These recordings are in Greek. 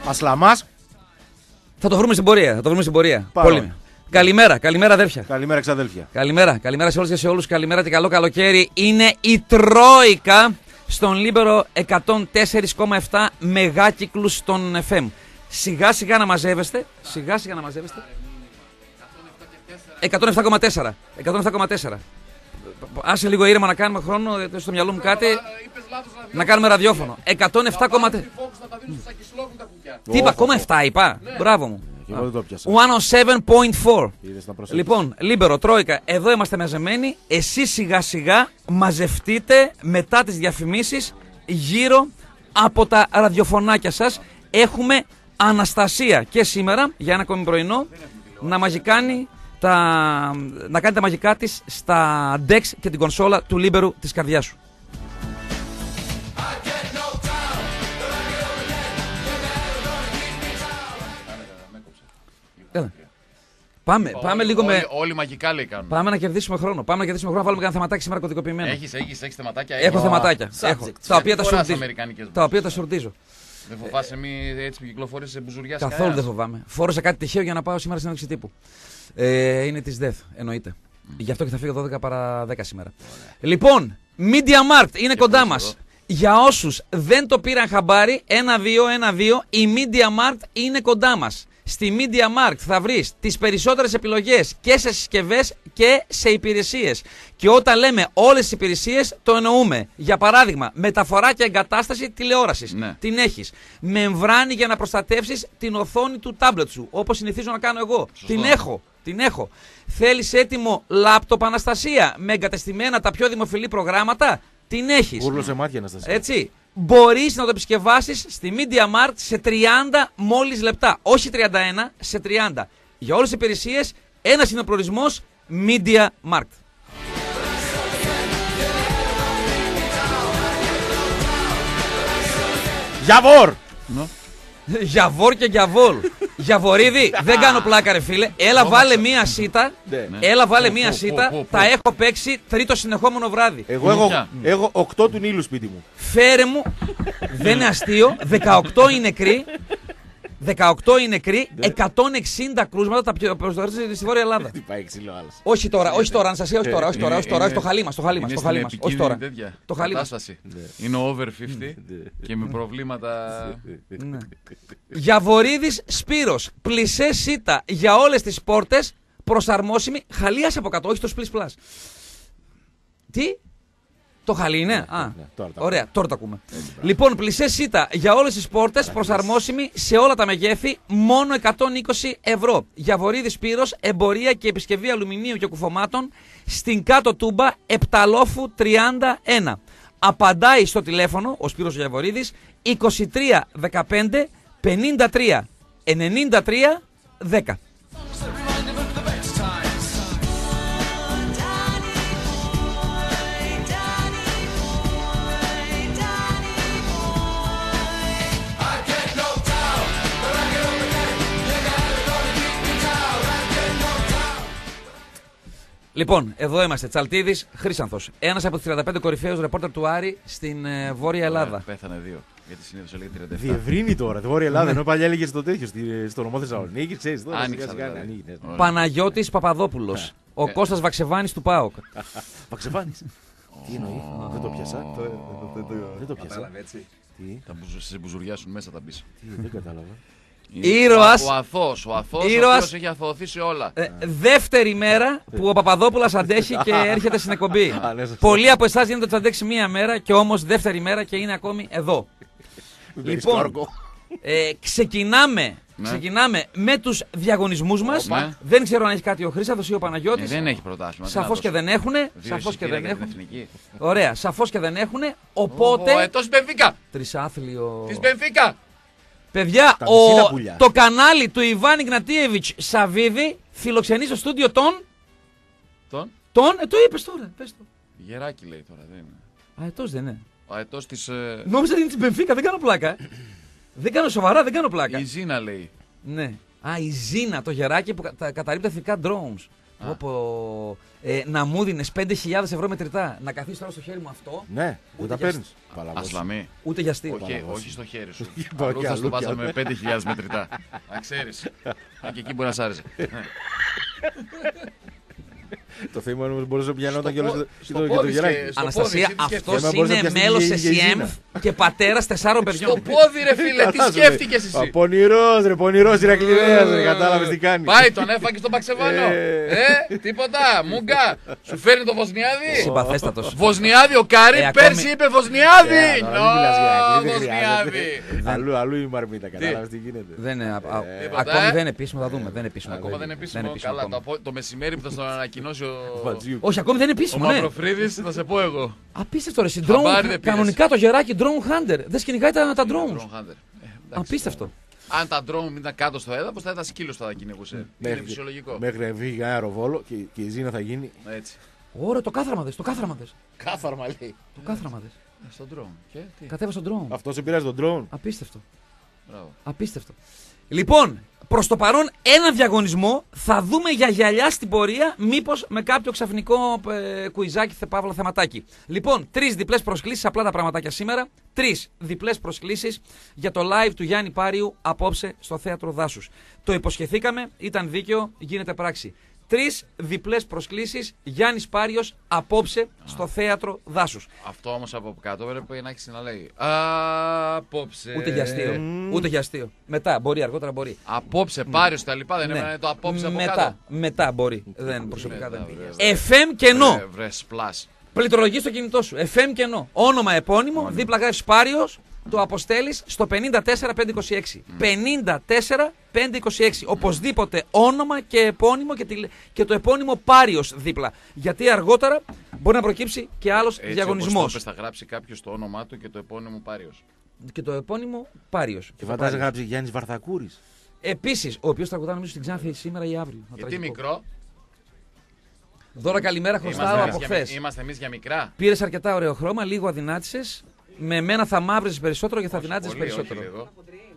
Ασλαμάς. Θα το βρούμε στην πορεία. Πολύ. Καλημέρα αδέρφια. Καλημέρα εξαδέλφια. Καλημέρα σε όλες και σε όλους. Καλημέρα και καλό καλοκαίρι. Είναι η Τρόικα στον Λίμπερο 104,7 μεγάκυκλους στον FM. Σιγά σιγά να μαζεύεστε. 107,4. Άσε λίγο ήρεμα να κάνουμε χρόνο, στο μυαλό μου κάτι. Να κάνουμε ραδιόφωνο. 107,4. Τι είπα, 0,7 είπα. Μπράβο μου. 107,4. Λοιπόν, Λίμπερο, Τρόικα, εδώ είμαστε μαζεμένοι. Εσείς σιγά σιγά μαζευτείτε μετά τις διαφημίσεις γύρω από τα ραδιοφωνάκια σας. Έχουμε Αναστασία και σήμερα για ένα ακόμη πρωινό να κάνει τα μαγικά της στα DEX και την κονσόλα του Λίμπερου της καρδιάς σου. Πάμε λίγο με. Όλοι μαγικά λέει κάνουν. Πάμε να κερδίσουμε χρόνο. Βάλουμε κανένα θεματάκι σήμερα κωδικοποιημένο. Έχεις θεματάκια. Έχω θεματάκια. Τα οποία τα σορτίζω. Δεν φοβάσαι έτσι που κυκλοφορείς σε μπουζουριά? Καθόλου δεν φοβάμαι. Φόρεσα κάτι τυχαίο για να πάω σήμερα στην ένδειξη τύπου. Είναι της ΔΕΘ, εννοείται. Γι' αυτό και θα φύγω 12 παρά 10 σήμερα. Λοιπόν, Media Markt είναι κοντά μας. Για όσους δεν το πήραν χαμπάρι, 1-2, η Media Markt είναι κοντά μας. Στη Media Markt θα βρεις τις περισσότερες επιλογές και σε συσκευές και σε υπηρεσίες. Και όταν λέμε όλες τις υπηρεσίες, το εννοούμε. Για παράδειγμα, μεταφορά και εγκατάσταση τηλεόρασης. Ναι. Την έχεις. Μεμβράνη για να προστατεύσεις την οθόνη του τάμπλετ σου, όπως συνηθίζω να κάνω εγώ. Την έχω. Θέλεις έτοιμο λάπτοπ, Αναστασία, με εγκατεστημένα τα πιο δημοφιλή προγράμματα? Την έχεις. Ούρλωσε μάτια, Αναστασία. Έτσι. Μπορείς να το επισκευάσεις στη Media Markt σε 30 μόλις λεπτά. Όχι 31, σε 30. Για όλες τις υπηρεσίες, ένας είναι ο προορισμός, Media Markt. Γιαβόρ! Γιαβόρ και Γιαβόλ. Γιαβορίδη, δεν κάνω πλάκα ρε φίλε. Έλα βάλε μία σίτα. Τα έχω παίξει τρίτο συνεχόμενο βράδυ. Εγώ έχω 8 του Νείλου σπίτι μου. Φέρε μου, δεν είναι αστείο, 18 είναι νεκροί, 160 κρούσματα, τα πιο περισσότερα στη Βόρεια Ελλάδα. Τι πάει ξύλο άλλος. Όχι τώρα, Αναστασία, όχι τώρα, το χαλί μας, όχι τώρα. Το χαλί μας. Είναι over 50 και με προβλήματα. Γιαβορίδης Σπύρος, πλισέ σίτα για όλες τις πόρτες, προσαρμόσιμη, χαλίασε από κάτω, όχι το Splish Plus. Τι? Το χαλί είναι. Ωραία, τώρα το ακούμε. Λοιπόν, πλισέ σίτα για όλες τις πόρτες, προσαρμόσιμη σε όλα τα μεγέθη, μόνο 120 ευρώ. Γιαβορίδης Σπύρος, εμπορία και επισκευή αλουμινίου και κουφωμάτων, στην κάτω Τούμπα, Επταλόφου 31. Απαντάει στο τηλέφωνο, ο Σπύρος Γιαβορίδης, 23 15 53 93 10. Λοιπόν, εδώ είμαστε. Τσαλτίδης, Χρύσανθος. Ένας από τους 35 κορυφαίους ρεπόρτερ του Άρη στην Βόρεια Ελλάδα. Πέθανε 2. Γιατί συνήθως έλεγε 37. Διευρύνει τώρα τη Βόρεια Ελλάδα. Ενώ παλιά έλεγε στο τέτοιο, στο νομό Θεσσαλονίκη, ξέρεις τώρα. Άνοιξα. Παναγιώτης Παπαδόπουλος. Ο Κώστας Βαξεβάνης του ΠΑΟΚ. Βαξεβάνης. Τι εννοεί? Δεν το πιάσα. Δεν το πιάσα. Σε μπουζουριάσουν μέσα τα πεις. Δεν κατάλαβα. Ήρωας. Ο Αθώος έχει αθωωωθεί σε όλα. Δεύτερη μέρα που ο Παπαδόπουλος αντέχει και έρχεται στην εκπομπή. Πολλοί από εσάς γίνεται ότι θα αντέξει μία μέρα και όμως δεύτερη μέρα και είναι ακόμη εδώ. Λοιπόν, ξεκινάμε με τους διαγωνισμούς μας. Δεν ξέρω αν έχει κάτι ο Χρύσανθος ή ο Παναγιώτης. Δεν έχει προτάσμα. Σαφώς και δεν έχουν. Ωραία, σαφώς και δεν έχουν. Οπότε. Τρισάθλιο. Της Μπενφίκα. Παιδιά, το κανάλι του Ιβάν Ιγνατίεβιτς Σαββίδη φιλοξενεί στο στούντιο το είπες τώρα, πες το. Γεράκι λέει τώρα, δεν είναι. Αετός δεν είναι. Αετός της... Νόμιζα ότι είναι της Μπενφίκα, δεν κάνω πλάκα. Δεν κάνω σοβαρά, δεν κάνω πλάκα. Η Ζήνα λέει. Ναι. Η Ζήνα, το γεράκι που καταρρίπτει εθνικά drones. Να μου δίνεις 5.000 ευρώ μετρητά, να καθίσεις τώρα στο χέρι μου αυτό. Ναι, δεν τα παίρνεις. Ασλαμή. Ούτε για αστείο. Όχι στο χέρι σου. Πάω Αλλού κι θα αλλού στο κι βάζαμε αλλού. με 5.000 μετρητά. Να ξέρεις. Αν και εκεί μπορεί να σ' άρεσε. Το θέμα είναι όμως μπορούσε να πιανόταν και όλο στο το πόδι γεράκι. και- στο Αναστασία, πόδι, εσύ τι αυτός σκέφτεσαι. είναι Μπορείς να μέλος πιαστείς και SEM και πατέρας 4 Στο παιδιών. πόδι ρε φίλε, τι σκέφτηκες εσύ. Πονηρός Ηρακλειδέας, ρε, κατάλαβες τι κάνει. Πάει, τον έφαγε στον Παξεβάνο. Ε. Τίποτα, μουγκα. Σου φέρνει το Βοσνιάδη. Συμπαθέστατος. Βοσνιάδη, ο Κάρι ακόμη- πέρσι είπε Βοσνιάδη. Τώρα μην μιλάς για Ηρακλή, δεν Βοσνιάδη. χρειάζεται. Αλλού η μαρμίτα, κατάλαβες τι γίνεται. Δεν είναι, Τίποτα, ακόμη δεν είναι επίσημο, θα δούμε. Δεν είναι επίσημο Ακόμα δεν είναι επίσημο. επίσημο Καλά, ακόμη. το μεσημέρι που θα τον ανακοινώσει ο Όχι, ακόμη δεν είναι ο επίσημο, ναι. Μαυροφρύδης, θα σε πω εγώ. Απίστευτο ρε. Χαμπάρι δεν πήρες. Κανονικά το γεράκι drone hunter. Δεν σκηνικάει τα drones. Drone Hunter. Εντάξει. Απίστευτο. Αν τα drone ήταν κάτω στο έδαφος, θα ήταν σκύλος θα τα κυνηγούσε. Είναι Μέχρι- φυσιολογικό. Μέχρι να βγει ένα αεροβόλο και η Ζήνα θα γίνει. Έτσι. Ωραία, το κάθραμα δες, το κάθραμα δες. Κάθαρμα λέει. Το κάθραμα δες. Στον drone. Και τι. Κατέβασε τον drone. Αυτό σε πειράζει τον drone. Απίστευτο. Μπράβο. Απίστευτο. Λοιπόν, προς το παρόν ένα διαγωνισμό θα δούμε για γυαλιά στην πορεία, μήπως με κάποιο ξαφνικό κουιζάκι, παύλα θεματάκι. Λοιπόν, 3 διπλές προσκλήσεις, απλά τα πραγματάκια σήμερα. 3 διπλές προσκλήσεις για το live του Γιάννη Πάριου απόψε στο Θέατρο Δάσους. Το υποσχεθήκαμε, ήταν δίκαιο, γίνεται πράξη. 3 διπλές προσκλήσεις, Γιάννης Πάριος απόψε στο Θέατρο Δάσους. Αυτό όμως από κάτω πρέπει να έχει να λέει. Απόψε. Ούτε για αστείο. Ούτε για αστείο. Μετά, μπορεί, αργότερα μπορεί. Απόψε, Πάριος τα λοιπά. Δεν Ναι. έπρεπε να είναι το απόψε από μετά, κάτω. μετά μπορεί. Δεν, προσωπικά Μετά, δεν. βρε. FM κενό. Βρε splash. Πληκτρολογεί στο κινητό σου. FM κενό. Όνομα επώνυμο, δίπλα γράφει Πάριος, το αποστέλεις στο 54526. 54526. Οπωσδήποτε όνομα και επώνυμο και το επώνυμο Πάριος δίπλα. Γιατί αργότερα μπορεί να προκύψει και άλλος Έτσι, διαγωνισμός. όπως το είπες, θα γράψει κάποιος το όνομά του και το επώνυμο Πάριος. Και το επώνυμο Πάριος. Και φαντάζεσαι να γράψει Γιάννης Βαρθακούρης. Επίσης, ο οποίος τραγουδά νομίζω στην Ξάνθη σήμερα ή αύριο. Γιατί Τραγικό. μικρό. Δώρα καλημέρα χρωστάω από χθε. Είμαστε εμείς για μικρά. Πήρες αρκετά ωραίο χρώμα, λίγο αδυνάτησες. Με μένα θα μαύρεζες περισσότερο και θα αδυνάτησες Πολύ, όχι περισσότερο. λίγο.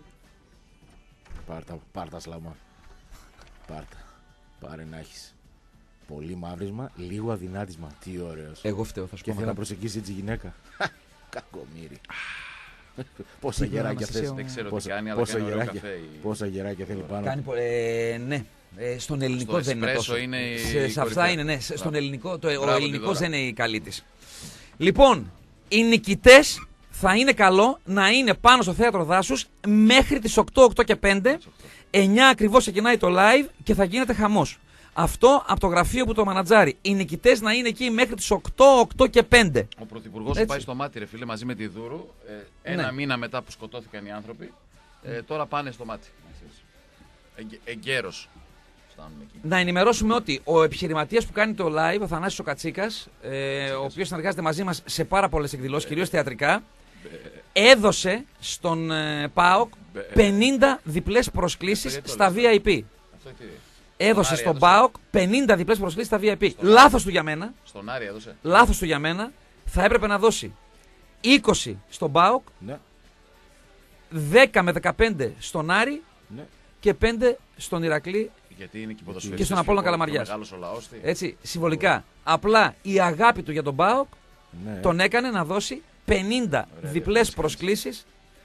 Πάρτα σλάμα. Πάρτα. Πάρε να έχεις πολύ μαύρισμα, λίγο αδυνάτισμα. Τι ωραίος. Εγώ φταίω, θα σου Και πω. θέλω να μετά. προσεγγίσει έτσι η γυναίκα. Κακομοίρη. Πόσα Τι γεράκια Αναστασία, θες. Δεν ξέρω τι Πόσα- κάνει, αλλά πόσα κάνει ωραίο γεράκια. καφέ. η- Πόσα γεράκια θέλει πάνω. Κάνει ναι. Στον ελληνικό Στο δεν είναι εσπρέσο τόσο. είναι η Σε αυτά κορυφαία. είναι, ναι. Στον Μπράβο. ελληνικό, ο Μπράβο, ελληνικός Δώρα. δεν είναι η καλή της. Λοιπόν, οι νικητές θα είναι καλό να είναι πάνω στο Θέατρο Δάσους μέχρι τις 8 και 5. 9 ακριβώς ξεκινάει το live και θα γίνεται χαμός. Αυτό από το γραφείο που το μανατζάρει. Οι νικητές να είναι εκεί μέχρι τις 8 και 5. Ο πρωθυπουργός σου Έτσι. πάει στο μάτι, ρε φίλε, μαζί με τη Δούρου. Ένα Ναι. μήνα μετά που σκοτώθηκαν οι άνθρωποι. Τώρα πάνε στο μάτι. Εγκαίρος. Φτάνουν εκεί. Να ενημερώσουμε ότι ο επιχειρηματίας που κάνει το live, ο Θανάσης ο Κατσίκας, ο οποίος συνεργάζεται μαζί μας σε πάρα πολλές εκδηλώσεις, κυρίως θεατρικά, έδωσε στον ΠΑΟΚ 50 διπλές προσκλήσεις γιατί το στα VIP. Αυτό τι. Έδωσε Άρη στον έδωσε. ΠΑΟΚ 50 διπλές προσκλήσεις στα VIP. Στον Άρη. Λάθος του για μένα. Στον Άρη έδωσε. Λάθος του για μένα. Θα έπρεπε να δώσει 20 στον ΠΑΟΚ, Ναι, 10 με 15 στον Άρη ναι. και 5 στον Ηρακλή. Γιατί είναι και ποδοσφαιριστής. Και στον Απόλλωνα και ο Καλαμαριάς. Μεγάλος ο λαός. τι. Έτσι, συμβολικά. Απλά η αγάπη του για τον ΠΑΟΚ Ναι. τον έκανε να δώσει 50 Ωραία, διπλές ρε, προσκλήσεις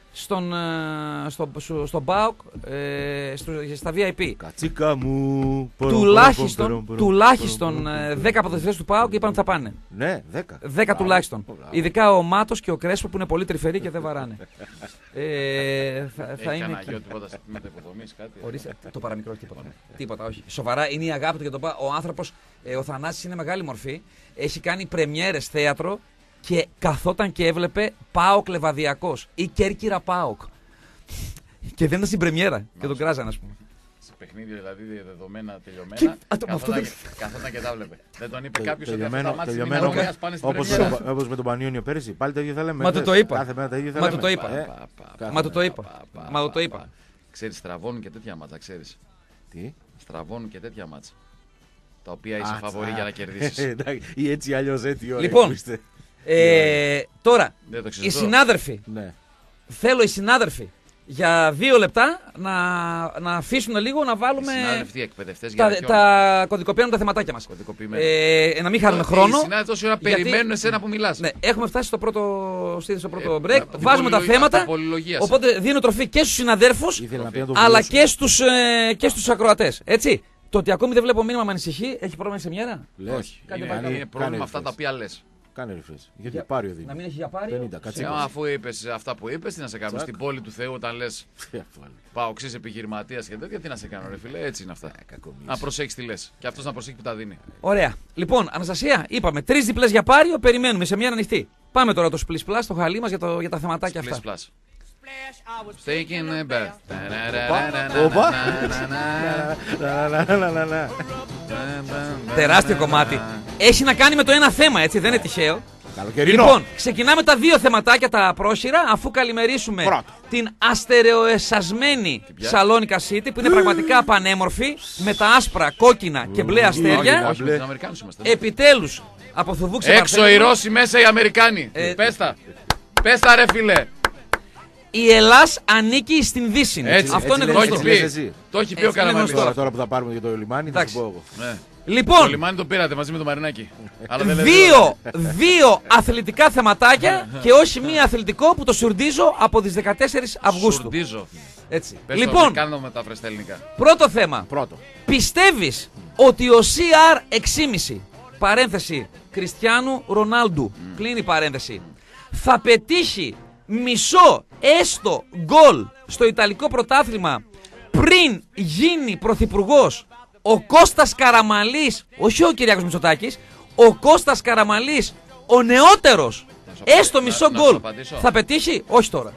στον ΠΑΟΚ στα VIP. Κατσίκα μου. Τουλάχιστον 10 ποδοσφαιριστές του ΠΑΟΚ είπαν ότι θα πάνε. Ναι, 10. 10 τουλάχιστον. Ειδικά ο Μάτος και ο Κρέσπο που είναι πολύ τρυφεροί και δεν βαράνε. Θα Έχει είναι κανένα εκεί. γιο τίποτα στη μεταϋποδομής, κάτι. Ορίστε, το παραμικρό τίποτα. Τίποτα, όχι. Σοβαρά είναι η αγάπη του για τον ΠΑΟΚ. Ο άνθρωπος, ο Θανάσης είναι μεγάλη μορφή. Έχει κάνει πρεμιέρες θέατρο και καθόταν και έβλεπε ΠΑΟΚ Λεβαδιακός ή Κέρκυρα ΠΑΟΚ. Και δεν ήταν στην πρεμιέρα και τον κράζανε, ας πούμε. Σε παιχνίδια δηλαδή δεδομένα, τελειωμένα. Και- α, το- αυτό Καθόταν και τα βλέπε. Δεν τον είπε κάποιος ότι αυτά τα Τελειωμένο, μάτια τελειωμένο είναι ωραία, πάνε στην όπως πρεμιέρα. όπως με τον Πανιόνιο πέρυσι. Πάλι το ίδιο θα λέμε. Μα του το είπα. Κάθε μέρα τα ίδια θα Μα λέμε. του το είπα. Μα του το είπα. Μα του το είπα. Ξέρεις, στραβώνουν και τέτοια μάτσα, ξέρεις. Τι. Στραβώνουν και τέτοια μάτσα. Τα οποία είσαι Α, φαβορί τσα. για να κερδίσεις. Εντάξει, ή έτσι ή αλλιώς έτσι. ωραία, Λοιπόν. που είστε. Τώρα, Δεν το οι ξέρεις. συνάδελφοι, Ναι. θέλω οι συνάδελφοι για 2 λεπτά να αφήσουμε λίγο να βάλουμε Συνάδελφοι, εκπαιδευτές τα κωδικοποιημένα τα θεματάκια μας. Να μην χάνουμε χρόνο. Οι συνάδελφοι τόση ώρα περιμένουν εσένα που μιλάς. Ναι, έχουμε φτάσει στο πρώτο break. Βάζουμε τα θέματα. Οπότε δίνω τροφή και στους συναδέρφους αλλά και στους ακροατές. Έτσι. Το ότι ακόμη δεν βλέπω μήνυμα με ανησυχεί, έχει πρόβλημα σε μοιέρα. Όχι. Είναι πρόβλημα αυτά τα οποία λες. Κάνε refresh. Γιατί πάρει ο Δήμος. Να μην έχει για πάρει. Αφού είπες αυτά που είπες, τι να σε κάνουμε στην πόλη του Θεού όταν λες παοξής επιχειρηματίας και τέτοια, τι να σε κάνω, ρε φίλε, έτσι είναι αυτά. Να προσέχεις τι λες. Και αυτός να προσέχει που τα δίνει. Ωραία. Λοιπόν, Αναστασία, είπαμε 3 διπλές για πάριο, περιμένουμε σε μια ανοιχτή. Πάμε τώρα το Splish Plus, το χαλί μας για τα θεματάκια αυτά. Taking a bath. Τεράστιο κομμάτι. Έχει να κάνει με το ένα θέμα, έτσι, δεν είναι τυχαίο. Καλοκαιρινό. Λοιπόν, ξεκινάμε τα 2 θεματάκια τα πρόχειρα, αφού καλημερίσουμε την αστερεοεσασμένη Σαλόνικα City, που είναι πραγματικά πανέμορφη, με τα άσπρα, κόκκινα και μπλε αστέρια. Επιτέλους, από Θουβού έξω οι Ρώσοι, μέσα οι Αμερικάνοι. Πες τα ρε φίλε. Η Ελλάς ανήκει στην Δύση. Αυτό είναι γνωστό. Το έχει πει ο Καραμανλής. Τώρα που θα πάρουμε για το λιμάνι, θα σου πω εγώ. Λοιπόν, το λιμάνι το πήρατε μαζί με το Μαρινάκι. Δύο αθλητικά θεματάκια και όχι μία αθλητικό που το σουρντίζω από τις 14 Αυγούστου. Σουρντίζω. Έτσι. Λοιπόν, κάνω μετάφραση στα ελληνικά. Πρώτο θέμα. Πιστεύεις ότι ο CR6,5 παρένθεση Κριστιάνου Ρονάλντου κλείνει παρένθεση θα πετύχει μισό έστω γκολ στο Ιταλικό πρωτάθλημα πριν γίνει πρωθυπουργός ο Κώστας Καραμανλής, όχι ο Κυριάκος Μητσοτάκης, ο Κώστας Καραμανλής, ο νεότερος, έστω μισό γκολ θα πετύχει, όχι τώρα.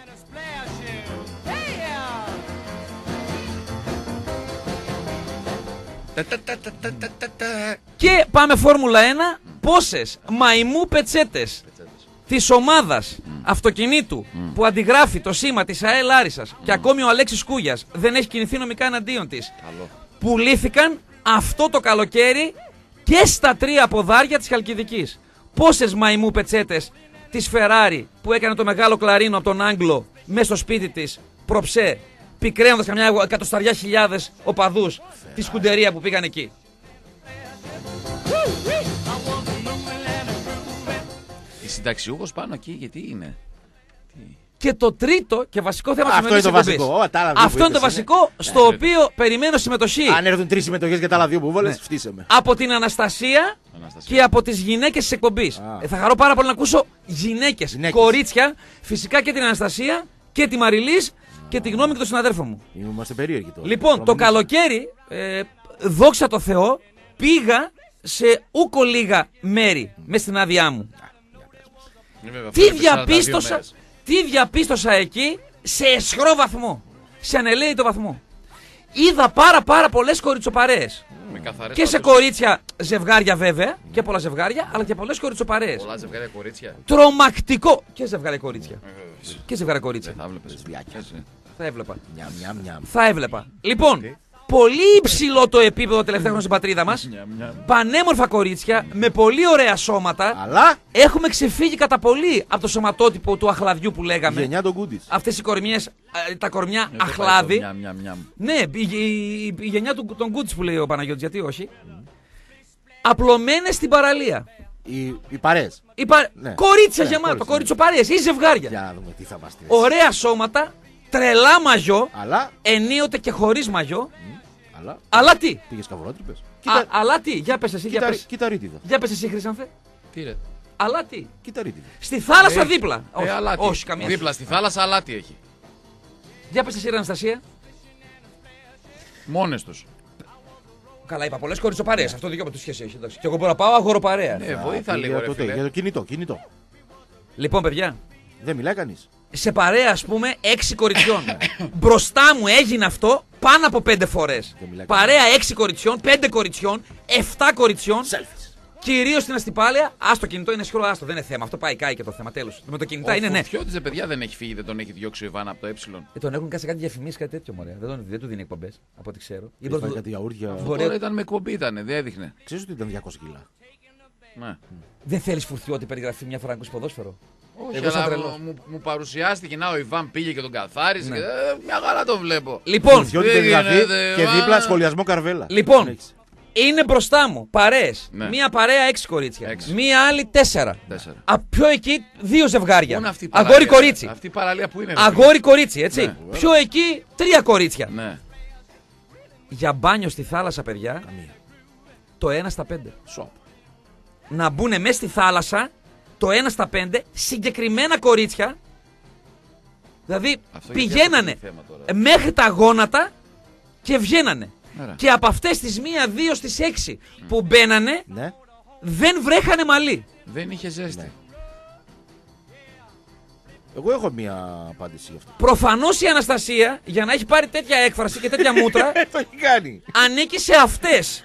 Και πάμε Φόρμουλα 1, πόσες μαϊμού πετσέτες της ομάδας αυτοκινήτου που αντιγράφει το σήμα της ΑΕΛ Λάρισσας και ακόμη ο Αλέξης Κούγιας δεν έχει κινηθεί νομικά εναντίον της, πουλήθηκαν αυτό το καλοκαίρι και στα 3 ποδάρια της Χαλκιδικής. Πόσες μαϊμού πετσέτες της Ferrari που έκανε το μεγάλο κλαρίνο από τον Άγγλο μέσα στο σπίτι της προψέ, πικραίνοντας καμιά 100.000 οπαδούς τη σκουντερία που πήγαν εκεί. Συνταξιούχος πάνω εκεί, γιατί είναι. Και το τρίτο και βασικό θέμα της σημερινής εκπομπής. Αυτό είναι το βασικό, στο οποίο περιμένω συμμετοχή. Αν έρθουν 3 συμμετοχές για τα άλλα 2 που βάλες, φτύσε με. Από την Αναστασία και από τις γυναίκες της εκπομπής. Θα χαρώ πάρα πολύ να ακούσω γυναίκες, κορίτσια, φυσικά και την Αναστασία και τη Μαριλής και τη γνώμη και των συναδέρφων μου. Είμαστε περίεργοι τώρα. Λοιπόν, το καλοκαίρι, δόξα τω Θεώ, πήγα σε ούκο λίγα μέρη μέσα στην άδειά μου. Τι διαπίστωσα εκεί σε αισχρό βαθμό, σε ανελαίητο βαθμό. Είδα πάρα πολλές κοριτσοπαρέες. Και σε κορίτσια ζευγάρια βέβαια, και πολλά ζευγάρια, αλλά και πολλές κοριτσοπαρέες. Πολλά ζευγάρια κορίτσια. Τρομακτικό. Και ζευγάρια κορίτσια. Και ζευγάρια κορίτσια. Θα έβλεπα. Θα έβλεπα. Λοιπόν, πολύ υψηλό το επίπεδο τελευταία χρόνια στην πατρίδα μας. Πανέμορφα κορίτσια, με πολύ ωραία σώματα. Αλλά έχουμε ξεφύγει κατά πολύ από το σωματότυπο του αχλαδιού που λέγαμε. Η γενιά των Γκούντις. Αυτές οι κορμιές, τα κορμιά αχλάδι. Ναι, η γενιά των Γκούντις που λέει ο Παναγιώτης, γιατί όχι. Απλωμένες στην παραλία. Οι παρέες. Κορίτσια γεμάτα, κοριτσοπαρέες ή ζευγάρια. Για να δούμε τι θα μας στείλει. Ωραία σώματα. Τρελά μαγιό, αλλά ενίοτε και χωρίς μαγιό. Αλλά τι. Πήγες καβουρότρυπες. Αλλά τι, για πες εσύ. Κυταρίτιδα. Για πες εσύ, Χρυσάνθε. Τι ρε. Αλλά τι. Κυταρίτιδα. Στη θάλασσα δίπλα. Όχι, καμία. Δίπλα στη θάλασσα, αλλά τι έχει. Για πες εσύ, Αναστασία. Μόνες τους. Καλά, είπα πολλές κοριτσοπαρέες. Αυτό δικαίωμα του σχέση έχει. Και εγώ μπορώ να πάω αγοροπαρέα. Ναι, βοήθα λίγο. Για το κινητό. Λοιπόν, παιδιά. Δεν μιλάει κανείς. Σε παρέα, ας πούμε, 6 κοριτσιών. Μπροστά μου έγινε αυτό πάνω από 5 φορές. Παρέα 6 κοριτσιών, 5 κοριτσιών, 7 κοριτσιών. Κυρίως στην Αστυπάλαια. Το κινητό είναι ισχυρό, δεν είναι θέμα. Αυτό πάει κάει και το θέμα. Τέλος. Με το κινητά είναι ναι. Ο Φωτιώτης, παιδιά, δεν έχει φύγει, δεν τον έχει διώξει ο Ιβάν από το Ε. Τον έχουν κάνει σε κάτι διαφημίσεις, κάτι τέτοιο μωρέ. Δεν του δίνει εκπομπές, από ό,τι ξέρω. Κάτι γιαούρτια. Τώρα ήταν με εκπομπή, δεν έδειχνε. Ξέρεις ότι ήταν 200 κιλά. Ναι. Δεν θέλεις Φουρτιώτη περιγραφή μια φορά να ακούσει ποδόσφαιρο. Όχι, αλλά μου παρουσιάστηκε να ο Ιβάν πήγε και τον καθάρισε. Ναι. Και, μια χαρά το βλέπω. Λοιπόν, και δίπλα σχολιασμό Καρβέλα. Λοιπόν, είναι μπροστά μου παρέες. Ναι. Μία παρέα 6 κορίτσια. 6. Μία άλλη 4. 4. Πιο εκεί 2 ζευγάρια. Πού είναι αυτή η παραλία, Αγόρι-κορίτσι. Αυτή η παραλία που είναι. Αγόρι-κορίτσι, έτσι. Ναι. Πιο εκεί 3 κορίτσια. Ναι. Για μπάνιο στη θάλασσα, παιδιά, Καμία. το 1 στα 5. Σοπ. Να μπουν μέσα στη θάλασσα το 1 στα 5 συγκεκριμένα κορίτσια. Δηλαδή Αυτό πηγαίνανε γιατί θέμα τώρα. μέχρι τα γόνατα και βγαίνανε. Άρα. Και από αυτές τις 1, 2 στις 6 που μπαίνανε Ναι. δεν βρέχανε μαλλί. Δεν είχε ζέστη. Ναι. Εγώ έχω μία απάντηση γι' αυτό. Προφανώς η Αναστασία, για να έχει πάρει τέτοια έκφραση και τέτοια μούτρα, Το έχει κάνει. ανήκει σε αυτές.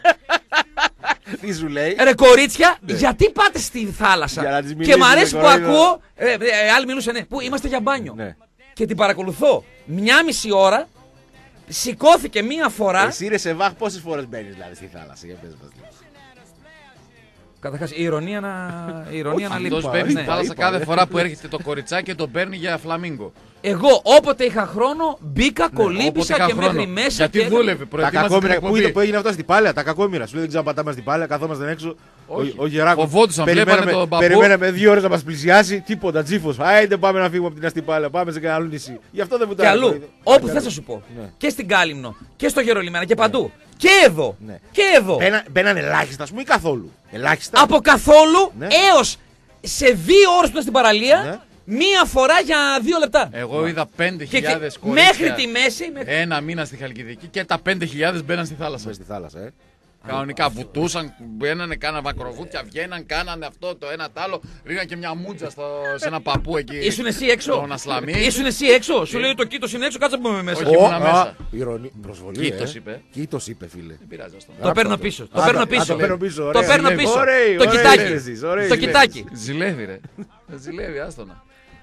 Τι σου λέει. Ρε κορίτσια, γιατί πάτε στη θάλασσα? Για να τις Και μιλήσεις, μ' αρέσει ρε που κορίτσια. ακούω. Άλλοι μιλούσαν, ναι, που είμαστε για μπάνιο. Ναι. Και την παρακολουθώ 1,5 ώρα. Σηκώθηκε μία φορά. Εσύ ρε Σεβάχ, πόσες φορές μπαίνεις δηλαδή στη θάλασσα? Για πες μας λίγο. Καταρχάς, η ηρωνία να λείπει. Αυτός μπαίνει στη Ναι. θάλασσα είπα, κάθε ρε. φορά που έρχεται το κοριτσάκι και τον παίρνει για φλαμίγκο. Εγώ όποτε είχα χρόνο μπήκα, κολύμπησα Όποτε και είχα μέχρι χρόνο. μέσα. Γιατί και δούλευε, Τα προετοίμασε την κακόμοιρα. Πού εκπομπή. έγινε αυτό στην Πάλαια, τα κακόμοιρα. Σου λέει δεν ξαναπατάμε στην Πάλαια, καθόμασταν έξω. Όχι. Ο Γεράκος. Φοβόντουσαν, βλέπανε τον παππού. Περιμέναμε 2 ώρες να μας πλησιάσει. Τίποτα, τσίφος. Άιντε πάμε να φύγουμε από την Αστυπάλαια. Πάμε σε κανένα άλλο νησί. Γι' αυτό δεν Και βουτάει. αλλού. Όπου θες να σου πω. Ναι. Και στην Κάλυμνο και στο Γερολιμένα και παντού. Και εδώ. Ναι. Και εδώ. Μπαίναν ελάχιστα, α πούμε, ή καθόλου. Ελάχιστα. Από καθόλου Ναι. έως σε 2 ώρες που ήταν στην παραλία, Ναι. μία φορά για 2 λεπτά. Εγώ είδα 5.000 Και κορίτσια. μέχρι τη μέση. Ένα μήνα στη Χαλκιδική και τα 5.000 μπαίναν στη θάλασσα. Μες στη θάλασσα, Κανονικά βουτούσαν, μπαίνανε, κάνανε μακροβούτια, βγαίναν, κάνανε αυτό το ένα το άλλο. Ρίχναν και μια μούτζα σε ένα παππού εκεί. Ήσουν εσύ έξω. Τον Ασλαμί. Ήσουν εσύ έξω. Σου λέει το κήτος είναι έξω, κάτσε να πούμε μέσα. Όχι. ήμουνα μέσα. Προσβολή. Κοίτος είπε. Κοίτος είπε, φίλε. Δεν πειράζει αυτό. Το παίρνω πίσω. Το παίρνω πίσω. Το παίρνω πίσω. Το ωραία. παίρνω Ζηλεύει. πίσω. Ωραίοι, Το ωραίοι κοιτάκι. εσείς, ωραίοι Το ζηλεύει. κοιτάκι. Ζηλεύει, ρε. Ζηλεύει, άστονα.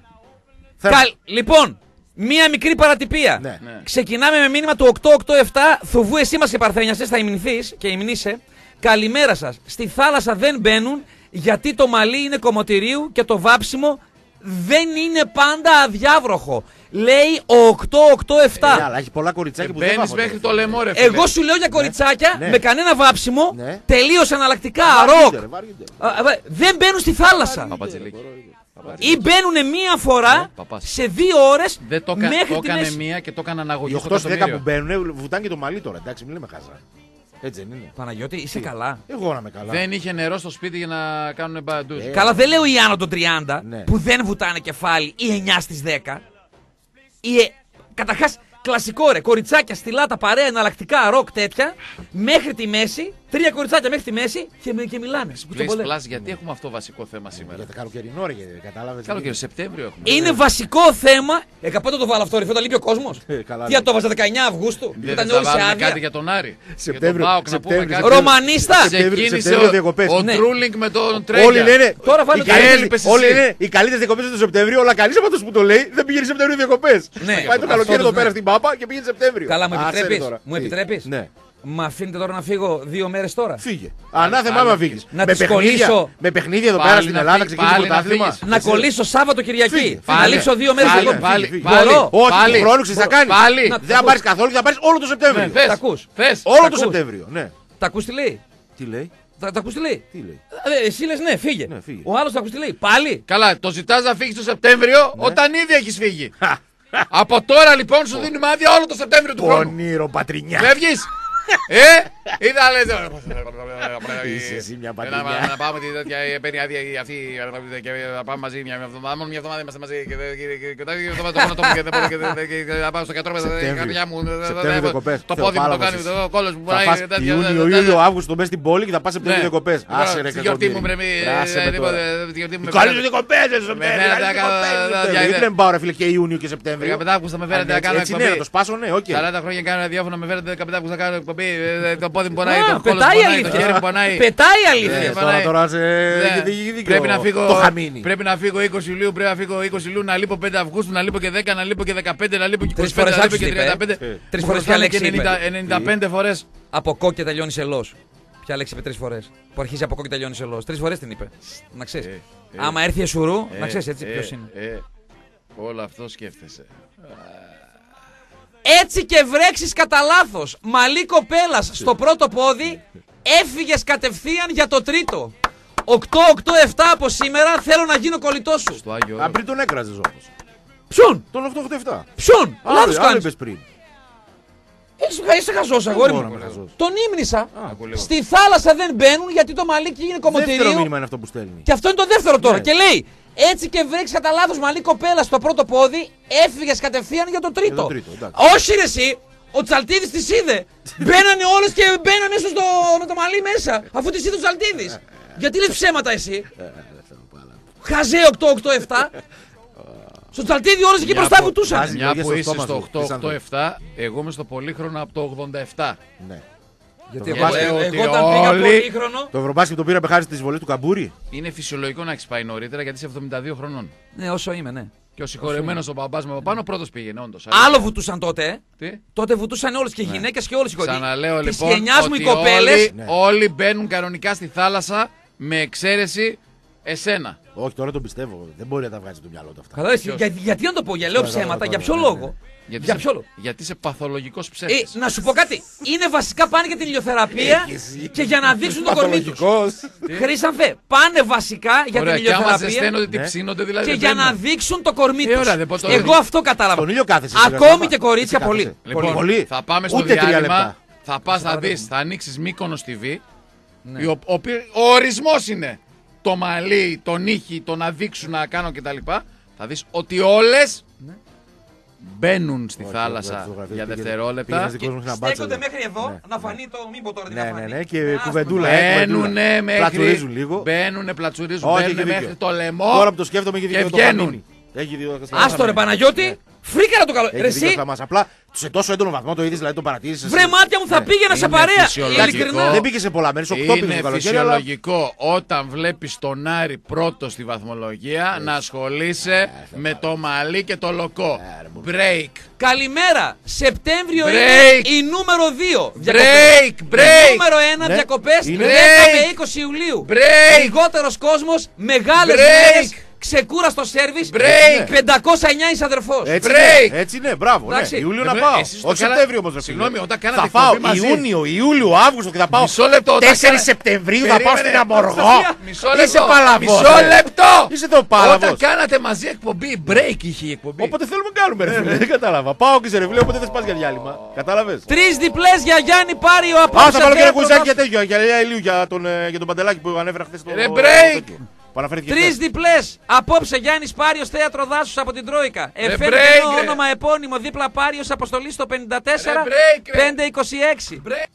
Λοιπόν, μία μικρή παρατυπία. Ναι. Ναι. Ξεκινάμε με μήνυμα του 887. Θουβού, εσύ μας και παρθένιασες, θα ημνηθείς και ημνείσαι. Καλημέρα σας. Στη θάλασσα δεν μπαίνουν γιατί το μαλλί είναι κομμωτηρίου και το βάψιμο δεν είναι πάντα αδιάβροχο. Λέει ο 887. Αλλά έχει πολλά κοριτσάκια που δεν Μπαίνεις βάφονται. μέχρι το λαιμό, ρε φίλε. Εγώ σου λέω για κοριτσάκια Ναι. με κανένα βάψιμο, Ναι. τελείως αναλλακτικά, Βαριούνται, ροκ. ρε, βαριούνται. Δεν μπαίνουν στη θάλασσα. Παπατζηλίκη. Ή μπαίνουν μία φορά παπάς. σε 2 ώρες Δεν το μέχρι τη έκανε μέση. μία και το έκανε αναγωγή Οι στο 8 στις 10 που εκατομμύριο. μπαίνουν βουτάνε και το μαλλί τώρα. Εντάξει, μην λέμε χάζα. Έτσι δεν είναι. Παναγιώτη, είσαι καλά. Εγώ να είμαι καλά. Δεν είχε νερό στο σπίτι για να κάνουν μπαντούς. Καλά, δεν λέω οι άνω των 30 Ναι. που δεν βουτάνε κεφάλι ή 9 στις 10. Καταρχάς, κλασικό ρε, κοριτσάκια, στυλάτα, παρέα, εναλλακτικά, ροκ τέτοια, μέχρι τη μέση, 3 κοριτσάκια μέχρι τη μέση και μιλάνε. Please Plus, γιατί έχουμε αυτό βασικό θέμα σήμερα. Για το καλοκαιρινό, ρε, κατάλαβες. Καλό και Σεπτέμβριο έχουμε. Είναι βασικό θέμα. Πότε το βάλω αυτό, ρε, όταν λείπει ο κόσμος. καλά, Τι ναι. να το βάζα 19 Αυγούστου. Δεν Ήταν θα όλοι σε βάλουμε άδεια. κάτι για τον Άρη. Σεπτέμβριο, Για τον ΠΑΟΚ να πούμε Σεπτέμβριο. κάτι. Ρομανίστα. Ξεκίνησε διακοπές. ο Ναι. Τρούλινγκ με τον Όλοι Τρέγια. λένε. Τώρα βάλε οι το καλύτερες- έλειπες Όλοι εσύ. λένε οι καλύτερες διακοπές είναι το Σεπτέμβριο. Αλλά κανείς από αυτούς που το λέει δεν πήγαινε Σεπτέμβριο διακοπές. Ναι. Πάει το Αυτό καλοκαίρι τους εδώ ναι. πέρα στην Πάπα και πήγαινε Σεπτέμβριο. Καλά, μου Άσε, ρε, επιτρέπεις. τώρα. Μου Τι? επιτρέπεις. Ναι. Μ' αφήνετε τώρα να φύγω 2 μέρες τώρα. Φύγε. Ανάθεμά με φύγει. Να τις κολλήσω. Με παιχνίδια εδώ Πάλι πέρα στην να Ελλάδα φύγεις, ξεκίνησε πάλι να πρωτάθλημα. φύγεις. Να κολλήσω Σάββατο Κυριακή. Φύγε, Να φύγε. λείψω 2 μέρες Πάλι, διακοπές. πάλι, Μπορώ. Όχι, πάλι. του χρόνου ξέρεις τι θα κάνεις. Πάλι. Να- Δεν θα πάρεις καθόλου και θα πάρεις όλο το Σεπτέμβριο. Ναι, θες. Τα ακούς. Θες. Όλο Τα το ακούς. Σεπτέμβριο. Ναι. Τα ακούς τι λέει. Τι λέει. Τα ακούς τι λέει. Τι λέει. Εσύ λες ναι, φύγε. Ναι, φύγε. Ο άλλος τα ακούς τι λέει. Πάλι. Καλά, το ζητάς να φύγεις το Σεπτέμβριο Ναι. όταν ήδη έχεις φύγει. Από τώρα λοιπόν σου δίνουμε άδεια όλο το Σεπτέμβριο του χρόνου. Πονήρο πατρινιά. Φεύγεις. Ή θα λες. Είσαι εσύ μια πατρινιά. Να πάμε τη τέτοια. Παίρνει άδεια αυτή και να πάμε μαζί μια εβδομάδα. Μόνο μια εβδομάδα είμαστε μαζί. Και τα εβδομάδα το χρόνο το και δεν μπορώ και να πάω στο γιατρό με την καρδιά μου. Σεπτέμβριο διακοπές. Το πόδι μου το κάνει, Θεοπάλαβος το κόλλος μου. Θα πας Ιούνιο, Ιούλιο, Αύγουστο μέσα στην πόλη και θα πας Σεπτέμβριο Ναι. διακοπές. Άσε ρε Στη γιορτή μου κακομοίρη. πρέπει. Άσε με τώρα. Τη γιορτή μου Οι καλύτερες διακοπές δεν σου Με φέρατε να κάνω- Γιατί δεν πάω ρε φίλε και Ιούνιο και Σεπτέμβριο. 15 Αύγουστο με φέρατε να κάνω Έτσι ναι, να το εκπομπή. σπάσω ναι, οκ. 40 χρόνια κάνω ραδιόφωνο, με φέρετε 15 Αύγουστο να κάνω εκπομπή. Το πόδι μου πονάει, Α, το κόλλος μου πετάει η πονάει, το χέρι αλήθεια. μου πονάει. Πετάει η Ε, αλήθεια. Τώρα σε Ναι. δίκιο Πρέπει να φύγω. το χαμίνι. Πρέπει να φύγω 20 Ιουλίου, πρέπει να φύγω 20 Ιουλίου, να λείπω 5 Αυγούστου, να λείπω και 10, να λείπω και 15, να λείπω και 25, φορές να λείπω άκουσες και τι είπε, 35. 3 φορές πια λέξη είπε. 95 φορές. Από κόκκι τελειώνει σελός. Ποια λέξη είπε 3 φορές? Που αρχίζει από κόκκι και τελειώνει σε λόγο. 3 φορές την είπε. Να ξέρεις. Άμα έρθει εσουρού, να ξέρεις έτσι ποιος είναι. Όλο αυτό σκέφτεσαι. Έτσι και βρέξεις κατά λάθος μαλλί κοπέλας στο πρώτο πόδι, έφυγες κατευθείαν για το τρίτο. 8-8-7 από σήμερα θέλω να γίνω κολλητός σου. Στο Άγιο. Πριν τον έκραζες όμως. Ποιον? Τον 8-8-7. Ποιον? Λάθος Άλλο κάνεις. είπες πριν. Είσαι χαζός αγόρι μου. Τον ύμνησα. Στη θάλασσα δεν μπαίνουν γιατί το μαλλί είναι Δεύτερο κομμωτήριο. μήνυμα είναι αυτό που στέλνει. Και αυτό είναι το δεύτερο τώρα. Ναι. Και λέει, έτσι και βρέξεις κατά λάθος μαλλί κοπέλα στο πρώτο πόδι, έφυγες κατευθείαν για το τρίτο. Για το τρίτο, εντάξει. Όχι ρε εσύ, ο Τσαλτίδης τις είδε. Μπαίνανε όλες και μπαίνανε στο το μαλλί μέσα, αφού τις είδε ο Τσαλτίδης. Γιατί λες ψέματα εσύ? Χαζέ 8-8-7. Στο Τσαλτίδη όλες εκεί μπροστά βουτούσαν. Μια που είσαι στο στο στόμα σου, 8-8-7, εγώ είμαι στο πολύχρονο από το 87. Ναι. Γιατί Το εγώ ότι όταν πήγα όλοι- πολύχρονο. Το Ευρωμπάσκετ το πήρε με χάρη τη βολή του Καμπούρη. Είναι φυσιολογικό να έχει πάει νωρίτερα γιατί είσαι 72 χρονών. Ναι, όσο είμαι, ναι. Και ο συγχωρεμένος ο μπαμπάς με από πάνω πρώτος πήγαινε, όντως. Άλλο βουτούσαν τότε. Τι? Τότε βουτούσαν όλες και οι γυναίκες και όλες οι κολλήσεις. Ξαναλέω Της λοιπόν γενιάς μου οι ότι κοπέλες. όλοι μπαίνουν κανονικά στη θάλασσα με εξαίρεση εσένα. Όχι, τώρα τον πιστεύω. Δεν μπορεί να τα βγάζει από το μυαλό του αυτά. Καλά, γιατί να το πω, για λέω ψέματα, για ποιο λόγο? Για ποιο λόγο? Γιατί είσαι παθολογικός ψεύτης. Να σου πω κάτι. Είναι βασικά πάνε για την ηλιοθεραπεία και για να δείξουν το κορμί τους. Χρήσανθε, πάνε βασικά για την Ωραία, και άμα ηλιοθεραπεία ζεσταίνονται τι ψήνονται δηλαδή. και δεν για να μπαίνουν. δείξουν το κορμί τους. ωραία, δεν πω το Εγώ ίδιο. αυτό κατάλαβα. Στον ήλιο κάθεσαι. Ακόμη και κορίτσια πολύ. Λοιπόν, Πολύ. θα πάμε στο Ούτε 3 διάλειμμα. λεπτά. Θα πας να δεις, θα ανοίξεις Μύκονος TV. Ναι. Ο ορισμός είναι το μαλλί, το νύχι, το να δείξουν, να κάνω κτλ. Θα δεις ότι όλες μπαίνουν στη Όχι, θάλασσα φωτογραφίες για πήγαινε- δευτερόλεπτα. πήγαινε στην κόσμο να μπάτσελο. Στέκονται μέχρι εδώ, Ναι. να φανεί το. Μην πω τώρα τι Ναι, να ναι, φανεί. ναι, και Άστο, κουβεντούλα. Μπαίνουνε Πλατσουρίζουν μέχρι. λίγο. Μπαίνουνε, πλατσουρίζουν, Όχι, μπαίνουνε έχει μέχρι δίκιο. το λαιμό. Τώρα που το σκέφτομαι έχει δίκιο και το βγαίνουν. Πανίνι. Έχει δίκιο. Άστο ρε Παναγιώτη, φρίκαρα το καλό. Ρε Έχει δίκιο εσύ, θα μας. Απλά σε τόσο έντονο βαθμό το είδες, δηλαδή το παρατήρησες. βρε μάτια μου, θα Ναι. πήγαινα σε Είναι παρέα. φυσιολογικό. Ειλικρινά. Δεν πήγε σε πολλά μέρη, 8 πήγε Είναι το καλοκαίρι. Αλλά φυσιολογικό όταν βλέπεις τον Άρη πρώτο στη βαθμολογία να ασχολείσαι με το μαλλί και το λοκό. Break. Καλημέρα. Σεπτέμβριο Break. είναι η νούμερο 2. Break. Break. Νούμερο 1 Ναι. διακοπές 10 Είναι. με 20 Ιουλίου. Break. Λιγότερος κόσμος, μεγάλες Break. μέρες, ξεκούραστο σερβις. Break. 509 εις αδερφός. Έτσι Break. ναι, έτσι ναι, μπράβο. Ναι. Εντάξει. Ιούλιο Ε, να βρε, πάω. εσείς το Όχι κάνα- Σεπτέμβριο όμως. Συγγνώμη, όταν κάνατε θα πάω εκπομπή μαζί. Ιούνιο, Ιούλιο, Αύγουστο και θα πάω. Μισό λεπτό. 4 Σεπτεμβρίου θα πάω στην Αμοργό. Μισό λεπτό. Είσαι παλαβός. Μισό ρε. λεπτό. Είσαι το παλαβός. Όταν κάνατε μαζί εκπομπή, break είχε η εκπομπή. Όποτε θέλουμε κάνουμε, ρε φίλε. Δεν κατάλαβα. Πάω και σε ρε φίλε, όποτε δεν πας για διάλειμμα. Κατάλαβες. 3 διπλές για Γιάννη Πάριο Α, απόψε. θα βάλω και ένα θέατρο κουζάκι για μας. τέτοιο, για Λέα Ηλίου, για τον Παντελάκη που ανέφερα χθες. Ρε, break. Που αναφέρθηκε 3 χθες. διπλές. Απόψε Γιάννης Πάριος, θέατρο Δάσους από την Τρόικα. Εφέρει break, νέο ρε. όνομα επώνυμο δίπλα Πάριος, αποστολή στο 54 Ρε, break, ρε. 526. Break.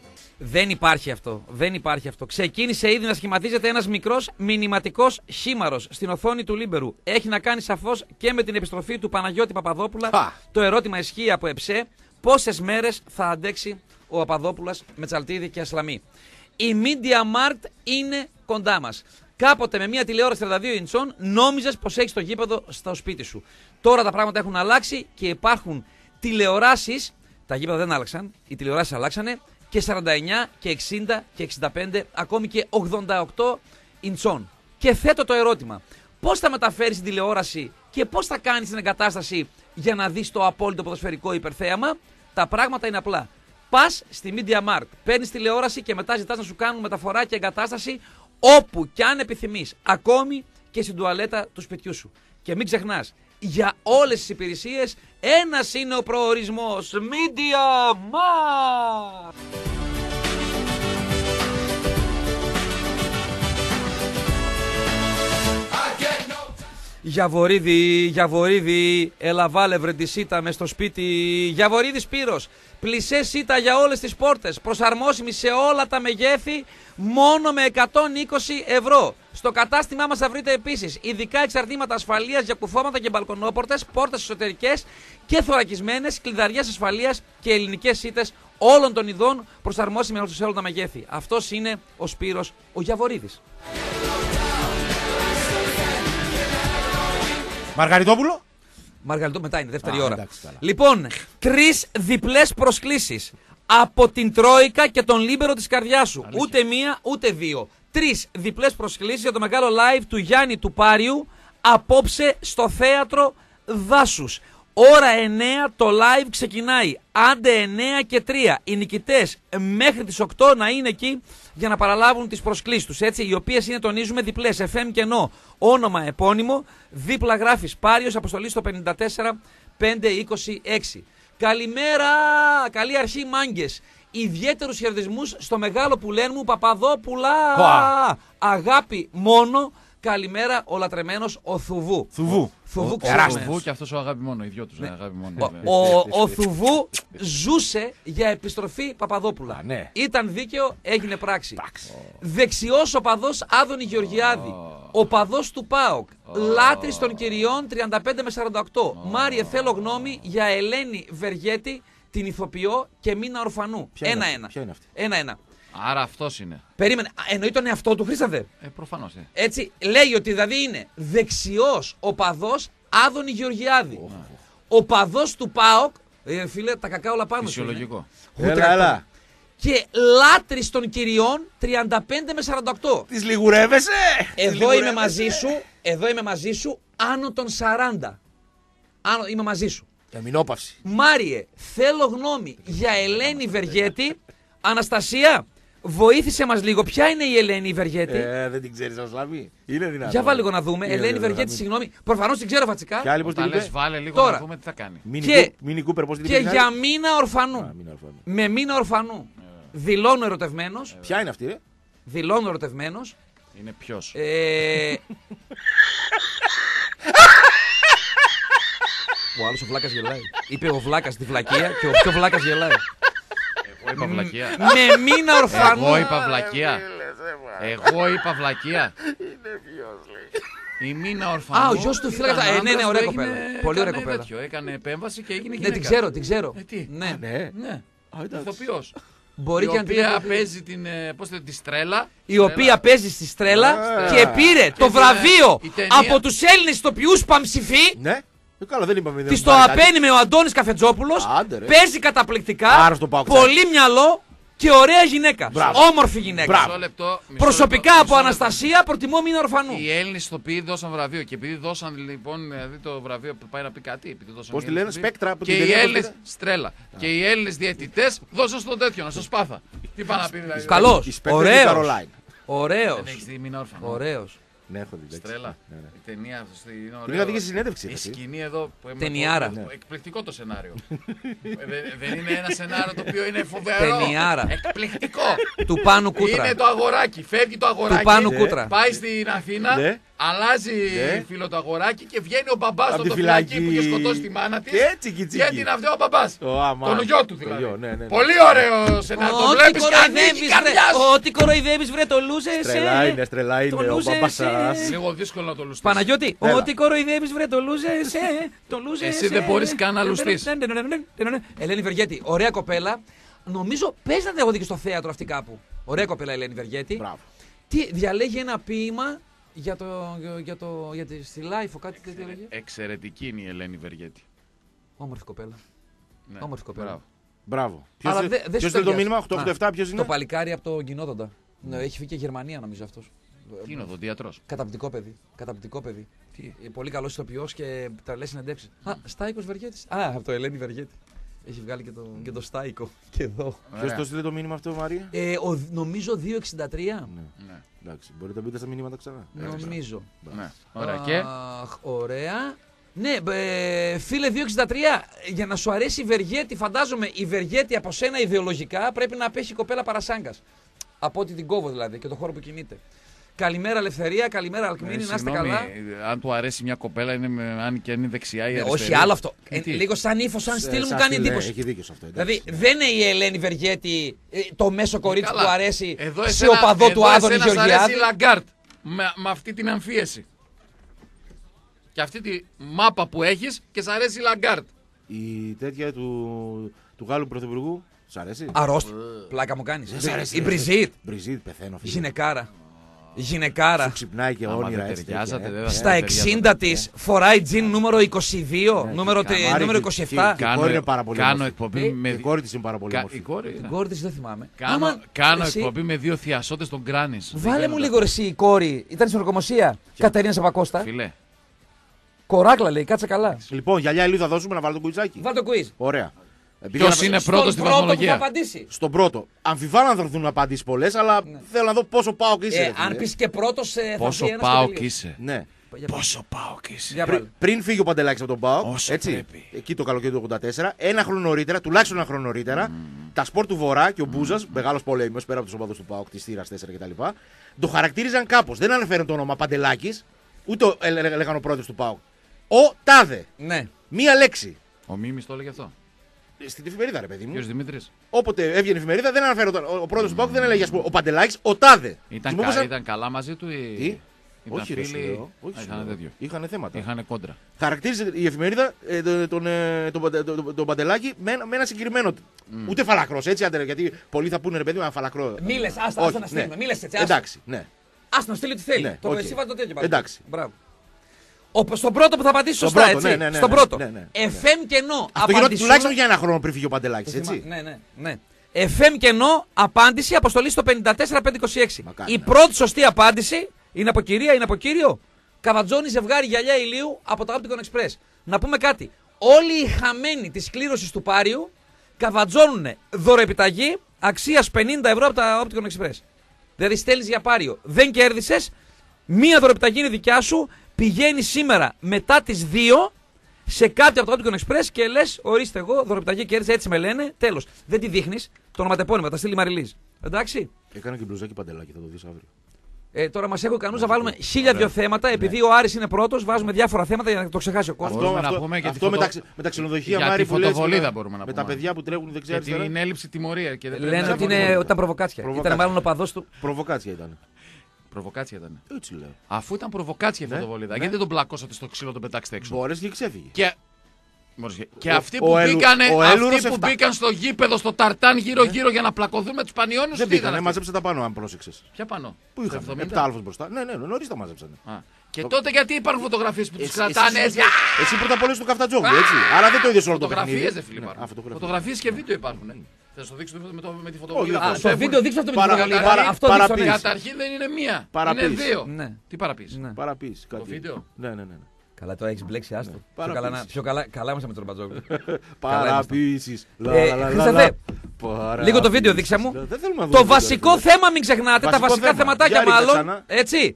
Δεν υπάρχει αυτό. Δεν υπάρχει αυτό. Ξεκίνησε ήδη να σχηματίζεται ένας μικρός μηνυματικός χήμαρος στην οθόνη του Λίμπερου. Έχει να κάνει σαφώς και με την επιστροφή του Παναγιώτη Παπαδόπουλα. Το ερώτημα ισχύει από ΕΨΕ. Πόσες μέρες θα αντέξει ο Παπαδόπουλας με Τσαλτίδη και Ασλαμή. Η Media Markt είναι κοντά μας. Κάποτε με μια τηλεόραση 32 ιντσών νόμιζες πως έχεις το γήπεδο στο σπίτι σου. Τώρα τα πράγματα έχουν αλλάξει και υπάρχουν τηλεοράσεις. Τα γήπεδα δεν άλλαξαν. Οι τηλεοράσεις αλλάξανε. Και 49 και 60 και 65 ακόμη και 88 ιντσών. Και θέτω το ερώτημα. Πώς θα μεταφέρεις την τηλεόραση και πώς θα κάνεις την εγκατάσταση για να δεις το απόλυτο ποδοσφαιρικό υπερθέαμα? Τα πράγματα είναι απλά. Πας στη Media Markt, παίρνεις τηλεόραση και μετά ζητάς να σου κάνουν μεταφορά και εγκατάσταση όπου κι αν επιθυμείς. Ακόμη και στην τουαλέτα του σπιτιού σου. Και μην ξεχνάς, για όλες τις υπηρεσίες ένας είναι ο προορισμός. Media Markt. Γιαβορίδη, έλα βάλε βρε τη σίτα μες στο σπίτι. Γιαβορίδη Σπύρος, πλησέ σίτα για όλες τις πόρτες, προσαρμόσιμη σε όλα τα μεγέθη, μόνο με 120 ευρώ. Στο κατάστημά μας θα βρείτε επίσης ειδικά εξαρτήματα ασφαλείας για κουφώματα και μπαλκονόπορτες, πόρτες εσωτερικές και θωρακισμένες, κλειδαριές ασφαλείας και ελληνικές σίτες όλων των ειδών, προσαρμόσιμες σε όλα τα μεγέθη. Αυτός είναι ο Σπύρος ο Γιαβορίδης. Μαργαριτόπουλο. Μαργαριτό μετά είναι, δεύτερη ώρα. Εντάξει, καλά. Λοιπόν, 3 διπλές προσκλήσεις. από την Τρόικα και τον Λίμπερο της καρδιάς σου. Ούτε μία, ούτε δύο. 3 διπλές προσκλήσεις για το μεγάλο live του Γιάννη του Πάριου απόψε στο θέατρο Δάσους. Ώρα 9 το live ξεκινάει. Άντε 9 και 3. Οι νικητές μέχρι τις 8 να είναι εκεί για να παραλάβουν τις προσκλήσεις τους. Έτσι, οι οποίες είναι, τονίζουμε, διπλές. FM κενό. Όνομα επώνυμο. Δίπλα γράφεις Πάριος, αποστολή στο 54 526. Καλημέρα! Καλή αρχή, μάγκες. Ιδιαίτερους χαιρετισμούς στο μεγάλο πουλέν μου Παπαδόπουλα. Αγάπη μόνο. Καλημέρα, ο λατρεμένος ο Θουβού. Θουβού και αυτός ο αγάπη μόνο, οι δυο τους. Αγάπη μόνο. Ο Θουβού ζούσε για επιστροφή Παπαδόπουλα. Ναι. Ήταν δίκαιο, έγινε πράξη. Δεξιός οπαδός Άδωνη Γεωργιάδη. Οπαδός του ΠΑΟΚ. Λάτρης των κυριών 35 με 48. Μάριε, θέλω γνώμη για Ελένη Βεργέτη, την ηθοποιό και Μίνα Ορφανού. 1-1. Ποια είναι αυτή? 1-1. Άρα αυτός είναι. Περίμενε, εννοεί τον εαυτό του, Χρήσταθε. Προφανώς. Έτσι, λέει ότι δηλαδή είναι δεξιός οπαδός Άδωνη Γεωργιάδη. Οπαδός του ΠΑΟΚ. Φίλε, τα κακά όλα πάνω. Φυσιολογικό. Έλα. Και λάτρης των κυριών 35 με 48. Τις λιγουρεύεσαι! Εδώ είμαι μαζί σου άνω των 40. Είμαι μαζί σου. Εμεινόπαυση. Μάριε, θέλω γνώμη για Ελένη Βεργέτη. Αναστασία, βοήθησε μας λίγο. Ποια είναι η Ελένη Βεργέτη? Δεν την ξέρεις, Ασλάμι. Είναι δυνατόν? Για βάλε λίγο να δούμε. Ελένη Βεργέτη, συγγνώμη. Προφανώς την ξέρω φατσικά. Και άλλη πώς την είπες? Βάλε λίγο Τώρα. να δούμε τι θα κάνει. Μίνι Κούπερ, πώς την Και είπες? για Μίνα Ορφανού. Με Μίνα Ορφανού. Δηλώνω ερωτευμένος. Ποια είναι αυτή, ρε? Δηλώνω ερωτευμένος. Είναι ποιος? Ο άλλος ο Βλάκας γελάει. Είπε ο Βλάκας τη βλακεία και ο πιο Βλάκας γελάει. Εγώ είπα βλακεία. Με Μίνα Ορφανού. Εγώ είπα βλακεία. Είναι ποιος, λέει. Η Μίνα Ορφανού. Α, ο γιος του φύλακα. Ναι, ωραία κοπέλα. Πολύ ωραία κοπέλα. Έκανε επέμβαση και έγινε Ναι, γυναίκα. την ξέρω. Τι? Ναι. Ναι. Ηθοποιός. Μπορεί Η και να την οποία παίζει την. Πώς λέτε, τη Στρέλα. η οποία παίζει στη Στρέλα και πήρε το βραβείο από τους Έλληνες ηθοποιούς Παμψηφί. Ναι. Καλά, δεν είπαμε. Της το απένιμε ο Αντώνης Καφετζόπουλος. παίζει καταπληκτικά. Πολύ μυαλό και ωραία γυναίκα. Όμορφη γυναίκα. Προσωπικά από Αναστασία προτιμώ Μίνα Ορφανού. Οι Έλληνες ηθοποιοί δώσαν βραβείο και επειδή δώσαν λοιπόν δηλαδή το βραβείο που πάει να πει κάτι. Πώς τη λένε, Σπέκτρα. Και οι Έλληνες Στρέλα. Και οι Έλληνες διαιτητές δώσαν στον τέτοιο, να στο σπάθα. Τι πάει να πει δηλαδή? Καλός. Ωραίος. Δεν έχεις δει Μίνα Ορφανού? Ωραίος. Ναι, έχω δει. Στρέλα. Η ταινία αυτή είναι ωραία. Την είχα δει και στη συνέντευξη. Η σκηνή εδώ που Ταινιάρα. Εκπληκτικό το σενάριο. Δεν είναι ένα σενάριο το οποίο είναι φοβερό. Ταινιάρα. Εκπληκτικό. Του Πάνου Κούτρα. Είναι το αγοράκι. Φεύγει το αγοράκι. Του Πάνου Κούτρα. Πάει στην Αθήνα. Αλλάζει φίλο το αγοράκι και βγαίνει ο μπαμπάς στο φυλακή που είχε σκοτώσει τη μάνα της. Και την αυτή ο μπαμπάς. Τον γιο του δηλαδή. Πολύ ωραίο σενάριο. Το βλέπεις και ανοίγει η καρδιά σου. Ό,τι κοροϊδεύεις βρε το λούσες. Στρελά είναι ο μπαμπάς σας. Λίγο δύσκολο να το λουστείς. Παναγιώτη, ό,τι κοροϊδεύεις βρε το λούσες. Εσύ δεν μπορείς καν να λουστείς. Ελένη Βεργέτη, ωραία κοπέλα. Νομίζω παίζει να τραγουδεί και στο θέατρο αυτή κάπου. Ωραία κοπέλα Ελένη Βεργέτη. Τι διαλέγει ένα ποίημα στη Λάιφο, κάτι τέτοιο λέγε. Εξαιρετική είναι η Ελένη Βεργέτη. Όμορφη κοπέλα. Όμορφη κοπέλα. Μπράβο. Ποιος είναι το μήνυμα, 887, ποιος είναι? Το παλικάρι από τον Κοινόδοντα. Έχει φύγει και Γερμανία νομίζω αυτός. Τι είναι ο δοντίατρος? Καταπληκτικό παιδί. Πολύ καλός ηθοποιός και τα λέει συνεντεύξεις. Στάικος Βεργέτης. Από το Ελένη Βεργέτη. Έχει βγάλει και το Στάικο. Και εδώ. Ποιος το στείλε το μήνυμα αυτό, Μαρία? Νομίζω 263. Ναι. Εντάξει, μπορείτε να μπείτε στα μηνύματα ξανά. Νομίζω. Ωραία και. Ωραία. Ναι, φίλε 263, για να σου αρέσει η Βεργέτη, φαντάζομαι η Βεργέτη από σένα ιδεολογικά πρέπει να απέχει κοπέλα παρασάγκας. Από ότι την κόβω δηλαδή και το χώρο που κινείται. Καλημέρα Ελευθερία, καλημέρα Αλκμίνη, να είστε καλά. Αν του αρέσει μια κοπέλα, αν και είναι δεξιά ή αριστερή. Όχι, άλλο αυτό. Λίγο σαν ύφο, σαν στυλ μου κάνει εντύπωση. Έχει δίκιο σε αυτό. Δηλαδή δεν είναι η Ελένη Βεργέτη το μέσο κορίτσι που αρέσει σε οπαδό του Άδωνη Γεωργιάδη. Εδώ αρέσει η Λαγκάρτ με αυτή την αμφίεση. Και αυτή τη μάπα που έχεις και σ' αρέσει η Λαγκάρτ. Η τέτοια του Γάλλου Πρωθυπουργού, σ' αρέσει? Αρρώστια. Πλάκα μου κάνεις. Η Μπριζίτ. Μπριζίτ, πεθαίνω. Γυναικάρα. Γυναικάρα. Σου ξυπνάει και όνειρα έτσι. Στα 60 της φοράει τζιν νούμερο 22, νούμερο 27. Κάνω εκπομπή με. Η κόρη της είναι πάρα πολύ όμορφη. Την κόρη της δεν θυμάμαι. Κάνω εκπομπή με 2 θειασότες των Κράνης. Βάλε μου λίγο εσύ η κόρη. Ήταν στην ορκομοσία. Κατερίνα Σαπακώστα. Φιλέ. Κοράκλα λέει, κάτσε καλά. Λοιπόν, γυαλιά ηλίου θα δώσουμε να βάλω το κουιζάκι. Βάλ το quiz. Ωραία. Ποιος είναι πρώτος στην βαθμολογία? Στον πρώτο. Αμφιβάλλω αν θα έρθουν απαντήσεις πολλές, αλλά θέλω να δω πόσο πάω και είσαι. Αν πεις και πρώτος, πόσο πάω και είσαι. Ναι. Πόσο πάω και είσαι. Πριν φύγει ο Παντελάκης από τον ΠΑΟΚ, έτσι, εκεί το καλοκαίρι του 84, ένα χρόνο νωρίτερα, τουλάχιστον ένα χρόνο νωρίτερα, τα σπορ του Βορρά και ο Μπούζας, μεγάλος πολέμιος πέρα από τους οπαδούς του ΠΑΟΚ, της θύρας 4 κτλ., το χαρακτήριζαν κάπως. Δεν αναφέρουν το όνομα Παντελάκης, ούτε έλεγαν ο πρόεδρος του ΠΑΟΚ. Ο Τάδε. Ναι. Μία λέξη. Ο Μίμης το έλεγε αυτό. Στην εφημερίδα, ρε παιδί μου. Ποιος Δημήτρης? Όποτε έβγαινε η εφημερίδα, δεν αναφέρονταν. Ο πρόεδρος του ΠΑΟΚ δεν έλεγε, ας πούμε, ο Παντελάκης, ο Τάδε. Ήταν καλά μαζί του ή. Τι? Ήταν όχι, φίλοι. Είχαν τέτοιο. Είχαν θέματα. Είχαν κόντρα. Χαρακτήριζε η εφημερίδα τον Παντελάκη με ένα συγκεκριμένο. Ούτε φαλακρός, έτσι, άντε, γιατί πολλοί θα πούνε ρε παιδί μου, ένα φαλακρό. Μίλες, άστα να στείλουμε. Μίλες έτσι. Εντάξει, ναι. Άστα να στείλει τι θέλει. Ναι, το εσύ βάλει το τέτοιο. Εντάξει. Μπράβο. Στον πρώτο που θα απαντήσει σωστά, έτσι. Στον πρώτο. FM κενό. Αυτό γινόταν τουλάχιστον για ένα χρόνο πριν φύγει ο Παντελάκης, έτσι. Ναι. FM κενό, απάντηση, αποστολή στο 54526. Η πρώτη σωστή απάντηση είναι από κυρία, είναι από κύριο. Καβατζόνι ζευγάρι γυαλιά ηλίου από το Opticon Express. Να πούμε κάτι. Όλοι οι χαμένοι της κλήρωσης του Πάριου καβατζώνουν δωροεπιταγή αξίας 50 ευρώ από τα Opticon Express. Δηλαδή στέλνεις για Πάριο, δεν κέρδισες, μία δωροεπιταγή είναι δικιά σου, πηγαίνεις σήμερα μετά τις 2 σε κάτι από το Opticon Express και λες: ορίστε, εγώ δωροεπιταγή κέρδισα, έτσι με λένε. Τέλος. Δεν τη δείχνεις, το ονοματεπώνυμο, τα στείλει η Μαριλής. Εντάξει. Έκανα και μπλουζάκι Παντελάκη, θα το δεις αύριο. Τώρα μας έχουν ικανούς να βάλουμε 1002 θέματα. Επειδή ο Άρης είναι πρώτος, βάζουμε διάφορα θέματα για να το ξεχάσει ο κόσμος. Αυτό με τα ξενοδοχεία Μάρη που λες, με τα παιδιά που τρέχουν δεξιά αριστερά. Γιατί είναι έλλειψη τιμωρία. Λένε ότι ήταν προβοκάτσια. Ήταν μάλλον ο παδός του. Προβοκάτσια ήταν. Προβοκάτσια ήταν. Έτσι λέω. Αφού ήταν προβοκάτσια η φωτοβολίδα, γιατί δεν τον πλακώσατε στο ξύλο, τον πετάξετε έξω? Μπόρεσε και ξέφυγε. Και αυτοί που μπήκαν στο γήπεδο, στο ταρτάν γύρω-γύρω για να πλακωθούν με τους πανιόνιους. Δεν πήγανε, μάζεψε τα πάνω, αν πρόσεξες. Ποια πάνω? Πού είχαν? 7 άλφος μπροστά. Ναι, νωρίς τα μάζεψαν. Και τότε γιατί υπάρχουν φωτογραφίες που τους κρατάνε έτσι? Εσύ πρώτα απ' όλα στο καφτατζόγλου, έτσι. Άρα δεν το είδες όλο το παιχνίδι. Φωτογραφίες δεν φίλοι υπάρχουν. Φωτογραφίες και βίντεο υπάρχουν. Θα σου δείξω με τη φωτογραφία. Στο βίντεο δείξω αυτό με τη φωτογραφία. Καταρχήν δεν είναι μία. Είναι δύο. Τι παραποίηση? Παραποίηση. Το βίντεο. Ναι. Καλά, το έχεις μπλέξει, άστο. Πιο καλά είμαστε με τον Μπατζόγλου. Παραποίησης. Χρήσταθε, λίγο το βίντεο δείξε μου. Το βασικό θέμα μην ξεχνάτε, τα βασικά θεματάκια μάλλον. Έτσι.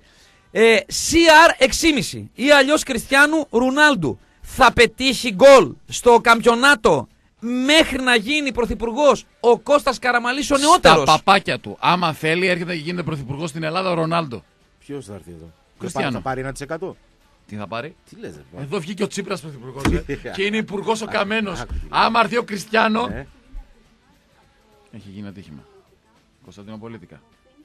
CR6,5 ή αλλιώς Κριστιάνου Ρουνάλντου θα πετύχει γκολ στο καμπιονάτο μέχρι να γίνει πρωθυπουργός ο Κώστας Καραμαλής ο νεότερος? Τα παπάκια του. Άμα θέλει, έρχεται και γίνεται πρωθυπουργός στην Ελλάδα ο Ρονάλντο. Ποιος θα έρθει εδώ? Κριστιάνο. Θα πάρει 1%. Τι θα πάρει? Τι λες, εδώ βγήκε ο Τσίπρας πρωθυπουργός και είναι υπουργός ο Καμένος. Άμα έρθει ο Κριστιάνο. Έχει γίνει ατύχημα. Κωνσταντινοπολίτικα.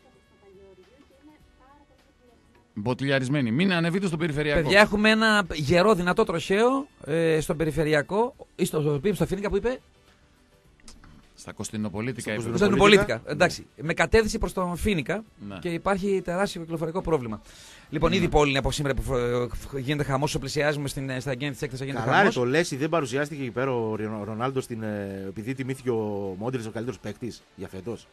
Μποτιλιαρισμένοι. Μην ανεβείτε στο περιφερειακό. Παιδιά, έχουμε ένα γερό δυνατό τροχαίο στο περιφερειακό ή στο Φίνικα που είπε. Στα Κωνσταντινοπολίτικα. Κωνσταντινοπολίτικα. Εντάξει. Με κατεύθυνση προς τον Φίνικα και υπάρχει τεράστιο κυκλοφορικό πρόβλημα. Λοιπόν, ήδη η πόλη είναι από σήμερα που γίνεται χαμός, όσο πλησιάζουμε στα εγγένεια της έκθεσης. Καλά, το Λέση δεν παρουσιάστηκε εκεί πέρα ο Ρονάλντο επειδή τιμήθηκε ο Μόντριτς ο καλύτερος παίκτης για φέτος.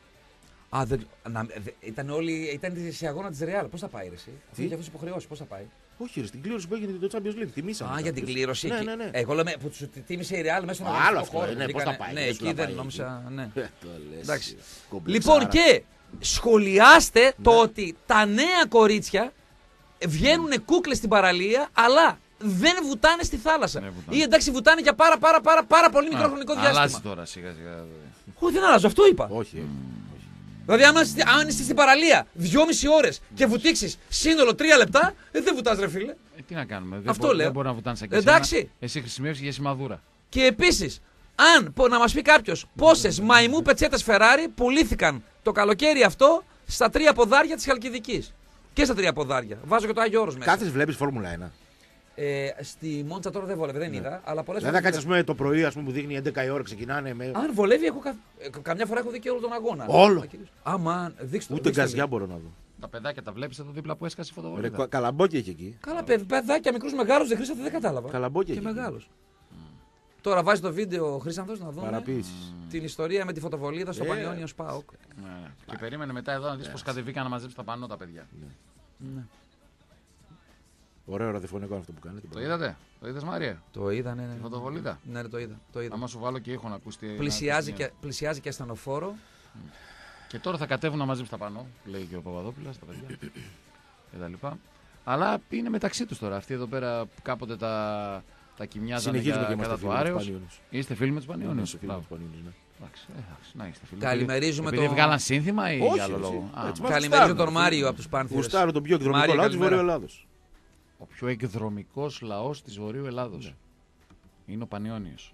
Ήταν σε αγώνα της Ρεάλ. Πώς θα πάει, εσύ? Αφού είχε αυτές τις υποχρεώσεις, πώς θα πάει? Όχι, στην κλήρωση που έγινε το Champions League. Τιμήσαμε. Για την κλήρωση. Ναι. Εγώ λέμε που τους τίμησε η Ρεάλ μέσα στον αγωνιστικό χώρο. Πώς θα πάει? Ναι, εκεί δεν νόμιζα. Εντάξει. Λοιπόν, και σχολιάστε το ότι τα νέα κορίτσια βγαίνουν κούκλες στην παραλία, αλλά δεν βουτάνε στη θάλασσα. Ή εντάξει, βουτάνε για πάρα πολύ μικρό χρονικό διάστημα. Αλλάζει τώρα σιγά-σιγά. Όχι, δεν αλλάζω, αυτό είπα. Όχι. Δηλαδή, αν είσαι στην παραλία 2,5 ώρες και βουτήξεις σύνολο 3 λεπτά, δεν βουτάς, ρε φίλε. Τι να κάνουμε, δεν μπορεί να βουτάνε σαν και εντάξει. Εσύ χρησιμεύεις για σημαδούρα. Και επίσης, να μας πει κάποιος πόσες μαϊμού πετσέτες Φεράρι πουλήθηκαν το καλοκαίρι αυτό στα 3 ποδάρια της Χαλκιδικής. Και στα 3 ποδάρια. Βάζω και το Άγιο Όρος μέσα. Κάθεσαι, βλέπεις Φόρμουλα 1. Στη Μόντσα τώρα δεν βόλευε, δεν είδα. Αλλά πολλές δεν θα κάτσεις το πρωί που δείχνει 11 η ώρα, ξεκινάνε. Αν βολεύει, καμιά φορά έχω δει και όλο τον αγώνα. Όλο. Άμα δείξτε. Ούτε γκαζιά μπορώ να δω. Τα παιδάκια τα βλέπεις εδώ δίπλα που έσκασε η φωτοβολίδα. Καλαμπόκια έχει εκεί. Καλά, παιδάκια, μικρούς μεγάλους, δεν χρήσατε, δεν κατάλαβα. Καλαμπόκια και έχει. μεγάλους. Τώρα βάζει το βίντεο ο Χρήστανθος να δούμε την ιστορία με τη φωτοβολίδα στο Πανιόνιο ΣΠΑΟΚ. Ναι. Και περίμενε μετά εδώ να δεις πως κατεβήκαν να μαζέψει τα πανό τα παιδιά. Ναι. Ωραίο ραδιοφωνικό αυτό που κάνετε. Το είδατε, το είδες Μάρια? Το είδα, ναι. Τη φωτοβολίδα. Ναι, το είδα. Άμα σου βάλω και ήχο να ακούσει. Πλησιάζει και ασθενοφόρο. Και τώρα θα κατέβουν να μαζέψει τα πανό, λέει και ο Παπαδόπουλος, τα παιδιά κτλ. Αλλά είναι μεταξύ τους τώρα. Αυτοί εδώ πέρα που κάποτε τα κοιμιάζανε κατά το Άρεος. Είστε φίλοι με τους Πανιόνιους? Να είστε φίλοι. Καλημερίζουμε τον. Επειδή βγάλαν σύνθημα ή για άλλο λόγο? Καλημερίζω τον Μάριο από τους Πάνθυρες. Γουστάρω τον πιο εκδρομικό λαό της Βορείου Ελλάδος. Ο πιο εκδρομικός λαός της Βορείου Ελλάδος. Είναι ο Πανιόνιος.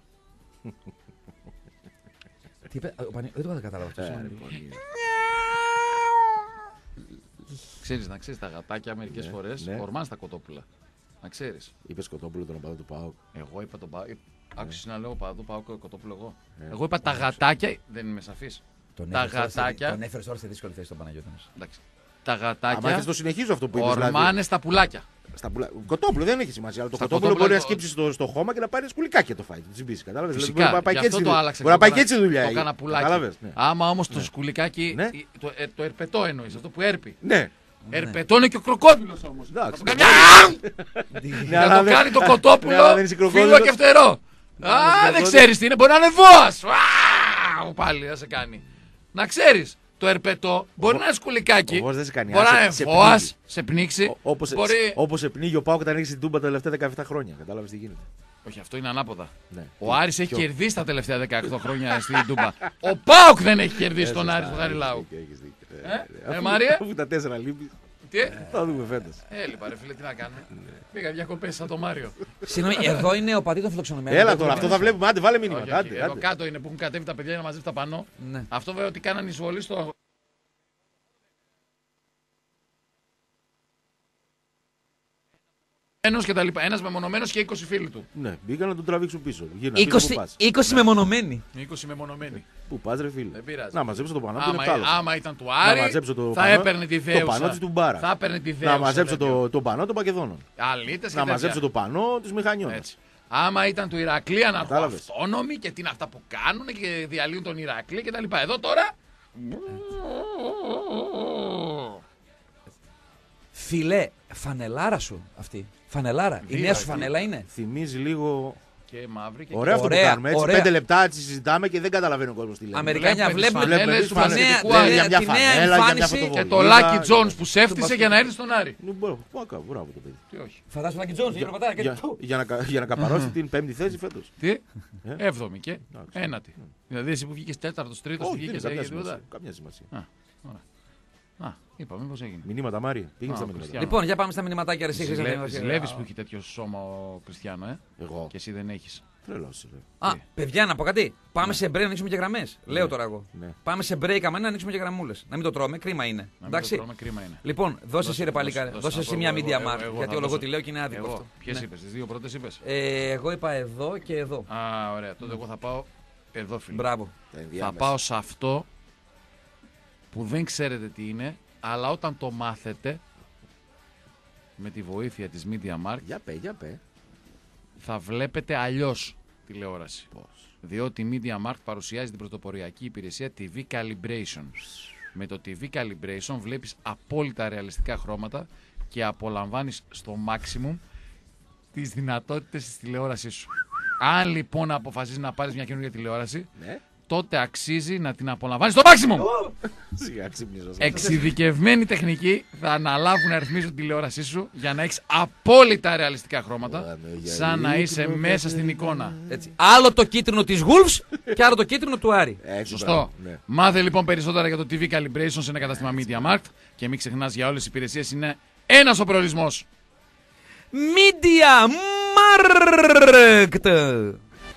Τι είπε, δεν το κατάλαβα αυτό. Ξέρεις, να ξέρεις, τα γατάκια μερικές φορές ορμάνε στα κοτόπουλα. Να ξέρεις. Είπες κοτόπουλο τον οπαδό του ΠΑΟΚ. Εγώ είπα τον ΠΑΟΚ. Άκουσες να λέω οπαδό του ΠΑΟΚ κοτόπουλο εγώ. Εγώ είπα τα γατάκια. Δεν είμαι σαφής. Τα γατάκια. Τον έφερες τώρα σε δύσκολη θέση τον Παναγιώτη μας. Εντάξει. Τα γατάκια. το συνεχίζω αυτό που είπες. Ορμάνε στα πουλάκια. Κοτόπουλο δεν έχει σημασία. Αλλά το κοτόπουλο μπορεί να σκύψει στο χώμα και να πάρει σκουλικάκι και το φάει. Μπορεί να πάει και έτσι δουλειά. Το έκανα πουλάκι. Άμα όμως το σκουλικάκι. Το ερπετό εννοείς, αυτό που έρπει. Ναι. Ερπετό είναι και ο κροκόδιλος όμως. Να το κάνει το κοτόπουλο φίλο και φτερό. Δεν ξέρεις τι είναι, μπορεί να είναι βόας. Πάλι να σε κάνει. Να ξέρεις. Το ερπετό μπορεί να είναι σκουλικάκι. Μπορεί να είναι φόας, σε πνίξει. Όπως σε πνίγει ο ΠΑΟΚ όταν έχει την Τούμπα τα τελευταία 17 χρόνια. Κατάλαβες τι γίνεται. Όχι, αυτό είναι ανάποδα. Ναι. Ο Άρης έχει κερδίσει τα τελευταία 18 χρόνια στην Τούμπα. Ο ΠΑΟΚ δεν έχει κερδίσει τον Άρη του Χαριλάου. Μαρία. Αφού τα 4 λείπει. Θα δούμε φέτος. Έλειπα ρε φίλε, τι να κάνουμε. Πήγα διακοπές σαν το Μάριο. Συγγνώμη, εδώ είναι ο πατή των φιλοξενουμένων. Έλα τώρα, αυτό θα βλέπουμε. Άντε, βάλε μήνυμα. Εδώ κάτω είναι που έχουν κατέβει τα παιδιά για να μαζεύει τα πανό. Αυτό βέβαια ότι κάνανε εισβολή στο. Ένας μεμονωμένος και 20 φίλοι του. Ναι, μπήκαν να τον τραβήξουν πίσω. 20 μεμονωμένοι. 20 μεμονωμένοι. Πού πας ρε φίλε? Δεν πειράζει. Να μαζέψω το πανό. Άμα ήταν του Άρη, θα έπαιρνε τη δέουσα. Το πανό της Τουμπάρα. Θα έπαιρνε τη δέουσα. Να μαζέψω το πανό των Πακεδόνων. Να μαζέψω το πανό της Μηχανιώνας. Άμα ήταν του Ηρακλή αναρχοαυτόνομοι και τι είναι αυτά που κάνουν και διαλύουν τον Ηρακλή κτλ. Εδώ τώρα. Φιλέ, φανελάρα σου αυτή. Φανελάρα. Η νέα σου φανέλα είναι. Θυμίζει λίγο. Και μαύρη και ωραίο αυτό που κάνουμε. Έτσι, 5 λεπτά έτσι συζητάμε και δεν καταλαβαίνει ο κόσμος τι λέει. Αμερικάνια βλέπουν τη νέα εμφάνιση και το Lucky Jones που σέφτισε για να έρθει στον Άρη. Μπράβο το παιδί. Τι όχι. Φαντάζομαι Lucky Jones για να καπαρώσει την 5η θέση φέτος. Τι? 7η και 9η. Δηλαδή εσύ που βγήκες 4ος, 3ος, βγήκες καμιά σημασία. Είπαμε πως έγινε. Μηνύματα Μάρια. Πήγαινε στα μηνύματα. Λοιπόν, για πάμε στα μηνυματάκια. Ζηλεύεις που έχει τέτοιο σώμα ο Κριστιανό, Εγώ. Και εσύ δεν έχεις. Τρελός. Παιδιά, να πω κάτι. Πάμε σε break να ανοίξουμε και γραμμές. Λέω τώρα εγώ. Πάμε σε break αμένα να ανοίξουμε και γραμμούλες. Να μην το τρώμε, κρίμα είναι. Εντάξει. Λοιπόν, δώσε εσύ ρε παλικάρι. Δώσε εσύ μια media mark. Γιατί όλο εγώ τη λέω και είναι άδικο αυτό. Ποιες είπες, τις δύο πρώτες είπες? Εγώ είπα εδώ και εδώ. Α, ωραία. Τότε εγώ θα πάω εδώ, φίλε. Μπράβο. Θα πάω σε αυτό που δεν ξέρετε τι είναι, αλλά όταν το μάθετε με τη βοήθεια της Media Mark, για πέ. Θα βλέπετε αλλιώς τηλεόραση. Διότι η Media Mark παρουσιάζει την πρωτοποριακή υπηρεσία TV Calibration. Με το TV Calibration βλέπεις απόλυτα ρεαλιστικά χρώματα και απολαμβάνεις στο maximum τις δυνατότητες της τηλεόρασης σου. Αν λοιπόν αποφασίσεις να πάρεις μια καινούργια τηλεόραση, τότε αξίζει να την απολαμβάνεις στο maximum. Εξειδικευμένη τεχνική θα αναλάβουν να ρυθμίζουν τη τηλεόρασή σου για να έχεις απόλυτα ρεαλιστικά χρώματα, σαν να είσαι μέσα στην εικόνα. Έτσι. Άλλο το κίτρινο της Wolves και άλλο το κίτρινο του Άρη. Σωστό. Μάθε λοιπόν περισσότερα για το TV Calibration σε ένα κατάστημα Media Markt και μην ξεχνάς, για όλες τις υπηρεσίες είναι ένας ο προορισμός. Media Markt.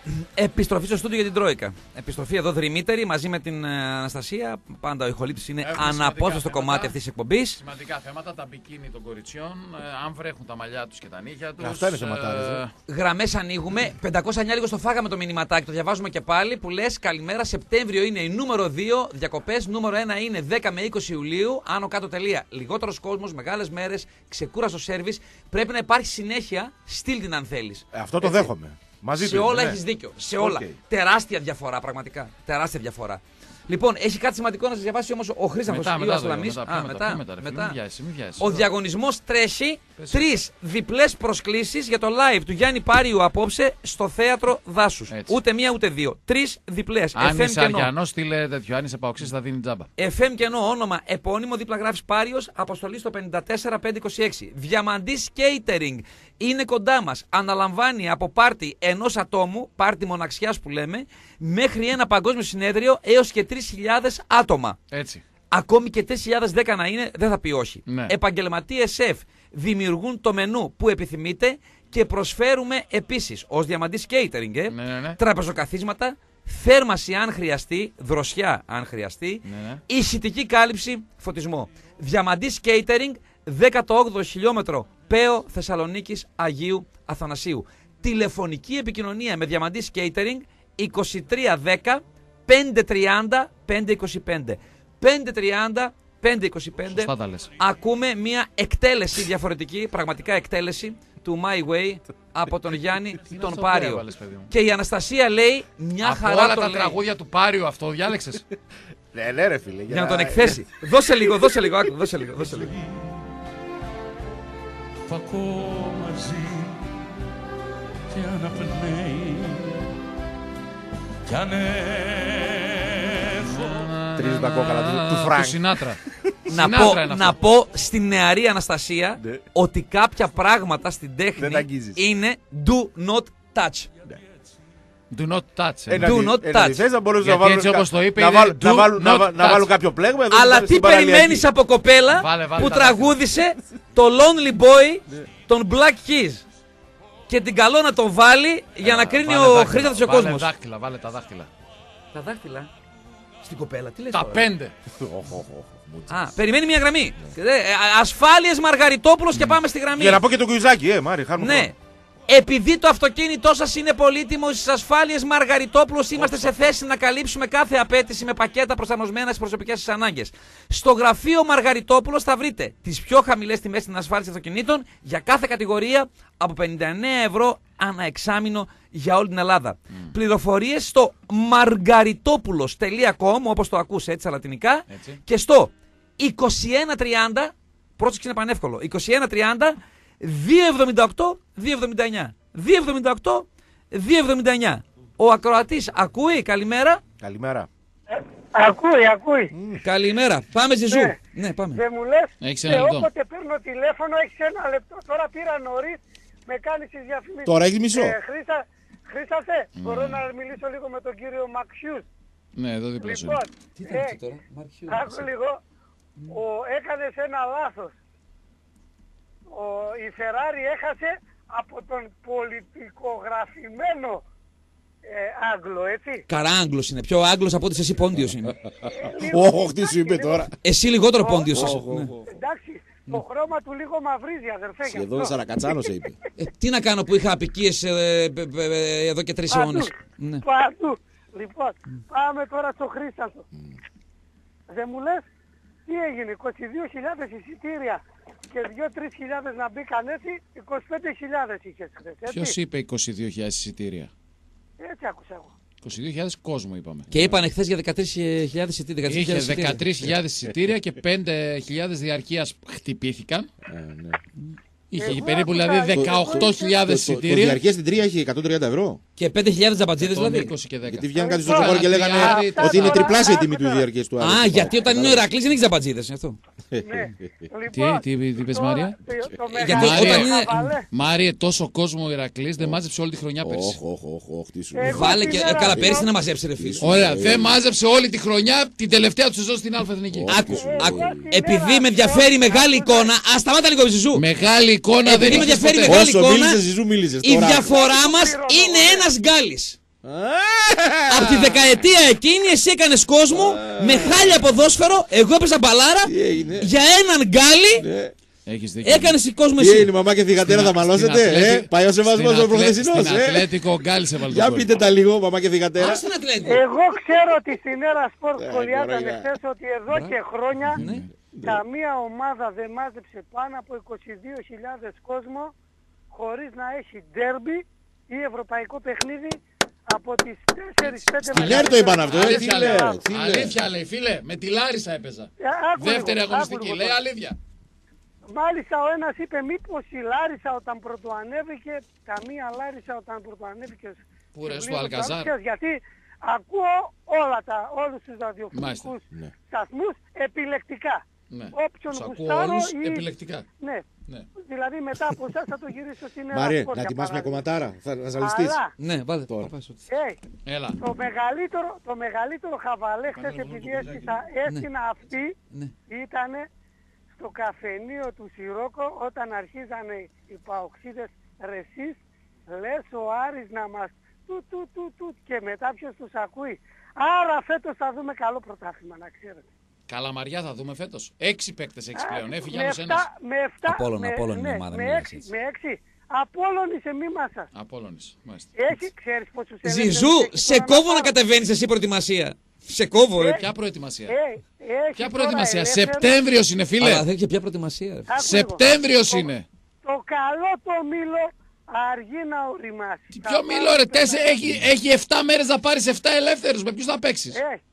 Επιστροφή στο στούντιο για την Τρόικα. Επιστροφή εδώ δρυμύτερη μαζί με την Αναστασία. Πάντα ο ηχολήπτης είναι αναπόσπαστο κομμάτι αυτής της εκπομπής. Σημαντικά θέματα, τα μπικίνι των κοριτσιών, αν βρέχουν τα μαλλιά τους και τα νύχια τους. Αυτά είναι θεματάρες. Γραμμές ανοίγουμε. 509 λίγο στο φάγαμε το μηνυματάκι. Το διαβάζουμε και πάλι που λες καλημέρα. Σεπτέμβριο είναι η νούμερο 2 διακοπές. Νούμερο 1 είναι 10 με 20 Ιουλίου. Άνω κάτω τελεία. Λιγότερος κόσμος, μεγάλες μέρες, ξεκούραστο σέρβις. Πρέπει να υπάρχει συνέχεια. Στείλ την αν θέλεις. Αυτό το δέχομαι. Μαζί σε όλα έχεις δίκιο. Σε όλα. Τεράστια διαφορά, πραγματικά. Τεράστια διαφορά. Λοιπόν, έχει κάτι σημαντικό να σας διαβάσει όμως ο Χρήστος ή ο Ασλαμής. Μετά. Ο διαγωνισμός τρέχει. 3 διπλές προσκλήσεις για το live του Γιάννη Πάριου απόψε στο θέατρο Δάσους. Έτσι. Ούτε μία ούτε δύο. 3 διπλές. Αν είσαι Αριανός, στείλε τέτοιο. Αν είσαι Παοξής, θα δίνει τζάμπα. FM κενό, όνομα επώνυμο, δίπλα γράφεις Πάριος, αποστολή στο 54526. Διαμαντής Catering. Είναι κοντά μας. Αναλαμβάνει από πάρτι ενός ατόμου, πάρτι μοναξιάς που λέμε, μέχρι ένα παγκόσμιο συνέδριο έως και 3.000 άτομα. Έτσι. Ακόμη και 3.010 να είναι, δεν θα πει όχι. Ναι. Επαγγελματίες σεφ δημιουργούν το μενού που επιθυμείτε και προσφέρουμε επίσης ως Διαμαντής Catering τραπεζοκαθίσματα, θέρμαση αν χρειαστεί, δροσιά αν χρειαστεί, ησυχητική κάλυψη, φωτισμό. Διαμαντής Catering, 18ο χιλιόμετρο Πέο Θεσσαλονίκης Αγίου Αθανασίου. Τηλεφωνική επικοινωνία με Διαμαντής Catering 2310 530 525. 530 525. Ακούμε μια εκτέλεση διαφορετική, πραγματικά εκτέλεση του My Way από τον Γιάννη τον Πάριο. Και η Αναστασία λέει μια χαρά. Όλα το τα λέει. τραγούδια του Πάριου αυτό διάλεξες. Ναι, ρε φίλε. Για να τον εκθέσει. Δώσε λίγο, δώσε λίγο. Φακό μαζί και αναπνέει κι αν Τρίζουν τα κόκαλα του Φρανκ. Του Σινάτρα. Να πω στην νεαρή Αναστασία ότι κάποια πράγματα στην τέχνη είναι do not touch. Do not touch. Do not touch. Γιατί έτσι όπως το είπε, να βάλουν κάποιο πλέγμα. Αλλά τι περιμένεις από κοπέλα που τραγούδισε το Lonely Boy των Black Keys και την καλό να τον βάλει για να κρίνει ο Χρήστος ο κόσμος. Βάλε τα δάχτυλα. Τα δάχτυλα. Στην κοπέλα, τι λες τα τώρα? 5. Περιμένει μια γραμμή. Ασφάλειες Μαργαριτόπουλος και πάμε στη γραμμή. Για να πω και το κουιζάκι, Μάρι, χάρουμε. Ναι. Επειδή το αυτοκίνητό σας είναι πολύτιμο, στις ασφάλειες Μαργαριτόπουλος είμαστε σε θέση να καλύψουμε κάθε απέτηση με πακέτα προσαρμοσμένα στις προσωπικές σας ανάγκες. Στο γραφείο Μαργαριτόπουλος θα βρείτε τις πιο χαμηλές τιμές στην ασφάλιση αυτοκινήτων για κάθε κατηγορία από 59 ευρώ ανά εξάμηνο για όλη την Ελλάδα. Πληροφορίες στο margaritopoulos.com, όπως το ακούς έτσι λατινικά, και στο 2130, πρόσεξε είναι πανεύκολο, 2130 278-279. 278-279. Ο ακροατής ακούει, καλημέρα. Καλημέρα. Ακούει. Καλημέρα. Πάμε Ζιζού. Ναι, πάμε. Δεν μου λες, όποτε παίρνω τηλέφωνο έχεις ένα λεπτό. Τώρα πήρα νωρίς, με κάνεις τις διαφημίσεις. Τώρα έχεις μισό. Χρήσταθε, μπορώ να μιλήσω λίγο με τον κύριο Μαξιούς? Ναι, εδώ δίπλα σου. Λοιπόν, Τι θα πει τώρα, άκου λίγο, έκανες ένα λάθος. Η Ferrari έχασε από τον πολιτικογραφημένο Άγγλο, έτσι. Καρά Άγγλος είναι. Πιο Άγγλος από ότι εσύ Πόντιος είναι. Όχι, τι σου είπε τώρα. Εσύ λιγότερο Πόντιος είσαι. Εντάξει, το χρώμα του λίγο μαυρίζει, αδερφέ. Σχεδόν Σαρακατσάνος είπε. Τι να κάνω που είχα απικίες εδώ και 3 αιώνες. Παντού. Λοιπόν, πάμε τώρα στο Χρήσταθο. Δεν μου λες τι έγινε, 22.000 εισιτήρια και 2-3 να μπήκαν έτσι, 25.000 είχες χθες, έτσι. Ποιος είπε 22.000 εισιτήρια? Έτσι άκουσα εγώ. 22.000 κόσμο είπαμε. Και είπαν χθες για 13.000 εισιτήρια. Είχε 13.000 εισιτήρια και 5.000 διαρκείας χτυπήθηκαν. Ναι. Είχε περίπου δηλαδή 18.000 εισιτήρια. Η διαρκεία στην 3 είχε 130 ευρώ. Και 5.000 τζαμπατζίδες δηλαδή. Γιατί βγαίνουν κάτι στο χώρο και λέγανε ότι είναι τριπλάσια η τιμή του διαρκείας του άλλου. Γιατί όταν είναι ο Ηρακλής δεν έχει τζαμπατζίδες. Τι είπες Μάρια? Γιατί όταν είναι. Μάρια, τόσο κόσμο ο Ηρακλής δεν μάζεψε όλη τη χρονιά πέρσι. Βάλε και καλά πέρσι να μαζέψει ρε φίλο. Ωραία, δεν μάζεψε όλη τη χρονιά την τελευταία του σεζόν στην Αλφα Εθνική. Άκου. Επειδή με ενδιαφέρει η μεγάλη εικόνα, α σταμάτα λίγο Ζιζού. Μεγάλη εικόνα δεν με ενδιαφέρει η μεγάλη εικόνα. Η διαφορά μας είναι ένας γκάλης. Από τη δεκαετία εκείνη εσύ έκανες κόσμο με χάλια ποδόσφαιρο. Εγώ έπαιζα μπαλάρα για έναν γκάλι. Έκανες κόσμο εσύ. Τι είναι, μαμά και θυγατέρα, θα μαλώσετε? Πάει ο σεβασμός ο προχθεσινός. Στην Ατλέτικο γκάλι σε βάλει. Για πείτε τα λίγο, μαμά και θυγατέρα. Εγώ ξέρω ότι στην Έρα Σπορτ σχολιάζανε χθες ότι εδώ και χρόνια καμία ομάδα δεν μάζεψε πάνω από 22.000 κόσμο χωρίς να έχει ντέρμπι ή ευρωπαϊκό παιχνίδι από τις 4-5 Στη Λέρ το είπαν αυτό, Αλήθεια λέει, φίλε, με τη Λάρισα έπαιζα. Δεύτερη αγωνιστική, λέει αλήθεια. Μάλιστα ο ένας είπε μήπως η Λάρισα όταν πρωτοανέβηκε, καμία Λάρισα όταν πρωτοανέβηκε. Πού ρε, στο Αλκαζάρ. Γιατί ακούω όλους τους ραδιοφωνικούς σταθμούς επιλεκτικά. Ναι. Όποιον γουστάρω ή... επιλεκτικά. Ναι. Δηλαδή μετά από εσάς θα το γυρίσω στην Ελλάδα. Μαρία, να ετοιμάσουμε μια κομματάρα, θα ζαλιστείς. Ναι, βάλτε τώρα. Έλα. Το μεγαλύτερο χαβαλέ χθες επειδή έστεινα αυτή ήταν στο καφενείο του Σιρόκο όταν αρχίζανε οι παοξίδες ρεσίς, λες ο Άρης να μας και μετά ποιος τους ακούει. Άρα φέτος θα δούμε καλό πρωτάθλημα, να ξέρετε. Καλαμαριά θα δούμε φέτος. 6 παίκτες έχεις πλέον, έφυγε άλλος ένας. Με 7, Απόλλων είναι η ομάδα, με 6. Απόλλωνης εμίμασας. Απόλλωνης, μάλιστα. Έχει, ξέρεις πόσους ελεύθερους. Ζιζού, σε κόβω να κατεβαίνεις εσύ προετοιμασία. Σε κόβω, Ποια προετοιμασία? Ποια προετοιμασία? Σεπτέμβριος είναι, φίλε. Αλλά δεν έχει ποια προετοιμασία. Σεπτέμβριος είναι. Το καλό το μήλο αργεί να οριμάσει. Ποιο μήλο ρε, έχει 7 μέρες να πάρεις 7 ελεύθερους. Με ποιους θα παίξεις?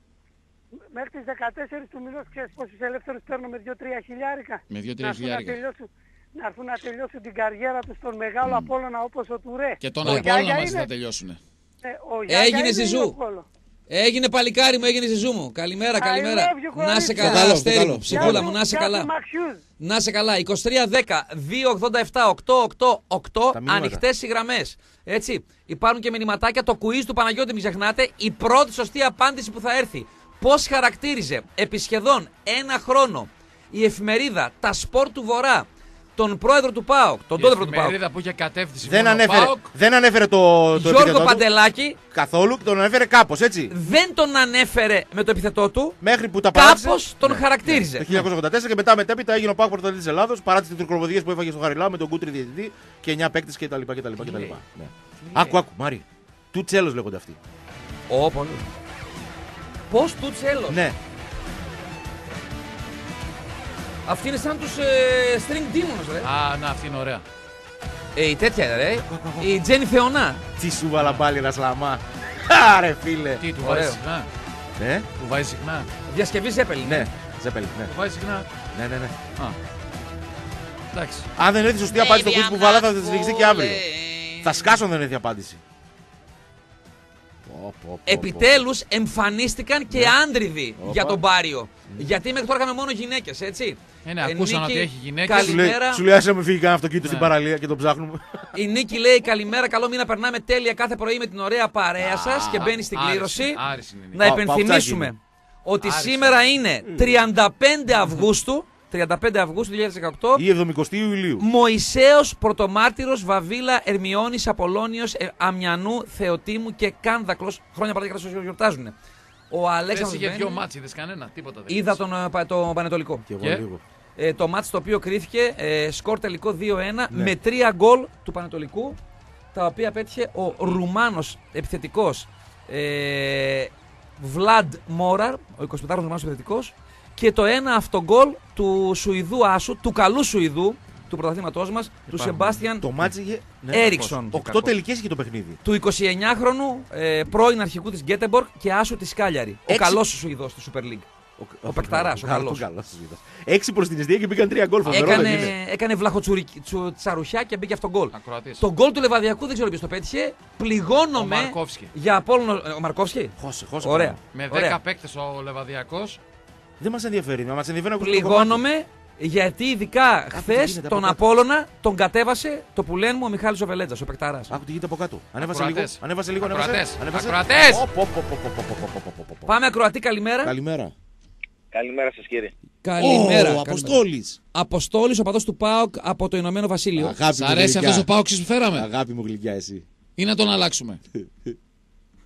Μέχρι τις 14 του μηνός ξέρεις πόσους ελεύθερους παίρνω με 2-3 χιλιάρικα. Με 2-3 χιλιάρικα. Να έρθουν να τελειώσουν την καριέρα τους στον μεγάλο Απόλλωνα όπως ο Τουρέ. Και τον Απόλλωνα μαζί θα τελειώσουνε. Έγινε Ζιζού. Έγινε παλικάρι μου, έγινε Ζιζού μου. Καλημέρα. Να σε καλά, Αστέρι μου, ψυχούλα μου, να σε καλά. Να σε καλά. 23-10-287-888, ανοιχτές οι γραμμές. Έτσι, υπάρχουν και μηνυματάκια. Το quiz του Παναγιώτη, μην ξεχνάτε. Η πρώτη σωστή απάντηση που θα έρθει. Πώς χαρακτήριζε επί σχεδόν ένα χρόνο η εφημερίδα Τα Σπορ του Βορρά τον πρόεδρο του ΠΑΟΚ, τον τότε πρόεδρο του ΠΑΟΚ. Η εφημερίδα που είχε κατεύθυνση δεν ανέφερε το Γιώργο Παντελάκη. Καθόλου, τον ανέφερε κάπως, έτσι. Δεν τον ανέφερε με το επιθετό του. Μέχρι που τα κάπως τον χαρακτήριζε. Το 1984 και μετέπειτα έγινε ο ΠΑΟΚ πρωταθλητής της Ελλάδος παρά τις τουρκοβοδιές που έφαγε στο Χαριλάου με τον Κούτρι διαιτητή και 9 παίκτες κτλ. Άκου, Μάρι. Του Τσέλος λέγονται αυτοί. Πολύ. Πώς του Τσέλος? Ναι. Αυτή είναι σαν τους String Demons, ρε. Να, αυτή είναι ωραία. Η τέτοια, ρε. Η Τζένι Θεωνά. Τι σου βάλα πάλι ένα σλαμά. Άρε φίλε. Τι, του βάζει συχνά? Του βάζει συχνά. Διασκευή Ζέπελιν. Ναι, Ζέπελιν. Του βάζει συχνά. Ναι. Εντάξει. Αν δεν έρθει σωστή απάντηση στο quiz που βάλα θα συνεχιστεί και αύριο. Θα σκάσω αν δεν έρθει απάντηση. Επιτέλους εμφανίστηκαν και άνδριδοι για τον Πάριο. Γιατί μέχρι τώρα είχαμε μόνο γυναίκες, έτσι. Ναι, ακούσαν ότι έχει γυναίκες. Καλημέρα. Σου λέει, άσε με φύγει κανένα αυτοκίνητο στην παραλία και τον ψάχνουμε. Η Νίκη λέει καλημέρα, καλό μήνα, περνάμε τέλεια κάθε πρωί με την ωραία παρέα σας και μπαίνει στην κλήρωση. Να υπενθυμίσουμε ότι σήμερα είναι 35 Αυγούστου. 35 Αυγούστου 2018 ή 70 Ιουλίου. Μωυσέος, Πρωτομάρτυρος, Βαβίλα, Ερμιώνης, Απολώνιος, Αμιανού, Θεοτήμου και Κάνδακλος. Χρόνια παραδείγματος όσοι γιορτάζουν. Ο Αλέξανδρος είχε 2 μάτς, είδες κανένα, τίποτα δεν είδα το Πανετολικό. Και? Το μάτς το οποίο κρίθηκε σκορ τελικό 2-1 με 3 γκολ του Πανετολικού, τα οποία πέτυχε ο Ρουμάνος επιθετικός Βλαντ Μόραρ, ο 25χρονος Ρουμάνος επιθετικός, και το ένα αυτογκολ του Σουηδού Άσου, του καλού Σουηδού, του πρωταθλήματός μας, του Σεμπάστιαν Έριξον. 8 τελικές είχε το παιχνίδι. Του 29χρονου πρώην αρχικού της Γκέτεμπορκ και Άσου της Κάλιαρη. Ο καλός Σουηδός του Super League. Ο Πεκταράς, ο καλός. 6 προς την εστία και μπήκαν 3 γκολ. Έκανε βλαχοτσαρουχιά και μπήκε αυτό γκολ. Το γκολ του Λεβαδιακού δεν ξέρω ποιος το πέτυχε. Πληγώνομαι για Απόλλωνο. Ο Μαρκόφσκι. Ωραία. Με 10 παίκτες ο Λεβαδιακός. Δεν μας ενδιαφέρει. Μας ενδιαφέρει να πληγώνομαι γιατί ειδικά χθες τον Απόλλωνα τον κατέβασε το πουλέν μου ο Μιχάλης ο Βελέτζας, ο Πεκταράς. Άκου τι γίνεται από κάτω. Ανέβασε λίγο. Ακροατές. Πάμε ακροατή, καλημέρα. Καλημέρα σας κύριε. Καλημέρα. Ο Αποστόλης. Αποστόλης, ο παδός του ΠΑΟΚ από το Ηνωμένο Βασίλειο. Σ' αρέσει αυτός ο ΠΑΟΚ που φέραμε? Αγάπη μου γλυκιά εσύ. Ή να τον αλλάξουμε?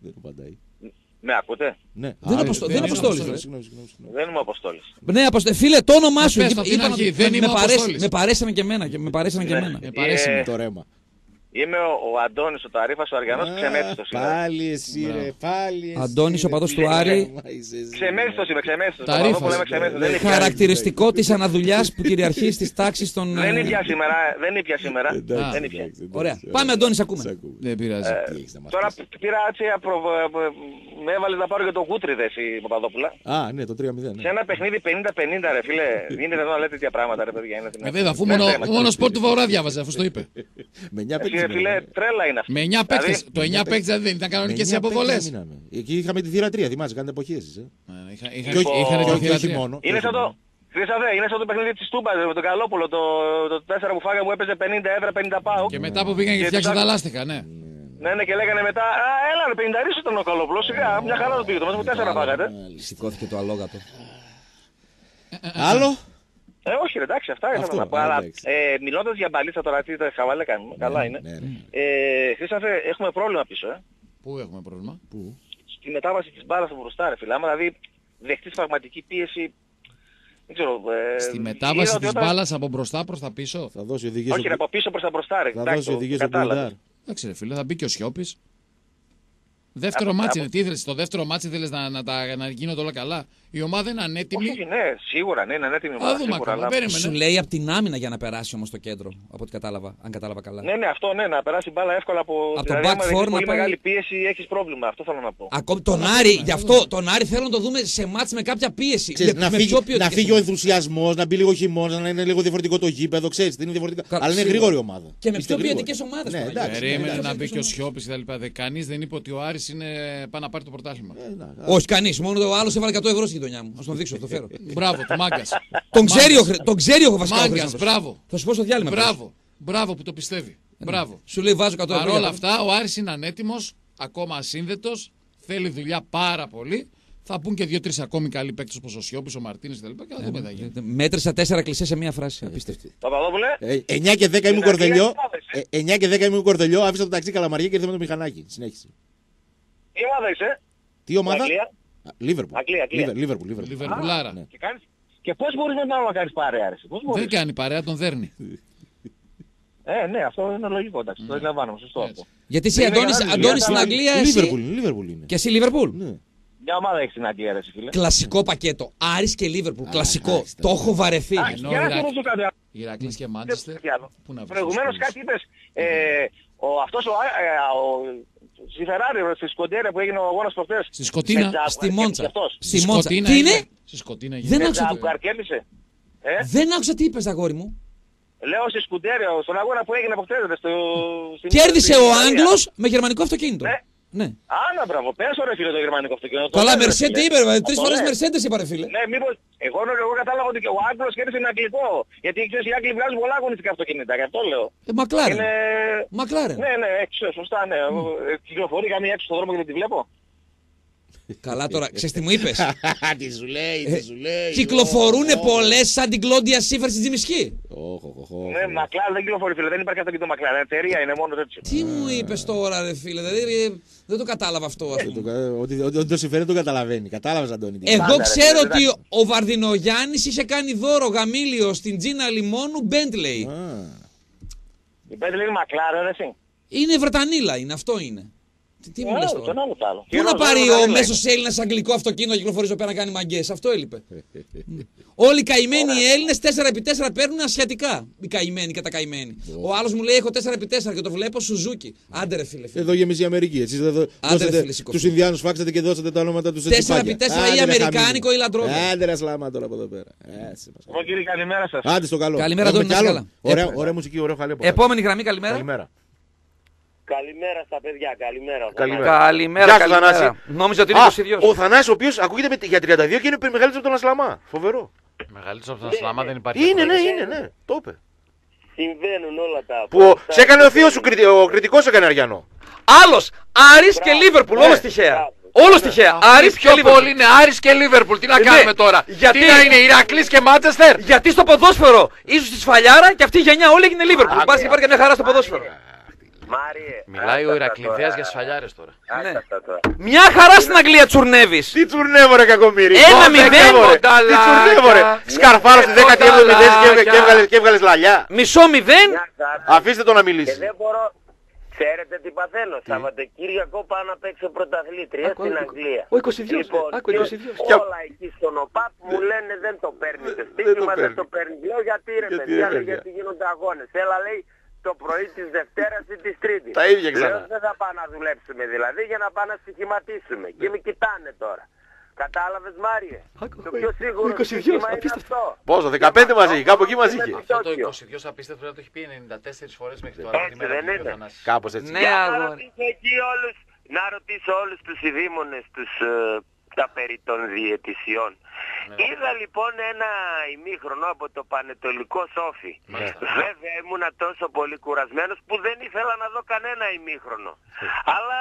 Δεν απαντάει. Με ακούτε? Ναι. Δεν είναι Αποστόλης. Δεν είμαι Αποστόλης. Ναι, φίλε, το όνομά σου. Με παρέσανε και εμένα. Το ρέμα. Είμαι ο Αντώνης ο Ταρίφας, ο Αριανός, ξεμέθιστος. Πάλι εσύ ρε, πάλι εσύ. Αντώνης ο παδός του Άρη. Ξεμέθιστος είμαι, ξεμέθιστος. Ταρίφας. Χαρακτηριστικό της αναδουλειάς που κυριαρχεί στις τάξεις των... Δεν ήπια σήμερα. Ωραία. Πάμε Αντώνη, ακούμε. Δεν πειράζει. Τώρα πήρα έτσι, με έβαλες να πάρω και το Κούτριδε η Παπαδόπουλα. Α, ναι, το 3-0. Σε ένα παιχνίδι 50-50 ρε φίλε. Είναι εδώ να λέτε τέτοια πράγματα ρε παιδιά. Βέβαια, αφού μόνο σπορ του Βορρά διάβαζε, αφού το είπε. Με 9 παίκτες. Φίλε, τρέλα είναι αυτή. Με 9 παίκτες. Το 9 παίκτες δεν ήταν κανονικές οι αποβολές. Εκεί είχαμε τη θύρα 3, θυμάσαι, κάνετε εποχή εσείς. Είχαν τη θύρα 3. Είναι σαν το... είναι σαν το παιχνίδι της Τούμπας με τον Καλόπουλο, το 4 που φάγα που έπαιζε 50 έβρα 50 πάω. Και μετά που πήγαν και φτιάξαν τα λάστιχα, ναι. Ναι, και λέγανε μετά, έλα ρε 50 ήταν ο Καλόπουλος, σιγά, μια χαρά το πήγε, το μέσα που 4 φάγατε. Σηκώθηκε το αλόγατο. Άλλο. Όχι ρε, εντάξει, αυτά ήθελα να πω, αλλά μιλώντας για μπαλίτσα τώρα, τι χαβάλε κάνουμε, καλά είναι. Χρήσταφε, έχουμε πρόβλημα πίσω, Πού έχουμε πρόβλημα? Στη μετάβαση της μπάλας από μπροστά ρε φίλε, άμα δηλαδή δεχτείς πραγματική πίεση. Στη μετάβαση της μπάλας από μπροστά προς τα πίσω. Θα δώσει οδηγίες. Όχι, από πίσω προς τα μπροστά, ρε. Θα δώσει οδηγίες ο Μπουλντάρ. Εντάξει, ρε φίλε, θα μπει και ο Σιώπης. Δεύτερο μάτσι είναι. Τι ήθελες, στο δεύτερο μάτσι ήθελες να γίνονται όλα καλά? Η ομάδα είναι ανέτοιμη. Όχι, ναι, σίγουρα, ναι, είναι ανέτοιμη. Σου λέει από την άμυνα για να περάσει όμως το κέντρο, από ό,τι κατάλαβα, αν κατάλαβα καλά. Ναι, αυτό, ναι, να περάσει μπάλα εύκολα από το back four. Πολύ μεγάλη πίεση έχεις πρόβλημα, αυτό θέλω να πω. Ακόμη τον Άρη, γι' αυτό τον Άρη θέλω να το δούμε σε μάτς με κάποια πίεση. Να φύγει ο ενθουσιασμός, να μπει λίγο χειμώνας, να είναι λίγο διαφορετικό το γήπεδο, ξέρεις, είναι διαφορετικό. Αλλά είναι γρήγορη ομάδα. Και με πιο ποιοτικές ομάδες. Περίμενε να μπει και ο Σιώπης κτλ. Κανείς δεν είπε ότι ο Άρης είναι πάνω να πάρει το πρωτάθλημα. Όχι, κανείς. Μόνο ο άλλος έβαλε 100 ευρώ στη γειτονιά μου. Α τον δείξω, το φέρω. Μπράβο, το μάγκας. Τον ξέρει ο βασικά. Μάγκας, μπράβο. Θα σου πω στο διάλειμμα. Μπράβο που το πιστεύει. Μπράβο. Σου λέει βάζω 100 ευρώ. Παρ' όλα αυτά, ο Άρης είναι ανέτοιμος, ακόμα ασύνδετος, θέλει δουλειά πάρα πολύ. Θα πούν και 2-3 ακόμη καλοί παίκτες όπως ο Σιώπης, ο Μαρτίνες κτλ. Και θα δούμε τι θα γίνει. Μέτρησα 4 κλισέ σε μία φράση. Απίστευτη. Παπαδόπουλε. 9 και 10 ήμουν Κορδελιό. 9 και 10 ήμουν Κορδελιό, άφησα το ταξί Καλαμαριά και ήρθε με το μηχανάκι. Συνέχισε. Τι ομάδα είσαι? Τι ομάδα? Λίβερπουλ. Λίβερπουλάρα. Και πώς μπορείς να κάνεις παρέα, ρε? Δεν κάνει παρέα, τον δέρνει. Ναι, αυτό είναι λογικό, εντάξει. Το εκλαμβάνομαι, σωστό αυτό. Γιατί εσύ Αντώνης στην Αγγλία, Λίβερπουλ είναι. Και εσύ Λίβερπουλ. Μια ομάδα έχεις στην Αγγλία, ρε φίλε. Κλασικό πακέτο. Άρης και Λίβερπουλ. Κλασικό. Το έχω βαρεθεί. Ηρακλής και Μάντσεστερ. Προηγουμένως κάτι είπες. Αυτός στη Φεράρι, στη Σκοντέρα που έγινε ο αγώνας προχτές. Στη Σκοτίνα. Στη Μόντσα. Στη Μόντσα. Τι είναι? Στη Σκοτίνα. Δεν άκουσα τι είπες, αγόρι μου. Λέω στη Σκουντέριο, στον αγώνα που έγινε από χτες. Κέρδισε ο Άγγλος με γερμανικό αυτοκίνητο. Ναι. Άνα, μπράβο, πέσω ρε φίλε το γερμανικό αυτοκίνητο. Καλά, Mercedes είπε, 3 φορές Mercedes είπα ρε φίλε. Ναι, μήπως, εγώ κατάλαβα ότι ο Άγγλος κέρδισε με αγγλικό. Γιατί ξέρεις, οι Άγγλοι βγάζουν πολλά αγωνιστικά αυτοκίνητα, γι' αυτό λέω. Μακλάρεν. Ναι, έξω, σωστά, ναι. Κυκλοφορεί καμία έξω στον δρόμο και δεν τη βλέπω. Καλά τώρα, ξέρεις τι μου είπες? Τι σου λέει. Κυκλοφορούνε πολλές σαν την Κλόντια Σίφερ στην Τζιμισκή. Ναι, Μακλάρεν δεν κυκλοφορεί φίλε, δεν υπάρχει αυτοκίνητο Μακλάρεν, εταιρεία είναι μόνο τέτοιο. Τι μου είπες τώρα ρε φίλε, δηλαδή δεν το κατάλαβα αυτό. Ότι το συμφέρει το καταλαβαίνει, κατάλαβες Αντώνη. Εγώ ξέρω ότι ο Βαρδινογιάννης είχε κάνει δώρο γαμήλιο στην Τζίνα Λιμόνου Μπέντλεϊ. Η Μπέντλεϊ είναι Μακλάρεν εσύ? Είναι Βρετανίλα, είναι αυτό είναι. Τι μου λες τώρα? Πού να πάρει ο μέσος Έλληνας αγγλικό αυτοκίνητο να κυκλοφορεί εδώ πέρα να κάνει μαγκές? Αυτό έλειπε. Όλοι οι καημένοι οι Έλληνες 4x4 παίρνουν ασιατικά. Οι καημένοι και τα καημένοι. Ο άλλος μου λέει έχω 4x4 και το βλέπω Σουζούκι. Άντε ρε φίλε. Εδώ γεμίζει η Αμερική. Εσείς τους Ινδιάνους φάξατε και δώσατε τα ονόματα τους έτσι. 4x4 ή αμερικάνικο ή λαντρόβιο. Άντε ρε σλάμα τώρα από εδώ πέρα. Κύριε, καλημέρα σας. Άντε στο καλό. Καλημέρα τον Νικόλα. Ωραία μουσική, ωραίο χαλέπο. Επόμενη γραμμή, καλημέρα. Καλημέρα στα παιδιά, καλημέρα. Νόμιζα ότι είναι 22. Ο Θανάσης ο οποίος ακούγεται για 32 και είναι μεγαλύτερος από τον Ασλαμά. Φοβερό. Μεγαλύτερος από τον Ασλαμά δεν υπάρχει. Είναι, ναι, το είπε. Συμβαίνουν όλα τα. Που σε έκανε ο θείος σου, ο κριτικός έκανε Αριανό. Άλλος, Άρης και Λίβερπουλ, όλος τυχαία. Όλος τυχαία. Άρης πιο πολύ είναι Άρης και Λίβερπουλ. Τι να κάνουμε τώρα? Γιατί τι να είναι Ηρακλής και Μάντσεστερ? Γιατί στο ποδόσφαιρο ίσως στη σφαλιάρα και αυτή η γενιά όλη έγινε Λίβερπουλ. Πας και πάρει μια χαρά στο ποδόσφαιρο. Μιλάει ο Ηρακλειδέας για σφαλιάρες τώρα. Ναι. Μια χαρά στην Αγγλία τσουρνεύεις. Τι τσουρνεύω ρε κακομοίρη. 1-0. Τι τσουρνεύω ρε. Σκαρφάρω στη 17η θέση και έβγαλες λαλιά. Μισό 0. Αφήστε το να μιλήσει. Δεν μπορώ. Ξέρετε τι παθαίνω. Σαββατοκύριακο πάω να παίξω πρωταθλήτρια στην Αγγλία. Ο 22. Λοιπόν, όλα εκεί στον ΟΠΑΠ μου λένε δεν το παίρνετε. Στοίχημα δεν το παίρνει. Λέω γιατί ρε παιδιά, γιατί γίνονται αγώνες. Έλα λέει το πρωί της Δευτέρας ή της Τρίτης. Τα ίδια ξανά. Λέω δεν θα πάω να δουλέψουμε δηλαδή για να πάω να στοιχηματίσουμε. Και με κοιτάνε τώρα. Κατάλαβες Μάριε. Το πιο σίγουρο στοίχημα είναι αυτό. Πόσο, 15 μαζί, κάπου εκεί μαζί είχε. Αυτό το 22 απίστευτο να το έχει πει 94 φορές μέχρι τώρα. Έτσι δεν είναι. Κάπως έτσι. Ναι, να ρωτήσω όλους τους ειδήμονες τα περί των διαιτησιών. Είδα λοιπόν ένα ημίχρονο από το Πανετολικό Σόφι. Βέβαια ήμουνα τόσο πολύ κουρασμένος που δεν ήθελα να δω κανένα ημίχρονο. Αλλά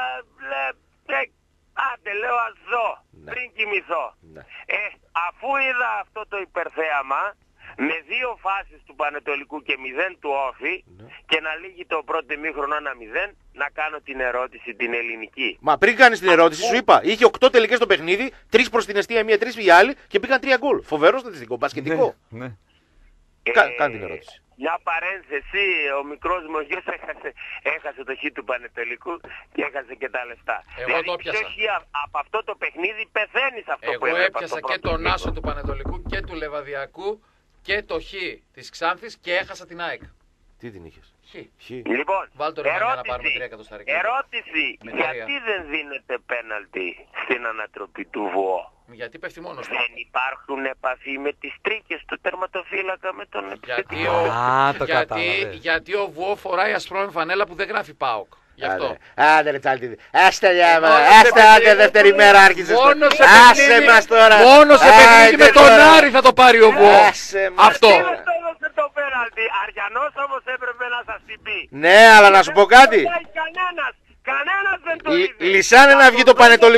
άντε λέω ας δω πριν κοιμηθώ. Αφού είδα αυτό το υπερθέαμα με 2 φάσεις του Πανετολικού και 0 του Όφι και να λύγει το πρώτο ημίχρονο 1-0, να κάνω την ερώτηση την ελληνική. Μα πριν κάνεις την ερώτηση σου είπα, είχε 8 τελικές στο παιχνίδι, 3 προς την εστία, 1 3 η άλλη και πήγαν 3 γκολ. Φοβερό στατιστικό, μπασκετικό. Ναι. Κάνε την ερώτηση. Μια παρένθεση, ο μικρός μου γιος έχασε το χ του Πανετολικού και έχασε και τα λεφτά. Εγώ το έπιασα. Από αυτό το παιχνίδι πεθαίνεις αυτό που εγώ έπιασα και τον Άσο του Πανετολικού και του Λεβαδιακού και το χ της Ξάνθης και έχασα την ΑΕΚ. Τι την είχες? Χ. Λοιπόν, ερώτηση, γιατί δεν δίνεται πέναλτι στην ανατροπή του ΒΟ? Γιατί πέφτει μόνος του. Δεν υπάρχουν επαφή με τις τρίκες του τερματοφύλακα με τον επιθετικό. Γιατί ο ΒΟ φοράει ασπρόμη φανέλα που δεν γράφει ΠΑΟΚ. Γι' αυτό. Άντε ρε τσάλτη. Άστε διάβα. Άστε δεύτερη μέρα άρχισες. Άσε μας τώρα. Μόνο σε παιχνίδι με τον Άρη θα το πάρει ο ΒΟ. Αυτό. Το πέναλτι. Αριανός όμως έπρεπε να σας την πει. Ναι, αλλά να σου πω κάτι. Κανένας δεν το είδε. Λυσάνε να βγει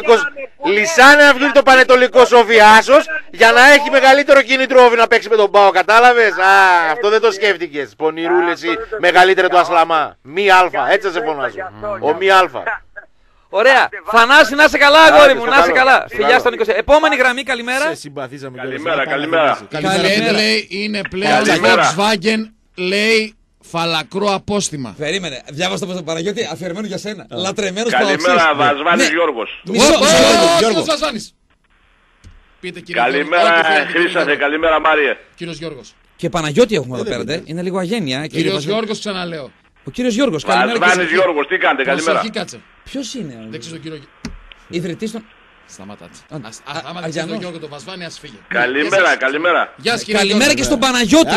το Πανετολικό Σόφι Άσος για να έχει μεγαλύτερο κίνητρο Όφι να παίξει με τον Πάο. Κατάλαβες? Αυτό δεν το σκέφτηκες. Πονηρούλε εσύ, μεγαλύτερο του Ασλαμά. Μη αλφα, έτσι θα σε φωνάζω. Ο μη αλφα. Ωραία. Θανάση, να είσαι καλά, αγόρι μου, να είσαι καλά. Φιλιά στον 20. Επόμενη γραμμή, καλημέρα. Σε συμπαθήσαμε. Καλημέρα. Λέει είναι πλέον Volkswagen, λέει φαλακρό απόστημα. Περίμενε, διάβασα το Παναγιώτη, αφιερωμένο για σένα. Λατρεμένος Παοξής. Καλημέρα, Βασβάνης Γιώργος. Κύριος Βασβάνης. Πείτε κύριε Γιώργο. Καλημέρα Χρήσατε, καλημέρα Μάριε. Κύριος Γιώργος. Και Παναγιώτη έχουμε εδώ πέρα, είναι λίγο αγένεια. Κύριος Γιώργος, ξαναλέω. Ο κύριος Γιώργος, καλημέρα. Βασβάνης Γιώργος, τι κάνετε, καλημέρα. Ποιος είναι? Δεν ξέρεις τον κύριο ιδρυτής των... Σταμάτατε. Άμα δεν ξέρεις τον Γιώργο τον Βασβάνη, ας φύγε. Καλημέρα. Καλημέρα και στον Παναγιώτη.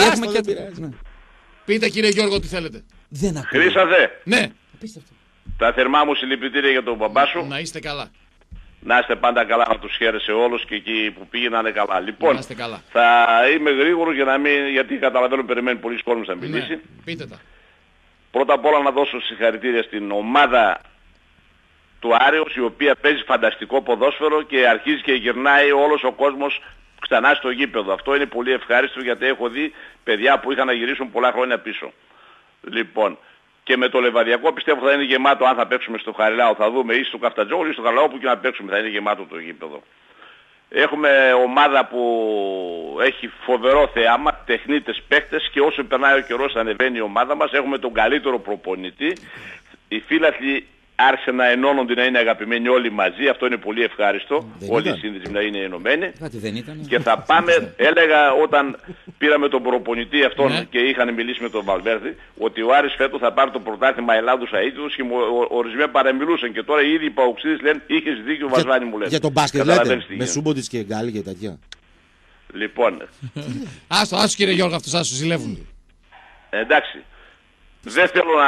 Πείτε κύριε Γιώργο τι θέλετε. Δεν ακούω. Χρήσατε. Ναι. Τα θερμά μου συλληπιτήρια για τον μπαμπά σου. Να είστε καλά. Να είστε πάντα καλά, να τους χαίρεσαι όλους και εκεί που πήγε να είναι καλά. Λοιπόν, καλά. θα είμαι γρήγορος για να μην, γιατί καταλαβαίνω περιμένει πολλοί κόσμος να μιλήσει. Ναι. Πείτε τα. Πρώτα απ' όλα να δώσω συγχαρητήρια στην ομάδα του Άρεος, η οποία παίζει φανταστικό ποδόσφαιρο και αρχίζει και γυρνάει όλος ο κόσμος ξανά στο γήπεδο. Αυτό είναι πολύ ευχάριστο γιατί έχω δει παιδιά που είχαν να γυρίσουν πολλά χρόνια πίσω. Λοιπόν, και με το Λεβαδιακό πιστεύω θα είναι γεμάτο αν θα παίξουμε στο Χαριλάου. Θα δούμε ή στο Καφτατζόγλου ή στο Χαριλάου που και να παίξουμε. Θα είναι γεμάτο το γήπεδο. Έχουμε ομάδα που έχει φοβερό θεάμα, τεχνίτες, παίκτες και όσο περνάει ο καιρός ανεβαίνει η ομάδα μας. Έχουμε τον καλύτερο προπονητή. Οι φίλαθλοι άρχισαν να ενώνονται, να είναι αγαπημένοι όλοι μαζί. Αυτό είναι πολύ ευχάριστο. Όλοι οι σύνδεσμοι να είναι ενωμένοι. Και θα πάμε, έλεγα όταν πήραμε τον προπονητή αυτόν και είχαν μιλήσει με τον Βαλβέρδη, ότι ο Άρης φέτος θα πάρει το πρωτάθλημα Ελλάδος αίτητος και ορισμένοι παραμιλούσαν. Και τώρα ήδη οι Παοξίδες λένε, είχες δίκιο Βασβάνη μου λένε. Για τον μπάσκετ λέτε, με Σούμποντιτς και Γκάλι και τέτοια. Λοιπόν. Άστο κύριε Γιώργο, αυτούς άσους ζηλεύουν. Εντάξει. Δεν θέλω να...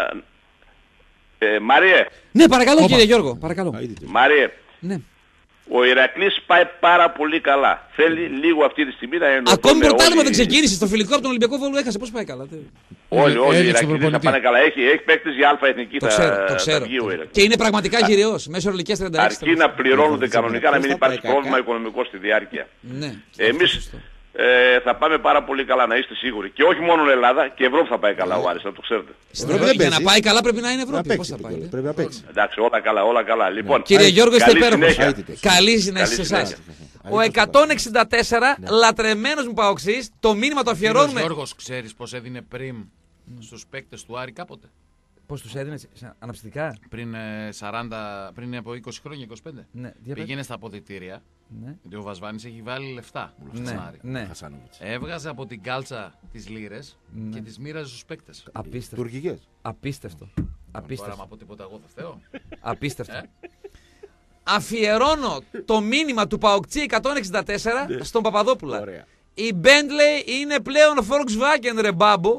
Μάριε. Ναι, παρακαλώ κύριε Γιώργο, παρακαλώ. Μάριε. Ναι. Ο Ηρακλής πάει πάρα πολύ καλά. Θέλει λίγο αυτή τη στιγμή να ενωθούμε. Ακόμη πρωτάθλημα δεν ξεκίνησε. Στο φιλικό από τον Ολυμπιακό Βόλο έχασε. Πώς πάει καλά? Όλοι οι Ηρακλείς θα πάνε καλά. Έχει παίκτες για αλφα εθνική. Το ξέρω. Και είναι πραγματικά γυραιός. Μέσω ηλικίας 36. Αρκεί να πληρώνονται κανονικά, να μην υπάρχει πρόβλημα οικονομικό στη διάρκεια. Ναι. Εμείς θα πάμε πάρα πολύ καλά, να είστε σίγουροι. Και όχι μόνο Ελλάδα, και Ευρώπη θα πάει καλά ο Άρης, να το ξέρετε. Για να πάει καλά πρέπει να είναι Ευρώπη. Πώς θα πάει? Πρέπει να παίξει. Εντάξει, όλα καλά, όλα καλά. Λοιπόν, κύριε Γιώργο, είστε υπέροχος. Καλή συνέχεια σε εσάς. Ο 164 λατρεμένος μου Παοξής, το μήνυμα το αφιερώνουμε. Γιώργος, ξέρεις πως έδινε πριμ στους παίκτες του Άρη κάποτε? Πώς τους έδινε, αναψυκτικά? Πριν από 20 χρόνια, 25. Ναι, πήγαινε στα αποδυτήρια. Ναι. Γιατί ο Βασβάνης έχει βάλει λεφτά. Ναι. Έβγαζε από την κάλτσα τις λίρες και τις μοίραζε στους παίκτες. Απίστευτο. Τουρκικές. Απίστευτο. Τώρα, άμα πω τίποτα, εγώ θα φταίω. Απίστευτο. Αφιερώνω το μήνυμα του Παοκτσί 164 στον Παπαδόπουλα. Ωραία. Η Bentley είναι πλέον Volkswagen, ρε μπάμπο.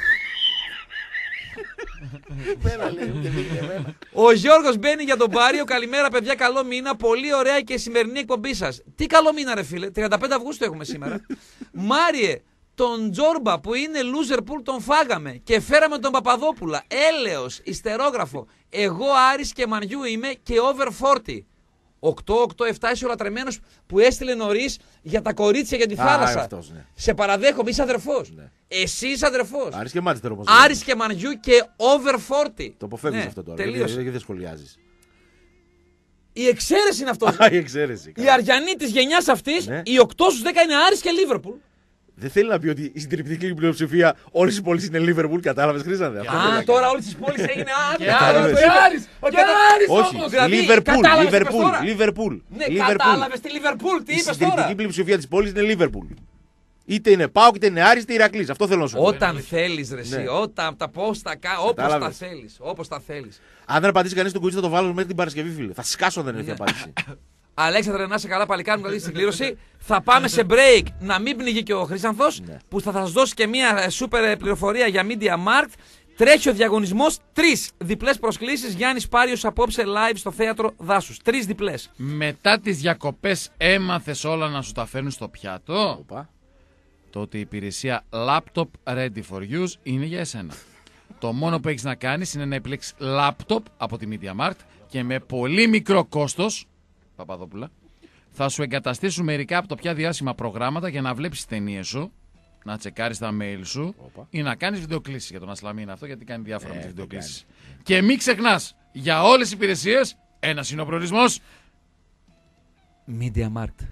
Ο Γιώργος μπαίνει για τον Πάριο. Καλημέρα, παιδιά. Καλό μήνα. Πολύ ωραία και η σημερινή εκπομπή σας. Τι καλό μήνα, ρε φίλε. 35 Αυγούστου έχουμε σήμερα. Μάριε, τον Τζόρμπα που είναι loser pool τον φάγαμε και φέραμε τον Παπαδόπουλα. Έλεος, ιστερόγραφο. Εγώ Άρης και Μανιού είμαι και over 40. 8-8-7 είσαι ο λατρεμένος που έστειλε νωρίς για τα κορίτσια για τη θάλασσα. Αυτός, ναι. Σε παραδέχομαι, είσαι αδερφός. Ναι. Εσύ είσαι αδερφός. Άρης και Μάντσεστερ όμως. Άρης και Μανιού και over 40. Το αποφεύγεις αυτό τώρα. Τελείωσε. Δεν σχολιάζεις. Η εξαίρεση είναι αυτό. Η εξαίρεση. Οι Αριανοί της γενιάς αυτής, ναι. Οι 8 στους 10 είναι Άρης και Λίβερπουλ. Δεν θέλει να πει ότι η συντριπτική πλειοψηφία όλες οι πόλεις είναι Λίβερπουλ, κατάλαβες, Χρήσταντε? Α, τώρα όλες τις πόλεις έγινε Άρης. Όχι, Λίβερπουλ. Ναι, κατάλαβες τη Λίβερπουλ, τι είπες τώρα? Η συντριπτική πλειοψηφία της πόλης είναι Λίβερπουλ. Είτε είναι ΠΑΟΚ, είτε είναι Άρης, είτε Ηρακλής. Αυτό θέλω να σου πω. Όταν θέλεις, ρε εσύ, όταν τα πώς τα κάνεις, όπως τα θέλεις. Αν δεν απαντήσει κανείς τον κουίτσι, θα το βάλω μέχρι την Παρασκευή, φίλε. Θα σκάσω, δεν έχει απάντηση. Αλέξανδρε, να είσαι καλά, παλικάρι μου, καλή συμπλήρωση. Θα πάμε σε break, να μην πνιγεί και ο Χρήστανθος, που θα σας δώσει και μια σούπερ πληροφορία για Media Markt. Τρέχει ο διαγωνισμός, 3 διπλές προσκλήσεις. Γιάννης Πάριος απόψε live στο θέατρο Δάσους. 3 διπλές. Μετά τις διακοπές έμαθες όλα να σου τα φέρνουν στο πιάτο? Οπα. Τότε η υπηρεσία Laptop Ready for Use είναι για εσένα. Το μόνο που έχεις να κάνεις είναι να επιλέξεις laptop από τη Media Markt και με πολύ μικρό κόστος, Παπαδόπουλα, θα σου εγκαταστήσουν μερικά από τα πιο διάσημα προγράμματα για να βλέπεις τις ταινίες σου, να τσεκάρεις τα mail σου ή να κάνεις βιντεοκλήσεις. Για τον Ασλαμί είναι αυτό, γιατί κάνει διάφορα με τις βιντεοκλήσεις. Και μην ξεχνάς, για όλες τις υπηρεσίες, ένας είναι ο προορισμός. Media Markt.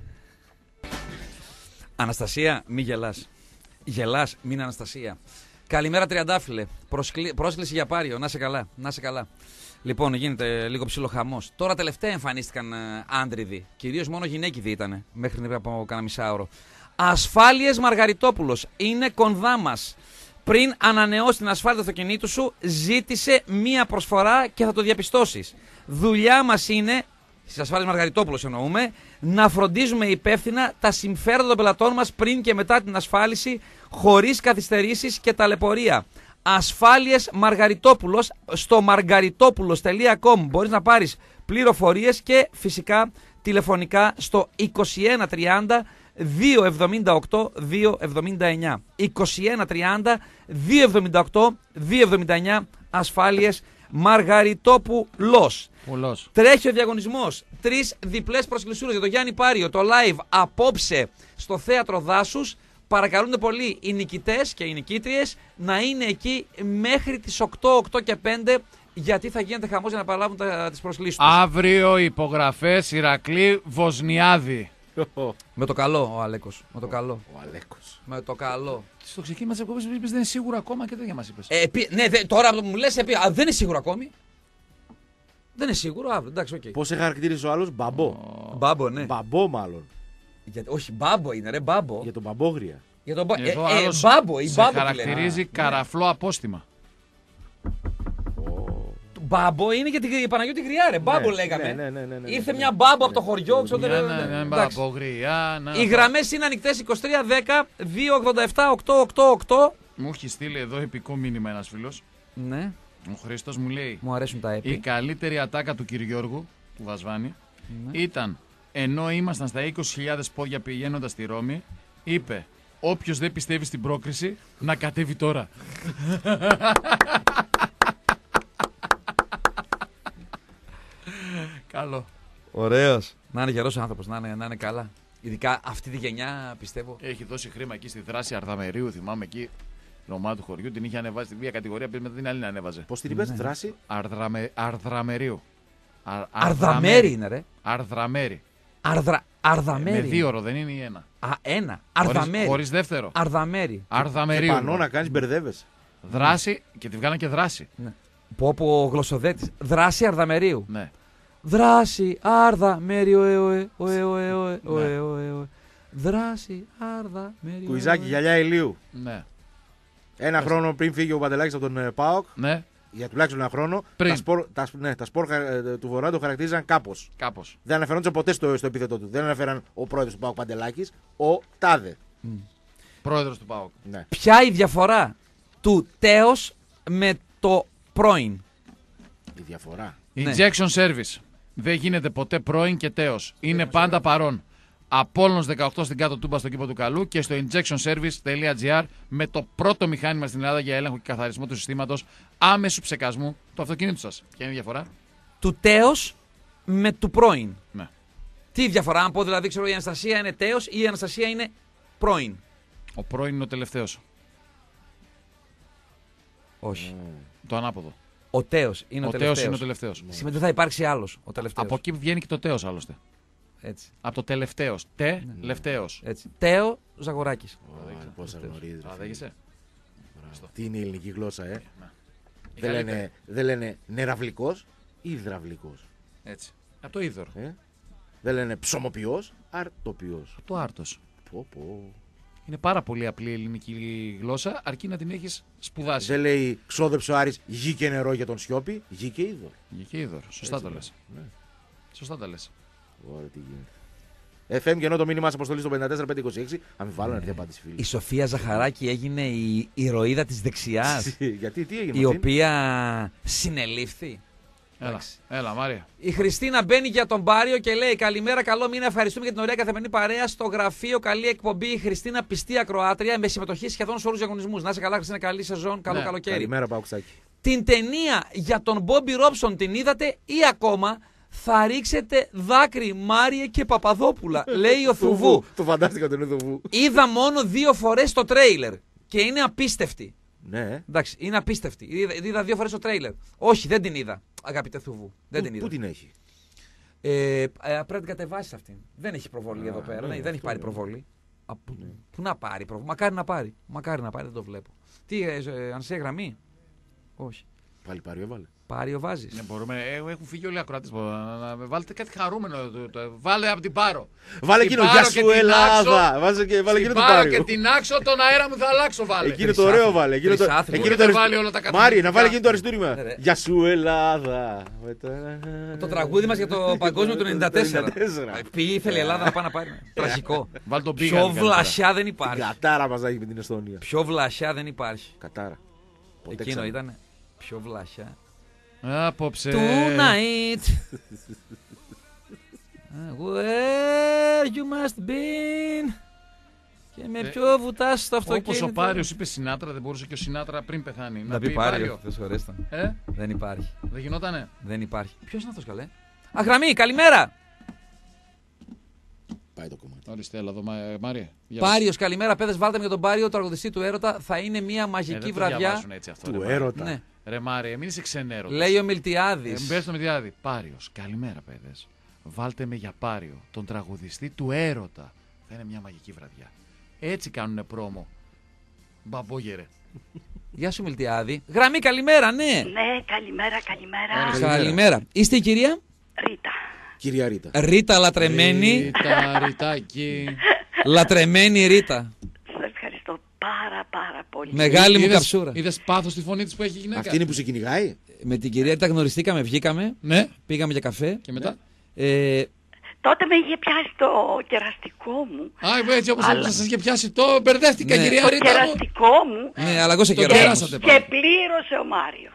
Αναστασία, μη γελάς. Γελάς, μην Αναστασία. Καλημέρα, Τριαντάφυλλε. Πρόσκληση για Πάριο. Να σε καλά. Να σε καλά. Λοιπόν, γίνεται λίγο ψιλοχαμός. Τώρα τελευταία εμφανίστηκαν άντριδοι. Κυρίως μόνο γυναίκιδοι ήταν μέχρι πριν από κάνα μισάωρο. Ασφάλειες Μαργαριτόπουλος. Είναι κονδά μας. Πριν ανανεώσει την ασφάλεια του αυτοκινήτου σου, ζήτησε μία προσφορά και θα το διαπιστώσεις. Δουλειά μας είναι, στις ασφάλειες Μαργαριτόπουλος εννοούμε, να φροντίζουμε υπεύθυνα τα συμφέροντα των πελατών μας πριν και μετά την ασφάλιση, χωρίς καθυστερήσεις και ταλαιπωρία. Ασφάλειες Μαργαριτόπουλος, στο margaritopoulos.com μπορείς να πάρεις πληροφορίες και φυσικά τηλεφωνικά στο 2130 278 279. 2130 278 279. Ασφάλειες Μαργαριτόπουλος. Τρέχει ο διαγωνισμός. 3 διπλές προσκλησούρες για το Γιάννη Πάριο. Το live απόψε στο θέατρο Δάσους. Παρακαλούνται πολύ οι νικητές και οι νικήτριες να είναι εκεί μέχρι τις 8 και 5, γιατί θα γίνεται χαμός για να παραλάβουν τις προσκλήσεις τους. Αύριο υπογραφές Ηρακλή Βοσνιάδη. Με το καλό ο Αλέκος. Με το καλό. Ο Αλέκος. Με το καλό. Στο ξεκίνημα της εκπομπής είπες δεν είναι σίγουρο ακόμα και τέτοια μας είπες. Ναι, τώρα μου λες, δεν είναι σίγουρο ακόμη. Δεν είναι σίγουρο, αύριο. Εντάξει, οκ. Πώς σε χαρακτήρισε ο άλλος? Μπαμπό. Μπαμπό, ναι. Μπαμπό μάλλον. Όχι, μπάμπο είναι, ρε, μπάμπο. Για τον μπαμπόγρια. Για τον μπάμπο, η σε μπάμπο χαρακτηρίζει καραφλό απόστημα. Μπάμπο είναι για την Παναγιώτη Γριά, ρε. Μπάμπο λέγαμε. Ναι. Ήρθε μια μπάμπο από το χωριό, ξέρω. Οι γραμμές είναι ανοιχτές 2310 287 888. Μου έχει στείλει εδώ επικό μήνυμα ένας φίλος. Ναι. Ο Χρήστος μου λέει: μου αρέσουν τα έπι. Η καλύτερη ατάκα του Κυριώργου, του Βασβάνη, ήταν ενώ ήμασταν στα 20.000 πόδια πηγαίνοντας στη Ρώμη, είπε: όποιος δεν πιστεύει στην πρόκριση, να κατέβει τώρα. Καλό. Ωραίος. Να είναι γερός άνθρωπος, να είναι καλά. Ειδικά αυτή τη γενιά πιστεύω. Έχει δώσει χρήμα εκεί στη δράση Αρδαμερίου, θυμάμαι εκεί. Την ομάδα του χωριού την είχε ανεβάσει στην μία κατηγορία, μετά την άλλη να ανέβαζε. Πώς την είπες, δράση? Αρδραμερίου. Αρδαμέρι είναι, ρε. Αρδραμέρι. Αρδαμέρι. Με 2 όρο, δεν είναι η ένα. Ένα. Αρδαμέρι. Χωρίς δεύτερο. Αρδαμέρι. Αρδαμερίου. Πανώ να κάνεις μπερδεύεσαι. Δράση και τη βγάλαν και δράση. Ναι. Πω ο γλωσσοδέτης. Δράση Αρδαμερίου. Ναι. Δράση Αρδαμέριο. Δράση Αρδαμέριο. Κουιζάκι, γυαλιά ηλίου. Ναι. Ένα χρόνο πριν φύγει ο Παντελάκης από τον ΠΑΟΚ. Ναι. Για τουλάχιστον ένα χρόνο. Τα σπορ του Βορρά το χαρακτήριζαν κάπως. Δεν αναφέρονταν ποτέ στο επίθετό του. Δεν αναφέραν ο πρόεδρος του ΠΑΟΚ Παντελάκης, ο Τάδε. Πρόεδρος του ΠΑΟΚ. Ναι. Ποια η διαφορά του τέος με το πρώην? Η διαφορά. Injection service. Δεν γίνεται ποτέ πρώην και τέος. Είναι πάντα παρόν. Απόλλωνος 18 στην κάτω τούμπα στο κήπο του Καλού και στο injectionservice.gr με το πρώτο μηχάνημα στην Ελλάδα για έλεγχο και καθαρισμό του συστήματος άμεσου ψεκασμού του αυτοκίνητου σας. Ποια είναι η διαφορά? Του τέος με του πρώην. Ναι. Τι διαφορά, αν πω δηλαδή, ξέρω, η Αναστασία είναι τέος ή η Αναστασία είναι πρώην? Ο πρώην είναι ο τελευταίος. Όχι. Το ανάποδο. Ο τέος είναι ο τελευταίος. Είναι ο τελευταίος. Σημαίνει ότι δεν θα υπάρξει άλλος ο τελευταίος. Από εκεί βγαίνει και το τέος άλλωστε. Έτσι. Από το τελευταίος. Τελευταίος. Έτσι. Τέο Ζαγοράκης. Πώς γνωρίζεις. Αδέγεσαι. Τι είναι η ελληνική γλώσσα, Δεν λένε νεραυλικός ή υδραυλικός. Έτσι. Από το είδωρ. Δεν λένε ψωμοποιός, αρτοποιός. Από το άρτος. Πω. Είναι πάρα πολύ απλή η ελληνική γλώσσα, αρκεί να την έχεις σπουδάσει. Δεν λέει ξόδεψε ο Άρης γη και νερό για τον Σιώπη, γη και είδωρ. Γη και είδωρ. Σωστά το λες. Ναι. Σωστά τα λες. Ωραία, τι γίνεται. FM και ενώ το μήνυμα σας αποστολή στο 54526, αμφιβάλλω να έρθει απάντηση, φίλοι. Η Σοφία Ζαχαράκη έγινε η ηρωίδα της δεξιάς. Γιατί, τι έγινε? Η οποία συνελήφθη. Έλα, Μάρια. Η Χριστίνα μπαίνει για τον Πάριο και λέει: καλημέρα, καλό μήνα. Ευχαριστούμε για την ωραία καθημερινή παρέα στο γραφείο. Καλή εκπομπή. Η Χριστίνα, πιστή ακροάτρια, με συμμετοχή σχεδόν σε όλους τους διαγωνισμούς. Να είσαι καλά, Χριστίνα, καλή σεζόν, καλό καλοκαίρι. Καλημέρα, Παουξάκη. Την ταινία για τον Μπόμπι Ρόψον την είδατε ή ακόμα? Θα ρίξετε δάκρυ, Μάριε και Παπαδόπουλα, λέει ο Θουβού. Το φαντάστηκα τον Θουβού. Είδα μόνο 2 φορές το τρέιλερ και είναι απίστευτη. Ναι. Εντάξει, είναι απίστευτη. Είδα 2 φορές το τρέιλερ. Όχι, δεν την είδα, αγαπητέ Θουβού. Δεν την είδα. Πού την έχει? Πρέπει να την κατεβάσει αυτήν. Δεν έχει προβολή εδώ πέρα. Ναι, δεν έχει πάρει προβολή. Πού να πάρει προβολή? Μακάρι να πάρει. Δεν το βλέπω. Τι, αν σε γραμμή? Όχι. Πάλι Πάριο έβαλε. Πάριο βάζεις? Ναι, μπορούμε. Έχουν φύγει όλοι οι ακροατές. Βάλτε κάτι χαρούμενο. Βάλε από την Πάρο. Βάλε εκείνο γεια σου Ελλάδα. Βάλε εκείνο το Πάριο. Και την άξω, τον αέρα μου θα αλλάξω. Βάλε. Εκείνο το ωραίο βάλε. Εκείνο το Μάρι, να βάλει εκείνο το αριστούργημα. Γεια σου Ελλάδα. Το τραγούδι μας για το παγκόσμιο του 94. Ποιοι ήθελε η Ελλάδα να πάει να πάρει? Τραγικό. Πιο βλασιά δεν υπάρχει. Κατάρα μας έχει με την Εστονία. Πιο βλασιά δεν υπάρχει. Κατάρα. Εκείνο ήταν πιο βλασιά. Απόψε. Tonight. Where you must be. Και με ποιο βουτάς στο αυτοκίνητο. Όπως ο Πάριος είπε Σινάτρα, δεν μπορούσε και ο Σινάτρα πριν πεθάνει να πει Πάριο? Δεν υπάρχει. Δεν γινότανε. Δεν υπάρχει. Ποιος είναι αυτός, καλέ? Αγραμμή, καλημέρα. Πάει το κομμάτι. Ορίστε, έλα εδώ, Μάρια. Πάριος, καλημέρα. Παιδες, βάλτε με τον Πάριο, το τραγουδιστή του Έρωτα. Θα είναι μια μαγική βραδιά. Του Έρωτα. Ναι. Ρε Μάρια, μην είσαι ξενέρωτος. Λέει ο Μιλτιάδης. Μπες στο Μιλτιάδη. Πάριος, καλημέρα, παιδες. Βάλτε με για Πάριο, τον τραγουδιστή του Έρωτα. Θα είναι μια μαγική βραδιά. Έτσι κάνουνε πρόμο. Μπαμπόγερε. Γεια σου, Μιλτιάδη. Γραμμή, καλημέρα, ναι. Ναι, καλημέρα. Καλημέρα. Είστε η κυρία? Ρίτα. Κυρία Ρίτα. Ρίτα, λατρεμένη. Ριτάκι. Λατρεμένη Ρίτα. Σας ευχαριστώ πάρα πολύ. Μεγάλη μου καψούρα. Είδες πάθος στη φωνή της που έχει η γυναίκα? Αυτή είναι που σε κυνηγάει. Με την κυρία Ρίτα γνωριστήκαμε, βγήκαμε. Ναι. Πήγαμε για καφέ. Και μετά? Τότε με είχε πιάσει το κεραστικό μου. Έτσι όπως σας είχε πιάσει το μπερδεύτηκα, κυρία Ρίτα. Το κεραστικό μου. Ναι, αλλά εγώ σε κεράσατε. Και πλήρωσε ο Μάριος.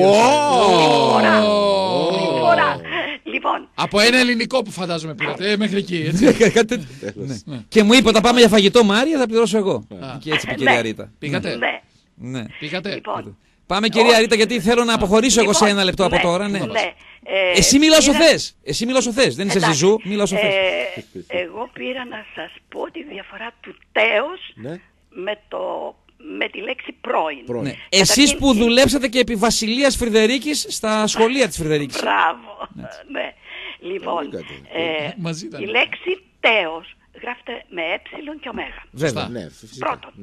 Λοιπόν. Από ένα ελληνικό που φαντάζομαι πήρατε, μέχρι εκεί, έτσι. Και μου είπε όταν πάμε για φαγητό, Μάρια, θα πληρώσω εγώ. Και έτσι είπε η κυρία Ρίτα. Πήγατε? Ναι. Πήγατε? Λοιπόν. Πάμε κυρία Ρίτα, γιατί θέλω να αποχωρήσω εγώ σε ένα λεπτό από τώρα. Ναι. Εσύ μιλά όσο θες. Εσύ μιλά όσο θες. Δεν είσαι ζιζού, μιλά όσο θες. Εγώ πήρα να σας πω τη διαφορά του τέος με τη λέξη πρώην. Ναι. Εσείς που δουλέψατε και επί Βασιλείας Φρυδερίκης στα σχολεία της Φρυδερίκης. Μπράβο. Ναι. Λοιπόν, η λέξη τέος γράφεται με ε και ωμέγα. Βέβαια. Πρώτον,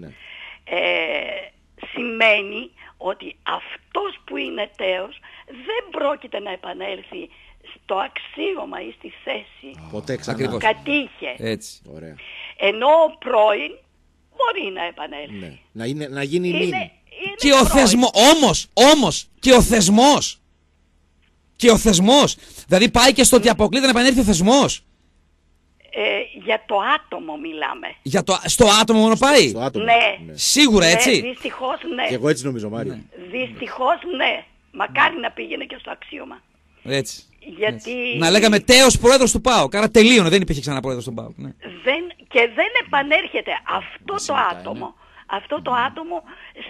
σημαίνει ότι αυτός που είναι τέος δεν πρόκειται να επανέλθει στο αξίωμα ή στη θέση που κατήχε. Έτσι. Ωραία. Ενώ ο πρώην μπορεί να επανέλθει. Ναι. Να γίνει νυν. Και ο θεσμός, όμως, και ο θεσμός. Δηλαδή πάει και στο ότι αποκλείται να επανέλθει ο θεσμός. Για το άτομο μιλάμε. Στο άτομο μόνο πάει. Στο άτομο. Ναι. Σίγουρα έτσι. Ναι, δυστυχώς ναι. Και εγώ έτσι νομίζω, Μάριο. Ναι. Δυστυχώς ναι. Μακάρι να πήγαινε και στο αξίωμα. Έτσι. Γιατί... Να λέγαμε τέος πρόεδρος του ΠΑΟΚ. Άρα τελείωνε, δεν υπήρχε ξανά πρόεδρος του ΠΑΟΚ. Ναι. Και δεν επανέρχεται αυτό το άτομο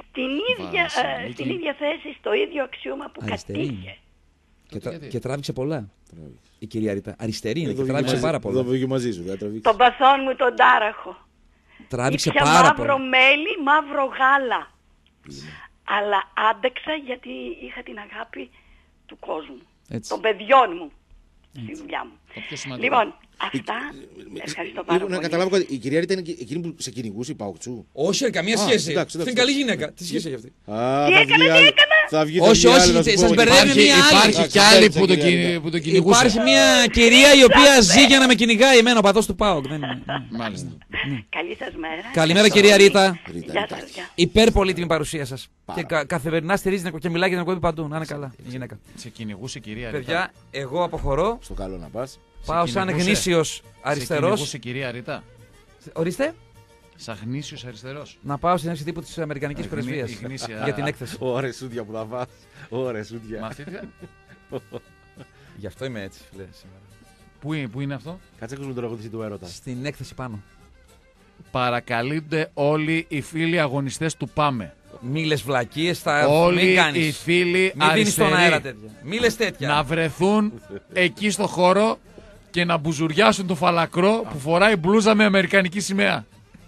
στην ίδια θέση, στο ίδιο αξίωμα που κατήχε. Και τράβηξε πολλά. Η κυρία Ρίτα. Αριστερή είναι και τράβηξε πάρα πολλά. Τον παθόν μου τον τάραχο. Τράβηξε Ήπια πάρα μαύρο πολλά. μέλι, μαύρο γάλα. Αλλά άντεξα γιατί είχα την αγάπη του κόσμου. Έτσι. Των παιδιών μου στη δουλειά μου. Λοιπόν, αυτά. Ευχαριστώ πάρα πολύ. Να καταλάβω κάτι. Η κυρία Ρίτα είναι εκείνη που σε κυνηγούσε η Παοκτσού. Όχι, καμία σχέση. Αυτή είναι καλή γυναίκα. Τι σχέση έχει αυτή. Τι έκανα. Όχι, σας μπερδεύει μια άλλη. Υπάρχει κι άλλη που το κυνηγούσε. Υπάρχει μια κυρία η οποία ζει για να με κυνηγάει εμένα, ο παδός του ΠΑΟΚ. Μάλιστα. Καλή σας μέρα. Καλημέρα κυρία Ρίτα. Γεια σας. Υπέρ πολύτιμη παρουσία σας. Και καθημερινά στηρίζει και μιλάει για την εκπομπή παντού. Να είναι καλά η γυναίκα. Σε κυνηγούσε κυρία Ρίτα. Παιδιά, εγώ αποχωρώ. Στο καλό να πας. Πάω σαν γνήσιος αριστερός. Σε κυνηγούσε κυρία Ρίτα. Ορίστε. Σαν γνήσιος αριστερός. Να πάω στην έξι τύπου της Αμερικανικής Πρεσβείας για την έκθεση. Ωραία σούτια που θα φας. Ωραία σούτια. Μαθήκα. Γι' αυτό είμαι έτσι, φίλε, σήμερα. Πού είναι αυτό? Κάτσε ακούσουμε το τραγούδι του έρωτα. Στην έκθεση πάνω. Παρακαλούνται όλοι οι φίλοι αγωνιστές του ΠΑΜΕ. Μη λες βλακίες, θα όλοι μην κάνεις. Οι φίλοι μην δίνεις στον αριστεροί αέρα τέτοια. Μη λες τέτοια. να βρεθούν εκεί στο χώρο και να μπουζουριάσουν το φαλακρό που φοράει μπλούζα με αμερικανική σημαία.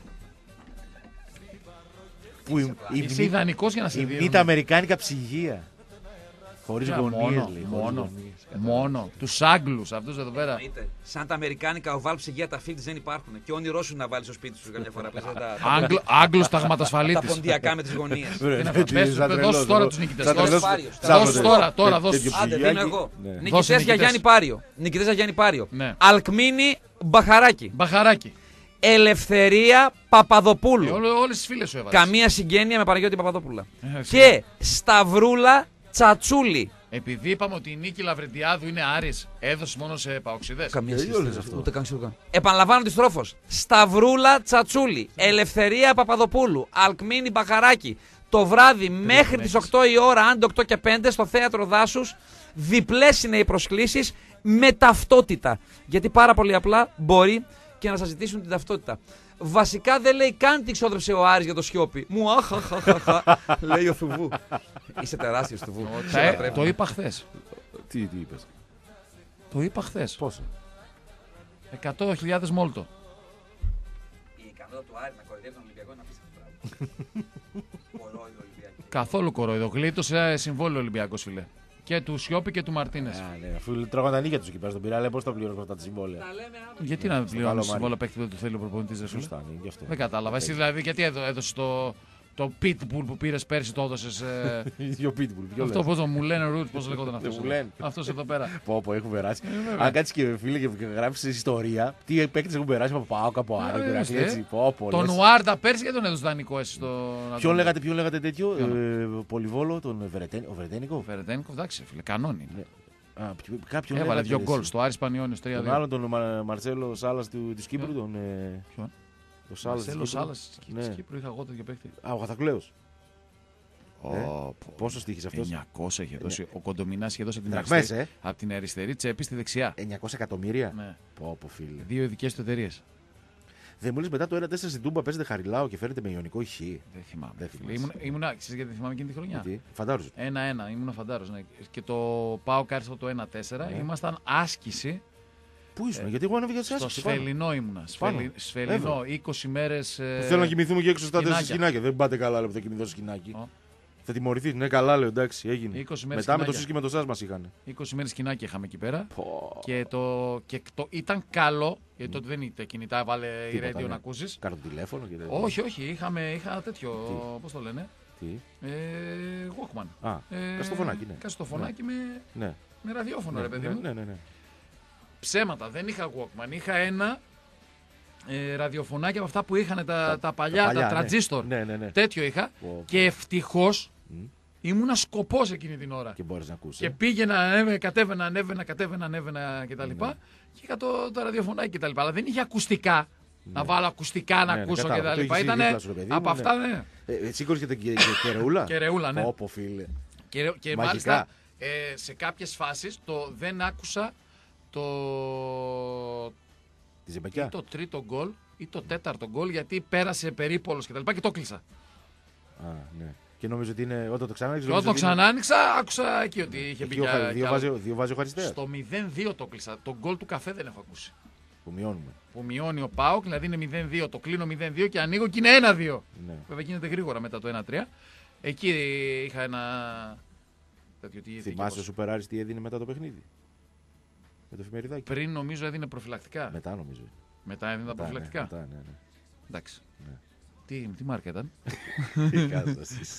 Είσαι ιδανικός για να σε δει. Είναι τα αμερικάνικα ψυγεία. Χωρίς γωνίες, λέει. Μόνο. Τους Άγγλους, αυτούς εδώ πέρα. Σαν τα αμερικάνικα οβάλ ψυγεία τα φίλτς δεν υπάρχουν. Και όνειρό σου να βάλεις στο σπίτι σου καμιά φορά. Άγγλος ταγματασφαλίτης. Τα ποντιακά με τις γωνίες. Δώσ' τώρα τους νικητές. Δώσ' τώρα. Άντε, δίνω εγώ. Νικητές για Γιάννη Πάριο. Αλκμίνη Μπαχαράκη. Ελευθερία Παπαδοπούλου. Όλες τις φίλες σου έβαλες. Καμία συγγένεια με Παναγιώτη Παπαδόπουλα. Και Σταυρούλα Τσατσούλη. Επειδή είπαμε ότι η Νίκη Λαβρεντιάδου είναι Άρης, έδωσε μόνο σε παοξιδές. Καμία σχέση αυτό. Ούτε καν σίγουρα. Επαναλαμβάνω τη στρόφος. Σταυρούλα Τσατσούλη. Ελευθερία Παπαδοπούλου. Αλκμίνη Μπαχαράκη. Το βράδυ μέχρι τις 8 η ώρα, άντε 8 και 5, στο Θέατρο Δάσους. Διπλές είναι οι προσκλήσεις με ταυτότητα. Γιατί πάρα πολύ απλά μπορεί και να σας ζητήσουν την ταυτότητα. Βασικά δεν λέει καν τι ξόδεψε ο Άρης για το Σιώπη. Μου αχαχαχαχα, λέει ο Θουβού. Είσαι τεράστιος Θουβού. Το είπα χθες. Τι είπες? Το είπα χθες. Πόσο? 100.000 μόλτο. Η ικανότητα του Άρη να κοροϊδεύει τον Ολυμπιακό είναι απίστευτη. Καθόλου κορόιδο. Γλίτωσε συμβόλαιο Ολυμπιακός, φίλε. Και του Σιώπη και του Μαρτίνες. Ναι, αφού τρώγανε τα νύχια τους εκεί πέρα στον Πειράλε, πώς τα πληρώνουν αυτά τα συμβόλαια. Γιατί να πληρώνουν συμβόλαια παίκτη που δεν του θέλει ο προπονητής, ρε. Δεν κατάλαβα. Εσύ δηλαδή, γιατί έδωσες το Pitbull που πήρες πέρσι, το έδωσες. Ίδιο Pitbull. Αυτό πώς μου λένε Ρουτ, πώς λέγονταν αυτό. Αυτός εδώ πέρα. Πω, έχουν περάσει. Αν κάτσεις και φίλε και γράψεις ιστορία, τι παίκτες έχουν περάσει από ΠΑΟΚ, από Άρη. Τον Ουάρντα πέρσι και τον έδωσε δανεικό εσύ στο. Ποιον λέγατε τέτοιο, Πολυβόλο, τον Βερετένικο. Βερετένικο, εντάξει, φίλε, κανόνι. Έβαλε 2 γκολ στο Άρης Πανιώνιος 3-2. Τον άλλον, τον Μαρσέλο Σάλας της Κύπρου. Ποιον? Ο Σάλας της Κύπρου, είχα εγώ τέτοιο παίκτη. Ο Καθακλέος. Πόσο στοίχησε αυτός? 900 είχε δώσει. Ο Κοντομινάς είχε δώσει από την αριστερή τσέπη στη δεξιά. 900 εκατομμύρια. Ναι. Πω, φίλε. 2 ειδικές του εταιρείες. Δεν μου λες μετά το 1-4 στην Τούμπα παίζεται Χαριλάου και φέρνετε με Ιωνικό Χ. Δεν θυμάμαι. Ήμουνα, ξέρεις γιατί θυμάμαι εκείνη τη χρονιά. Φαντάρος. 1-1, ήμουν φαντάρος. Ναι. Και το ΠΑΟΚ άρχισε το 1-4. Ήμασταν άσκηση. Πού ήσουν, γιατί εγώ ανέβηκα σε άσκηση. Στο Σφελινό ήμουνα. Σφελινό, 20 μέρες. Θέλω να κοιμηθούμε και έξω στα σκηνάκια. Δεν πάτε καλά, λέω, θα κοιμηθώ στο σκηνάκι. Θα τιμωρηθεί. Ναι, καλά, λέω, εντάξει, έγινε. Μετά με το ΣΥΣ και με το ΣΑΣ μας είχαν. 20 μέρες σκηνάκια είχαμε εκεί πέρα. Και το ήταν καλό, γιατί τότε δεν ήταν κινητά, βάλε η radio να ακούσεις. Κάρτο τηλέφωνο και τέτοιο. Όχι, είχα τέτοιο, πώς το λένε. Τι. Walkman. Καστοφωνάκι, ναι. Καστοφωνάκι με ραδιόφωνο, ρε παιδί μου. Ναι. Ψέματα, δεν είχα Walkman, είχα ένα ραδιοφωνάκι από αυτά που είχαν τα παλιά, τα τραντζίστορ. Ναι. Τέτοιο είχα και ευτυχώς ήμουνα σκοπός εκείνη την ώρα. Και μπορείς να ακούσεις. Και πήγαινα, κατέβαινα, ανέβαινα κτλ. Και είχα το ραδιοφωνάκι κτλ. Αλλά δεν είχε ακουστικά. Να βάλω ακουστικά να ακούσω κτλ. Ήτανε από αυτά, ναι. Σήκωσες και την κεραιούλα. Κεραιούλα, ναι. Όπο, φίλε. Και μάλιστα σε κάποιες φάσεις δεν άκουσα ή το τρίτο γκολ ή το τέταρτο γκολ, γιατί πέρασε περίπολος και τα λοιπά και το κλείσα. Ναι. Και νομίζω ότι είναι όταν το ξανά. Όταν το ξανά άνοιξα, άκουσα εκεί ότι είχε μπει. Δύο βάζει ο Χαριστέας. Στο 0-2 το κλείσα. Το γκολ του καφέ δεν έχω ακούσει. Που μειώνουμε. Που μειώνει ο ΠΑΟΚ, δηλαδή είναι 0-2. Το κλείνω 0-2 και ανοίγω και είναι 1-2. Ναι. Βέβαια γίνεται γρήγορα μετά το 1-3. Εκεί είχα ένα. Θυμάσαι ο Σουπεράρης τι έδινε μετά το παιχνίδι. Με το εφημεριδάκι. Πριν νομίζω έδινε προφυλακτικά. Μετά νομίζω. Μετά έδινε τα προφυλακτικά. Ναι. Εντάξει. Ναι. Τι μάρκα ήταν. Τι κάθεσαι.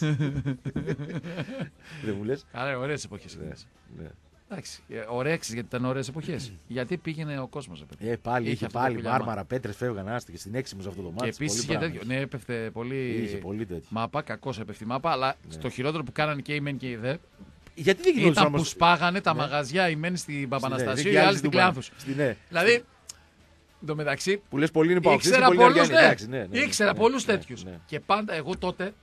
Δεν μου λες. Άρα ωραίες εποχές. Ναι. Εντάξει. Ωραίες γιατί ήταν ωραίες εποχές. Γιατί πήγαινε ο κόσμος. Είχε πάλι μάρμαρα, πέτρες φεύγαν άστηκε στην έξι μου σε αυτό το μάτι. Και επίσης είχε τέτοιο. Ναι, έπεφτε πολύ. Είχε πολύ τέτοιο. Μάπα, κακώς έπεφτε μάπα, αλλά στο χειρότερο που κάνανε και οι μεν και οι δε. Γιατί δεν ήταν όμως... που σπάγανε τα μαγαζιά οι μένοι στην Παπαναστασίου, οι άλλοι στην Κλάνθους. Δηλαδή, εντωμεταξύ, που λες πολύ είναι ήξερα πολλούς τέτοιους. Και πάντα εγώ τότε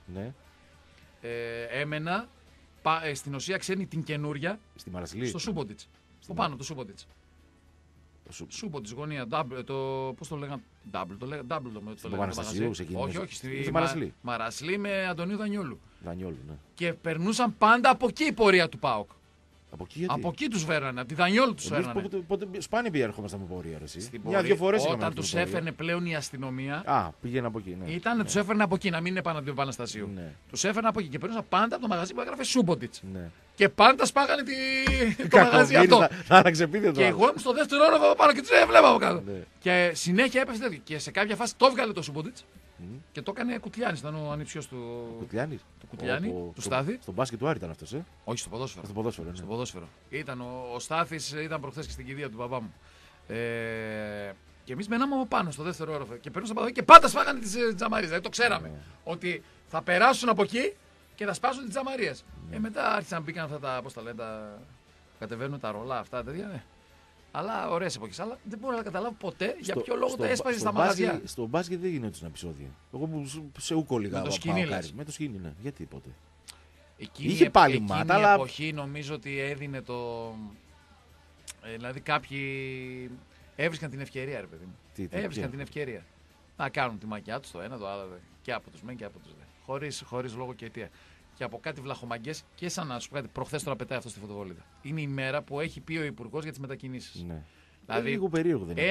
έμενα στην ουσία ξένη την καινούρια στο Σούμποντιτς. Στο πάνω του Σούμποντιτς. Σούμποντιτς γωνία, πώς το λέγανε, το λέγανε. Όχι, στη Μαρασλή με Αντωνίου Δανιόλου. Και περνούσαν πάντα από εκεί η πορεία του ΠΑΟΚ. Από εκεί τους φέρανε, από τη Δανιόλου τους φέρανε. Σπάνια πήγα ερχόμαστε με πορεία. Μια-δυο φορές όταν τους έφερνε πλέον η αστυνομία. Πήγαινε από εκεί. Τους έφερνε από εκεί, να μην είναι πάνω από την Επαναστασίου. Τους έφερνε από εκεί και περνούσαν πάντα από το μαγαζί που έγραφε Σούμποντιτς. Και πάντα σπάγανε το μαγαζί αυτό. Και εγώ ήμουν στο δεύτερο όροφο πάνω και τους έβλεπα από κάτω. Και συνέχεια έπεσε τέτοιο. Και σε κάποια φάση το έβγαλε το Σούμποντιτς. Και το έκανε Κουτλιάνης, ήταν ο ανιψιός του. Κουτλιάνης. Το Κουτλιάνη, του Στάθη. Στον μπάσκετ του Άρη ήταν αυτός, Όχι, στο ποδόσφαιρο. Στο ποδόσφαιρο. Ήταν ο Στάθης, ήταν προχθές και στην κηδεία του μπαμπά μου. Και εμείς μέναμε από πάνω στο δεύτερο όροφο. Και περνούσαν από εδώ και πάντα σπάγανε τις τζαμαρίες. Δηλαδή το ξέραμε. Ότι θα περάσουν από εκεί και θα σπάσουν τις τζαμαρίες. Μετά άρχισαν μπήκαν αυτά τα. Πώς τα λένε, κατεβαίνουν τα ρολά αυτά τέτοια. Αλλά ωραίες εποχές. Αλλά δεν μπορώ να καταλάβω ποτέ για ποιο λόγο τα έσπαζε στα μαγαζιά. Στο μπάσκετ δεν γινόταν επεισόδια. Εγώ που σε ούκο λίγα. Με το σκίνι, ναι. Γιατί ποτέ. Είχε πάλι μάτα, αλλά. Στην εποχή νομίζω ότι έδινε το. Δηλαδή κάποιοι έβρισκαν την ευκαιρία, ρε παιδί μου. Έβρισκαν την ευκαιρία. Να κάνουν τη μαγιά τους το ένα, το άλλο. Και από τους μεν και από τους δε. Χωρίς λόγο και αιτία. Και από κάτι βλαχομαγκές και σαν να σου πω κάτι, προχθές τώρα πετάει αυτό στη φωτοβολίδα. Είναι η μέρα που έχει πει ο Υπουργός για τις μετακινήσεις. Ναι. Δηλαδή, λίγο περίεργο δεν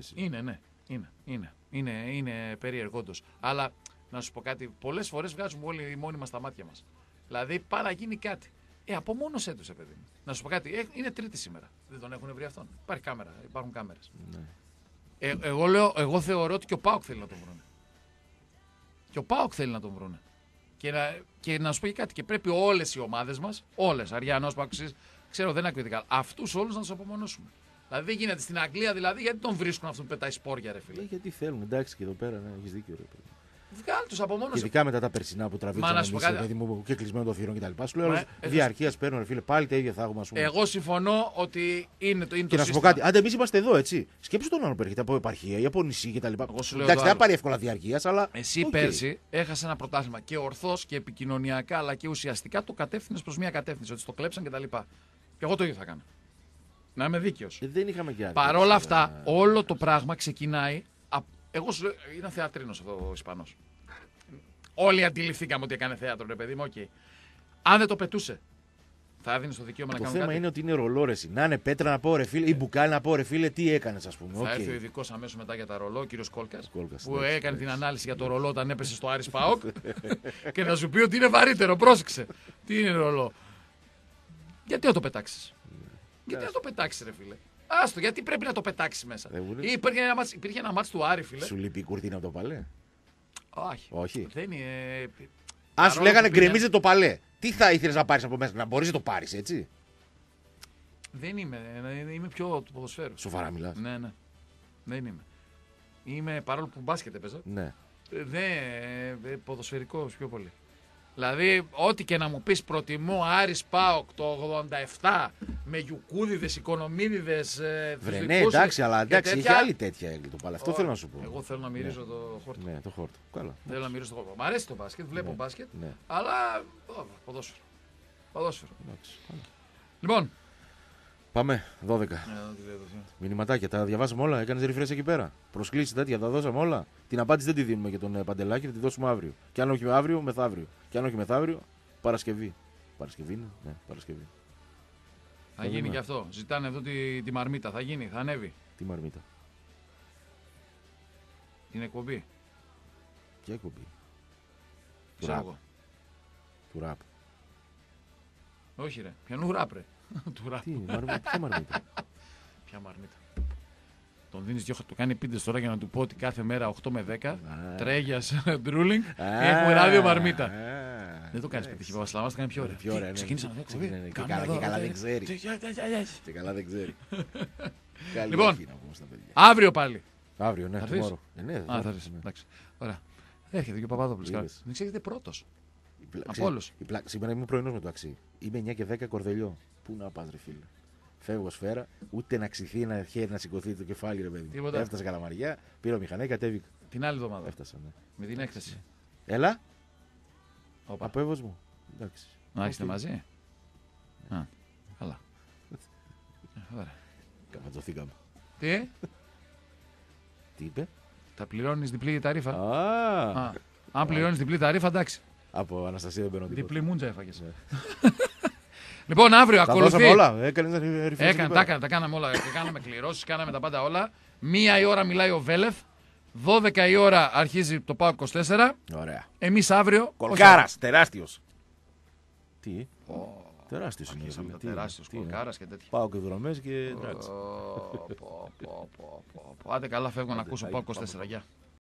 είναι περίεργο όντως. Αλλά να σου πω κάτι, πολλές φορές βγάζουμε όλοι μόνοι μας τα μάτια μας. Δηλαδή πάει να γίνει κάτι. Απομόνωσέ τους, παιδί μου. Να σου πω κάτι, είναι Τρίτη σήμερα. Δεν τον έχουν βρει αυτόν. Υπάρχει κάμερα, υπάρχουν κάμερες. Ναι. Εγώ θεωρώ ότι και ο ΠΑΟΚ θέλει να τον βρούνε. Και ο ΠΑΟΚ θέλει να τον βρούνε. Και να σου πω και κάτι, και πρέπει όλες οι ομάδες μας, όλες, Αριανός, Παξής, ξέρω δεν είναι ακριτικά, αυτούς όλους να τους απομονώσουμε. Δηλαδή δεν γίνεται στην Αγγλία, δηλαδή, γιατί τον βρίσκουν αυτόν που πετάει σπόρια, ρε φίλε. Γιατί θέλουν, εντάξει, και εδώ πέρα, ναι, έχεις δίκιο, ρε. Βγάλει τους από μόνος. Ειδικά μετά τα περσινά που τραβήξαν παιδί μου και κλεισμένο το θηρόν κτλ. Σου λέω διαρκείας παίρνουν, ρε φίλε, πάλι τα ίδια θα έχουμε. Εγώ συμφωνώ ότι είναι το. Και να σου πω κάτι, άντε εμείς είμαστε εδώ, έτσι. Σκέψου τον άλλο που έρχεται από επαρχία ή από νησί κτλ. Εντάξει, δεν θα πάρει εύκολα διαρκείας, αλλά. Εσύ πέρσι έχασε ένα πρωτάθλημα και ορθώς και επικοινωνιακά αλλά και ουσιαστικά το κατεύθυνε προς μια κατεύθυνση, ότι στο κλέψαν κτλ. Και εγώ το ίδιο θα κάνω. Να είμαι δίκαιος. Δεν είχαμε κι άλλο. Παρ' όλα αυτά, όλο το πράγμα ξεκινάει Εγώ σου λέω, είναι θεατρίνος αυτό ο Ισπανός. Όλοι αντιληφθήκαμε ότι έκανε θέατρο, ρε παιδί μου, okay. Αν δεν το πετούσε, θα έδινε το δικαίωμα να κάνει κάτι. Το θέμα είναι ότι είναι ρολόρεση. Να είναι πέτρα να πω ρε φίλε, ή μπουκάλι να πω ρε φίλε, τι έκανε, ας πούμε. Θα έρθει ο ειδικός αμέσως μετά για τα ρολό, ο κύριος Κόλκας, που έκανε την ανάλυση για το ρολό όταν έπεσε στο Άρης ΠΑΟΚ και να σου πει ότι είναι βαρύτερο. Πρόσεξε. Τι είναι ρολό. Γιατί να το πετάξει. Γιατί να το πετάξει, ρε φίλε. Άστο, γιατί πρέπει να το πετάξει μέσα. Υπήρχε ένα μάτς του Άρη, φίλε. Σου λείπει η κουρτίνα από το παλέ. Όχι. Δεν είναι. Αν σου λέγανε γκρεμίζε το παλέ, τι θα ήθελες να πάρεις από μέσα, να μπορείς να το πάρεις, έτσι. Δεν είμαι. Είμαι πιο του ποδοσφαίρου. Σοβαρά μιλάς. Ναι. Δεν είμαι. Είμαι παρόλο που μπάσκετ έπαιζα. Ναι. Ποδοσφαιρικός πιο πολύ. Δηλαδή, ό,τι και να μου πεις, προτιμώ Άρης ΠΑΟΚ το 87 με γιουκούδιδες, οικονομίδιδες. Ναι, εντάξει, αλλά εντάξει, έχει άλλη τέτοια έγκλη το παλέ. Αυτό θέλω να σου πω. Εγώ θέλω να μυρίζω το χόρτο. Ναι, το χόρτο. Καλά. Θέλω να μυρίζω το χόρτο. Μ' αρέσει το μπάσκετ, βλέπω μπάσκετ. Αλλά. Ποδόσφαιρο. Λοιπόν. Πάμε, 12. Μηνυματάκια, τα διαβάσαμε όλα. Έκανες refresh εκεί πέρα. Προσκλήσεις τέτοια, τα δώσαμε όλα. Την απάντηση δεν τη δίνουμε για τον Παντελάκη, θα τη δώσουμε αύριο. Και αν όχι αύριο, μεθαύριο. Και αν όχι μεθαύριο, Παρασκευή. Παρασκευή είναι, ναι, Παρασκευή. Θα γίνει και αυτό. Ζητάνε εδώ τη μαρμίτα. Θα γίνει, θα ανέβει. Τι μαρμίτα. Την εκπομπή. Ποια εκπομπή. Του ραπ. Όχι ρε, ποιανού ραπ ρε. Του ραπ. Ποια μαρμίτα. Ποια μαρμίτα. Τον δίνεις του κάνει πίντες τώρα για να του πω ότι κάθε μέρα 8 με 10 Τρέγιας Ντρούλινγκ έχουμε ράδιο μαρμίτα. Δεν το κάνεις πετύχει. Ο Βασιλαμάς το κάνει πιο ωραία. Πιο ωραία. Ξεκίνησα να δω. Και καλά δεν ξέρει. Και καλά δεν ξέρει. Λοιπόν, αύριο πάλι. Αύριο, ναι, tomorrow. Θα έρθεις. Εντάξει. Ωραία. Έρχεται και ο Παπαδόπουλος. Δεν ξέρετε πρώτος. Από όλους. Σήμερα είμαι πρωινός με το αξί. Είμαι 9 και 10 Κορδελιό. Πού να πας ρε φίλε. Φεύγω σφαίρα, ούτε να ξυθεί ένα χέρι να σηκωθεί το κεφάλι ρε παιδί. Τίποτα. Έφτασε Καλαμαριά, πήρα μηχανή, κατέβηκα. Την άλλη εβδομάδα. Έφτασα, ναι. Με την έκθεση. Έλα. Από Εύωσμο. Εντάξει. Να είστε μαζί. Καλά. Καπατζωθήκαμε. Τι? Τι είπε? Θα πληρώνεις διπλή ταρήφα. Αν πληρώνεις διπλή ταρήφα, εντάξει. Από Αναστασία δεν παίρνω τίποτα. Διπλή μούντζα έφαγες. Λοιπόν, αύριο ακολουθεί. Όλα. Τα κάναμε όλα. Κάναμε κληρώσεις, κάναμε τα πάντα όλα. 1 η ώρα μιλάει ο Βέλεθ. 12 η ώρα αρχίζει το ΠΑΟΚ 24. Ωραία. Εμείς αύριο. Κολκάρας, τεράστιος. Τι? Τεράστιος είναι. Τεράστιος Κολκάρας και τέτοια. ΠΑΟΚ δρομές και εντάξει. Άντε καλά, φεύγω να ακούσω ΠΑΟΚ 24. Γεια.